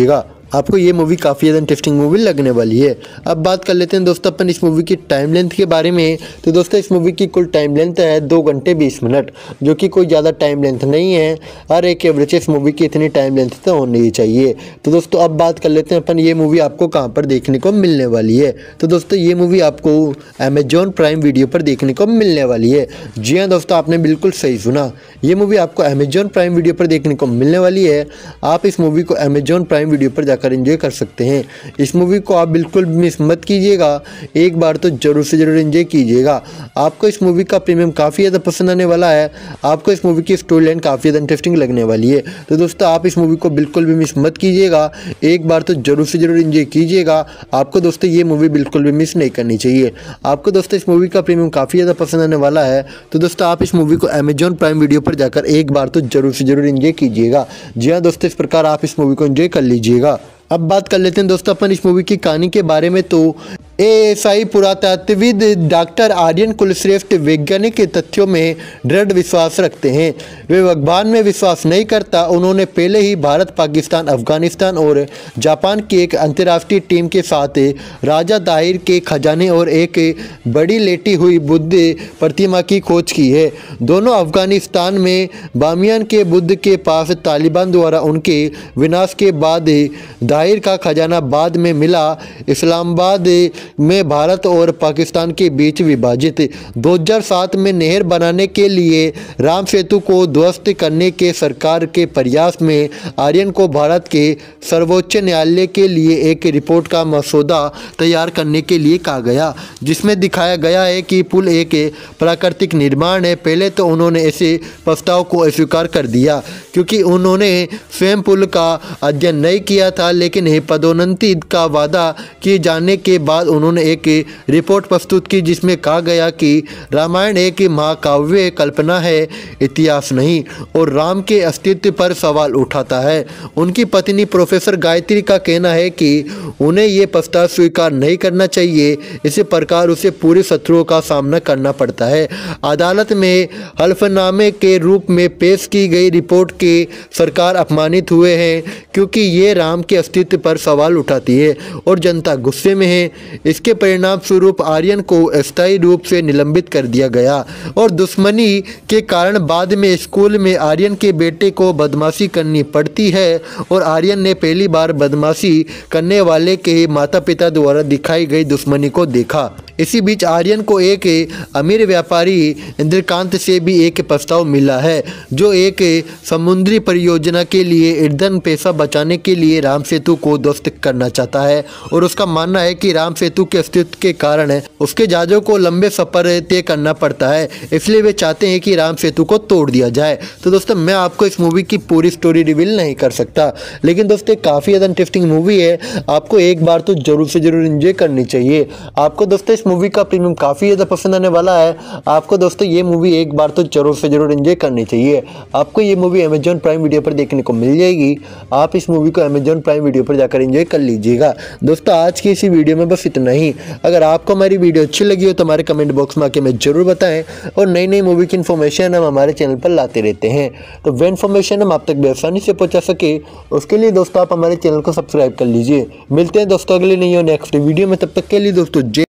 आपको ये मूवी काफ़ी ज़्यादा इंटरेस्टिंग मूवी लगने वाली है। अब बात कर लेते हैं दोस्तों अपन इस मूवी की टाइम लेंथ के बारे में। तो दोस्तों इस मूवी की कुल टाइम लेंथ है दो घंटे बीस मिनट, जो कि कोई ज़्यादा टाइम लेंथ नहीं है। हर एक एवरेज इस मूवी की इतनी टाइम लेंथ तो होनी ही चाहिए। तो दोस्तों अब बात कर लेते हैं अपन ये मूवी आपको कहाँ पर देखने को मिलने वाली है। तो दोस्तों ये मूवी आपको अमेजॉन प्राइम वीडियो पर देखने को मिलने वाली है। जी हाँ दोस्तों, आपने बिल्कुल सही सुना, ये मूवी आपको अमेजॉन प्राइम वीडियो पर देखने को मिलने वाली है। आप इस मूवी को अमेजॉन प्राइम वीडियो पर जाकर एंजॉय कर सकते हैं। इस मूवी को आप बिल्कुल मिस मत कीजिएगा, एक बार तो जरूर से जरूर एंजॉय कीजिएगा। आपको इस मूवी का प्रीमियम काफ़ी ज़्यादा पसंद आने वाला है। आपको इस मूवी की स्टोरी लाइन काफ़ी ज़्यादा इंटरेस्टिंग लगने वाली है। तो दोस्तों आप इस मूवी को बिल्कुल भी मिस मत कीजिएगा, एक बार तो जरूर से जरूर एंजॉय कीजिएगा। आपको दोस्तों ये मूवी बिल्कुल भी मिस नहीं करनी चाहिए। आपको दोस्तों इस मूवी का प्रीमियम काफ़ी ज़्यादा पसंद आने वाला है। तो दोस्तों आप इस मूवी को अमेजॉन प्राइम वीडियो पर जाकर एक बार तो जरूर से जरूर एंजॉय कीजिएगा। जी हाँ दोस्तों, इस प्रकार आप इस मूवी को एंजॉय कर लीजिएगा। अब बात कर लेते हैं दोस्तों अपन इस मूवी की कहानी के बारे में। तो एएसआई पुरातत्वविद डॉक्टर आर्यन कुलश्रेष्ठ वैज्ञानिक के तथ्यों में दृढ़ विश्वास रखते हैं। वे भगवान में विश्वास नहीं करता। उन्होंने पहले ही भारत, पाकिस्तान, अफगानिस्तान और जापान की एक अंतर्राष्ट्रीय टीम के साथ राजा दाहिर के खजाने और एक बड़ी लेटी हुई बुद्ध प्रतिमा की खोज की है। दोनों अफगानिस्तान में बामियान के बुद्ध के पास तालिबान द्वारा उनके विनाश के बाद दाहिर का खजाना बाद में मिला। इस्लामाबाद में भारत और पाकिस्तान के बीच विभाजित दो हज़ार सात में नहर बनाने के लिए राम सेतु को ध्वस्त करने के सरकार के प्रयास में आर्यन को भारत के सर्वोच्च न्यायालय के लिए एक रिपोर्ट का मसौदा तैयार करने के लिए कहा गया, जिसमें दिखाया गया है कि पुल एक प्राकृतिक निर्माण है। पहले तो उन्होंने ऐसे प्रस्ताव को अस्वीकार कर दिया क्योंकि उन्होंने स्वयं पुल का अध्ययन नहीं किया था, लेकिन पदोन्नति का वादा किए जाने के बाद उन्होंने एक रिपोर्ट प्रस्तुत की जिसमें कहा गया कि रामायण एक महाकाव्य कल्पना है, इतिहास नहीं, और राम के अस्तित्व पर सवाल उठाता है। उनकी पत्नी प्रोफेसर गायत्री का कहना है कि उन्हें ये प्रस्ताव स्वीकार नहीं करना चाहिए, इसी प्रकार उसे पूरे शत्रुओं का सामना करना पड़ता है। अदालत में हल्फनामे के रूप में पेश की गई रिपोर्ट के सरकार अपमानित हुए हैं क्योंकि ये राम के अस्तित्व पर सवाल उठाती है और जनता गुस्से में है। इसके परिणाम स्वरूप आर्यन को अस्थायी रूप से निलंबित कर दिया गया और दुश्मनी के कारण बाद में स्कूल में आर्यन के बेटे को बदमाशी करनी पड़ती है और आर्यन ने पहली बार बदमाशी करने वाले के माता पिता द्वारा दिखाई गई दुश्मनी को देखा। इसी बीच आर्यन को एक अमीर व्यापारी इंद्रकांत से भी एक प्रस्ताव मिला है जो एक समुद्री परियोजना के लिए ईंधन पैसा बचाने के लिए राम सेतु को ध्वस्त करना चाहता है और उसका मानना है कि राम सेतु के अस्तित्व के कारण उसके जहाजों को लंबे सफर तय करना पड़ता है, इसलिए वे चाहते हैं कि राम सेतु को तोड़ दिया जाए। तो दोस्तों मैं आपको इस मूवी की पूरी स्टोरी रिवील नहीं कर सकता, लेकिन दोस्तों काफ़ी ज़्यादा इंटरेस्टिंग मूवी है, आपको एक बार तो जरूर से जरूर एंजॉय करनी चाहिए। आपको दोस्तों इस मूवी का प्रीमियम काफ़ी ज़्यादा पसंद आने वाला है। आपको दोस्तों ये मूवी एक बार तो जरूर से जरूर एंजॉय करनी चाहिए। आपको ये मूवी अमेजॉन प्राइम वीडियो पर देखने को मिल जाएगी। आप इस मूवी को अमेजॉन प्राइम वीडियो पर जाकर एंजॉय कर लीजिएगा। दोस्तों आज की इसी वीडियो में बस इतना ही। अगर आपको हमारी वीडियो अच्छी लगी हो तो हमारे कमेंट बॉक्स में आके हमें जरूर बताएं और नई नई मूवी की इन्फॉर्मेशन हम हमारे चैनल पर लाते रहते हैं, तो वह इन्फॉर्मेशन हम आप तक आसानी से पहुंचा सके उसके लिए दोस्तों आप हमारे चैनल को सब्सक्राइब कर लीजिए। मिलते हैं दोस्तों अगले नई और नेक्स्ट वीडियो में, तब तक के लिए दोस्तों जय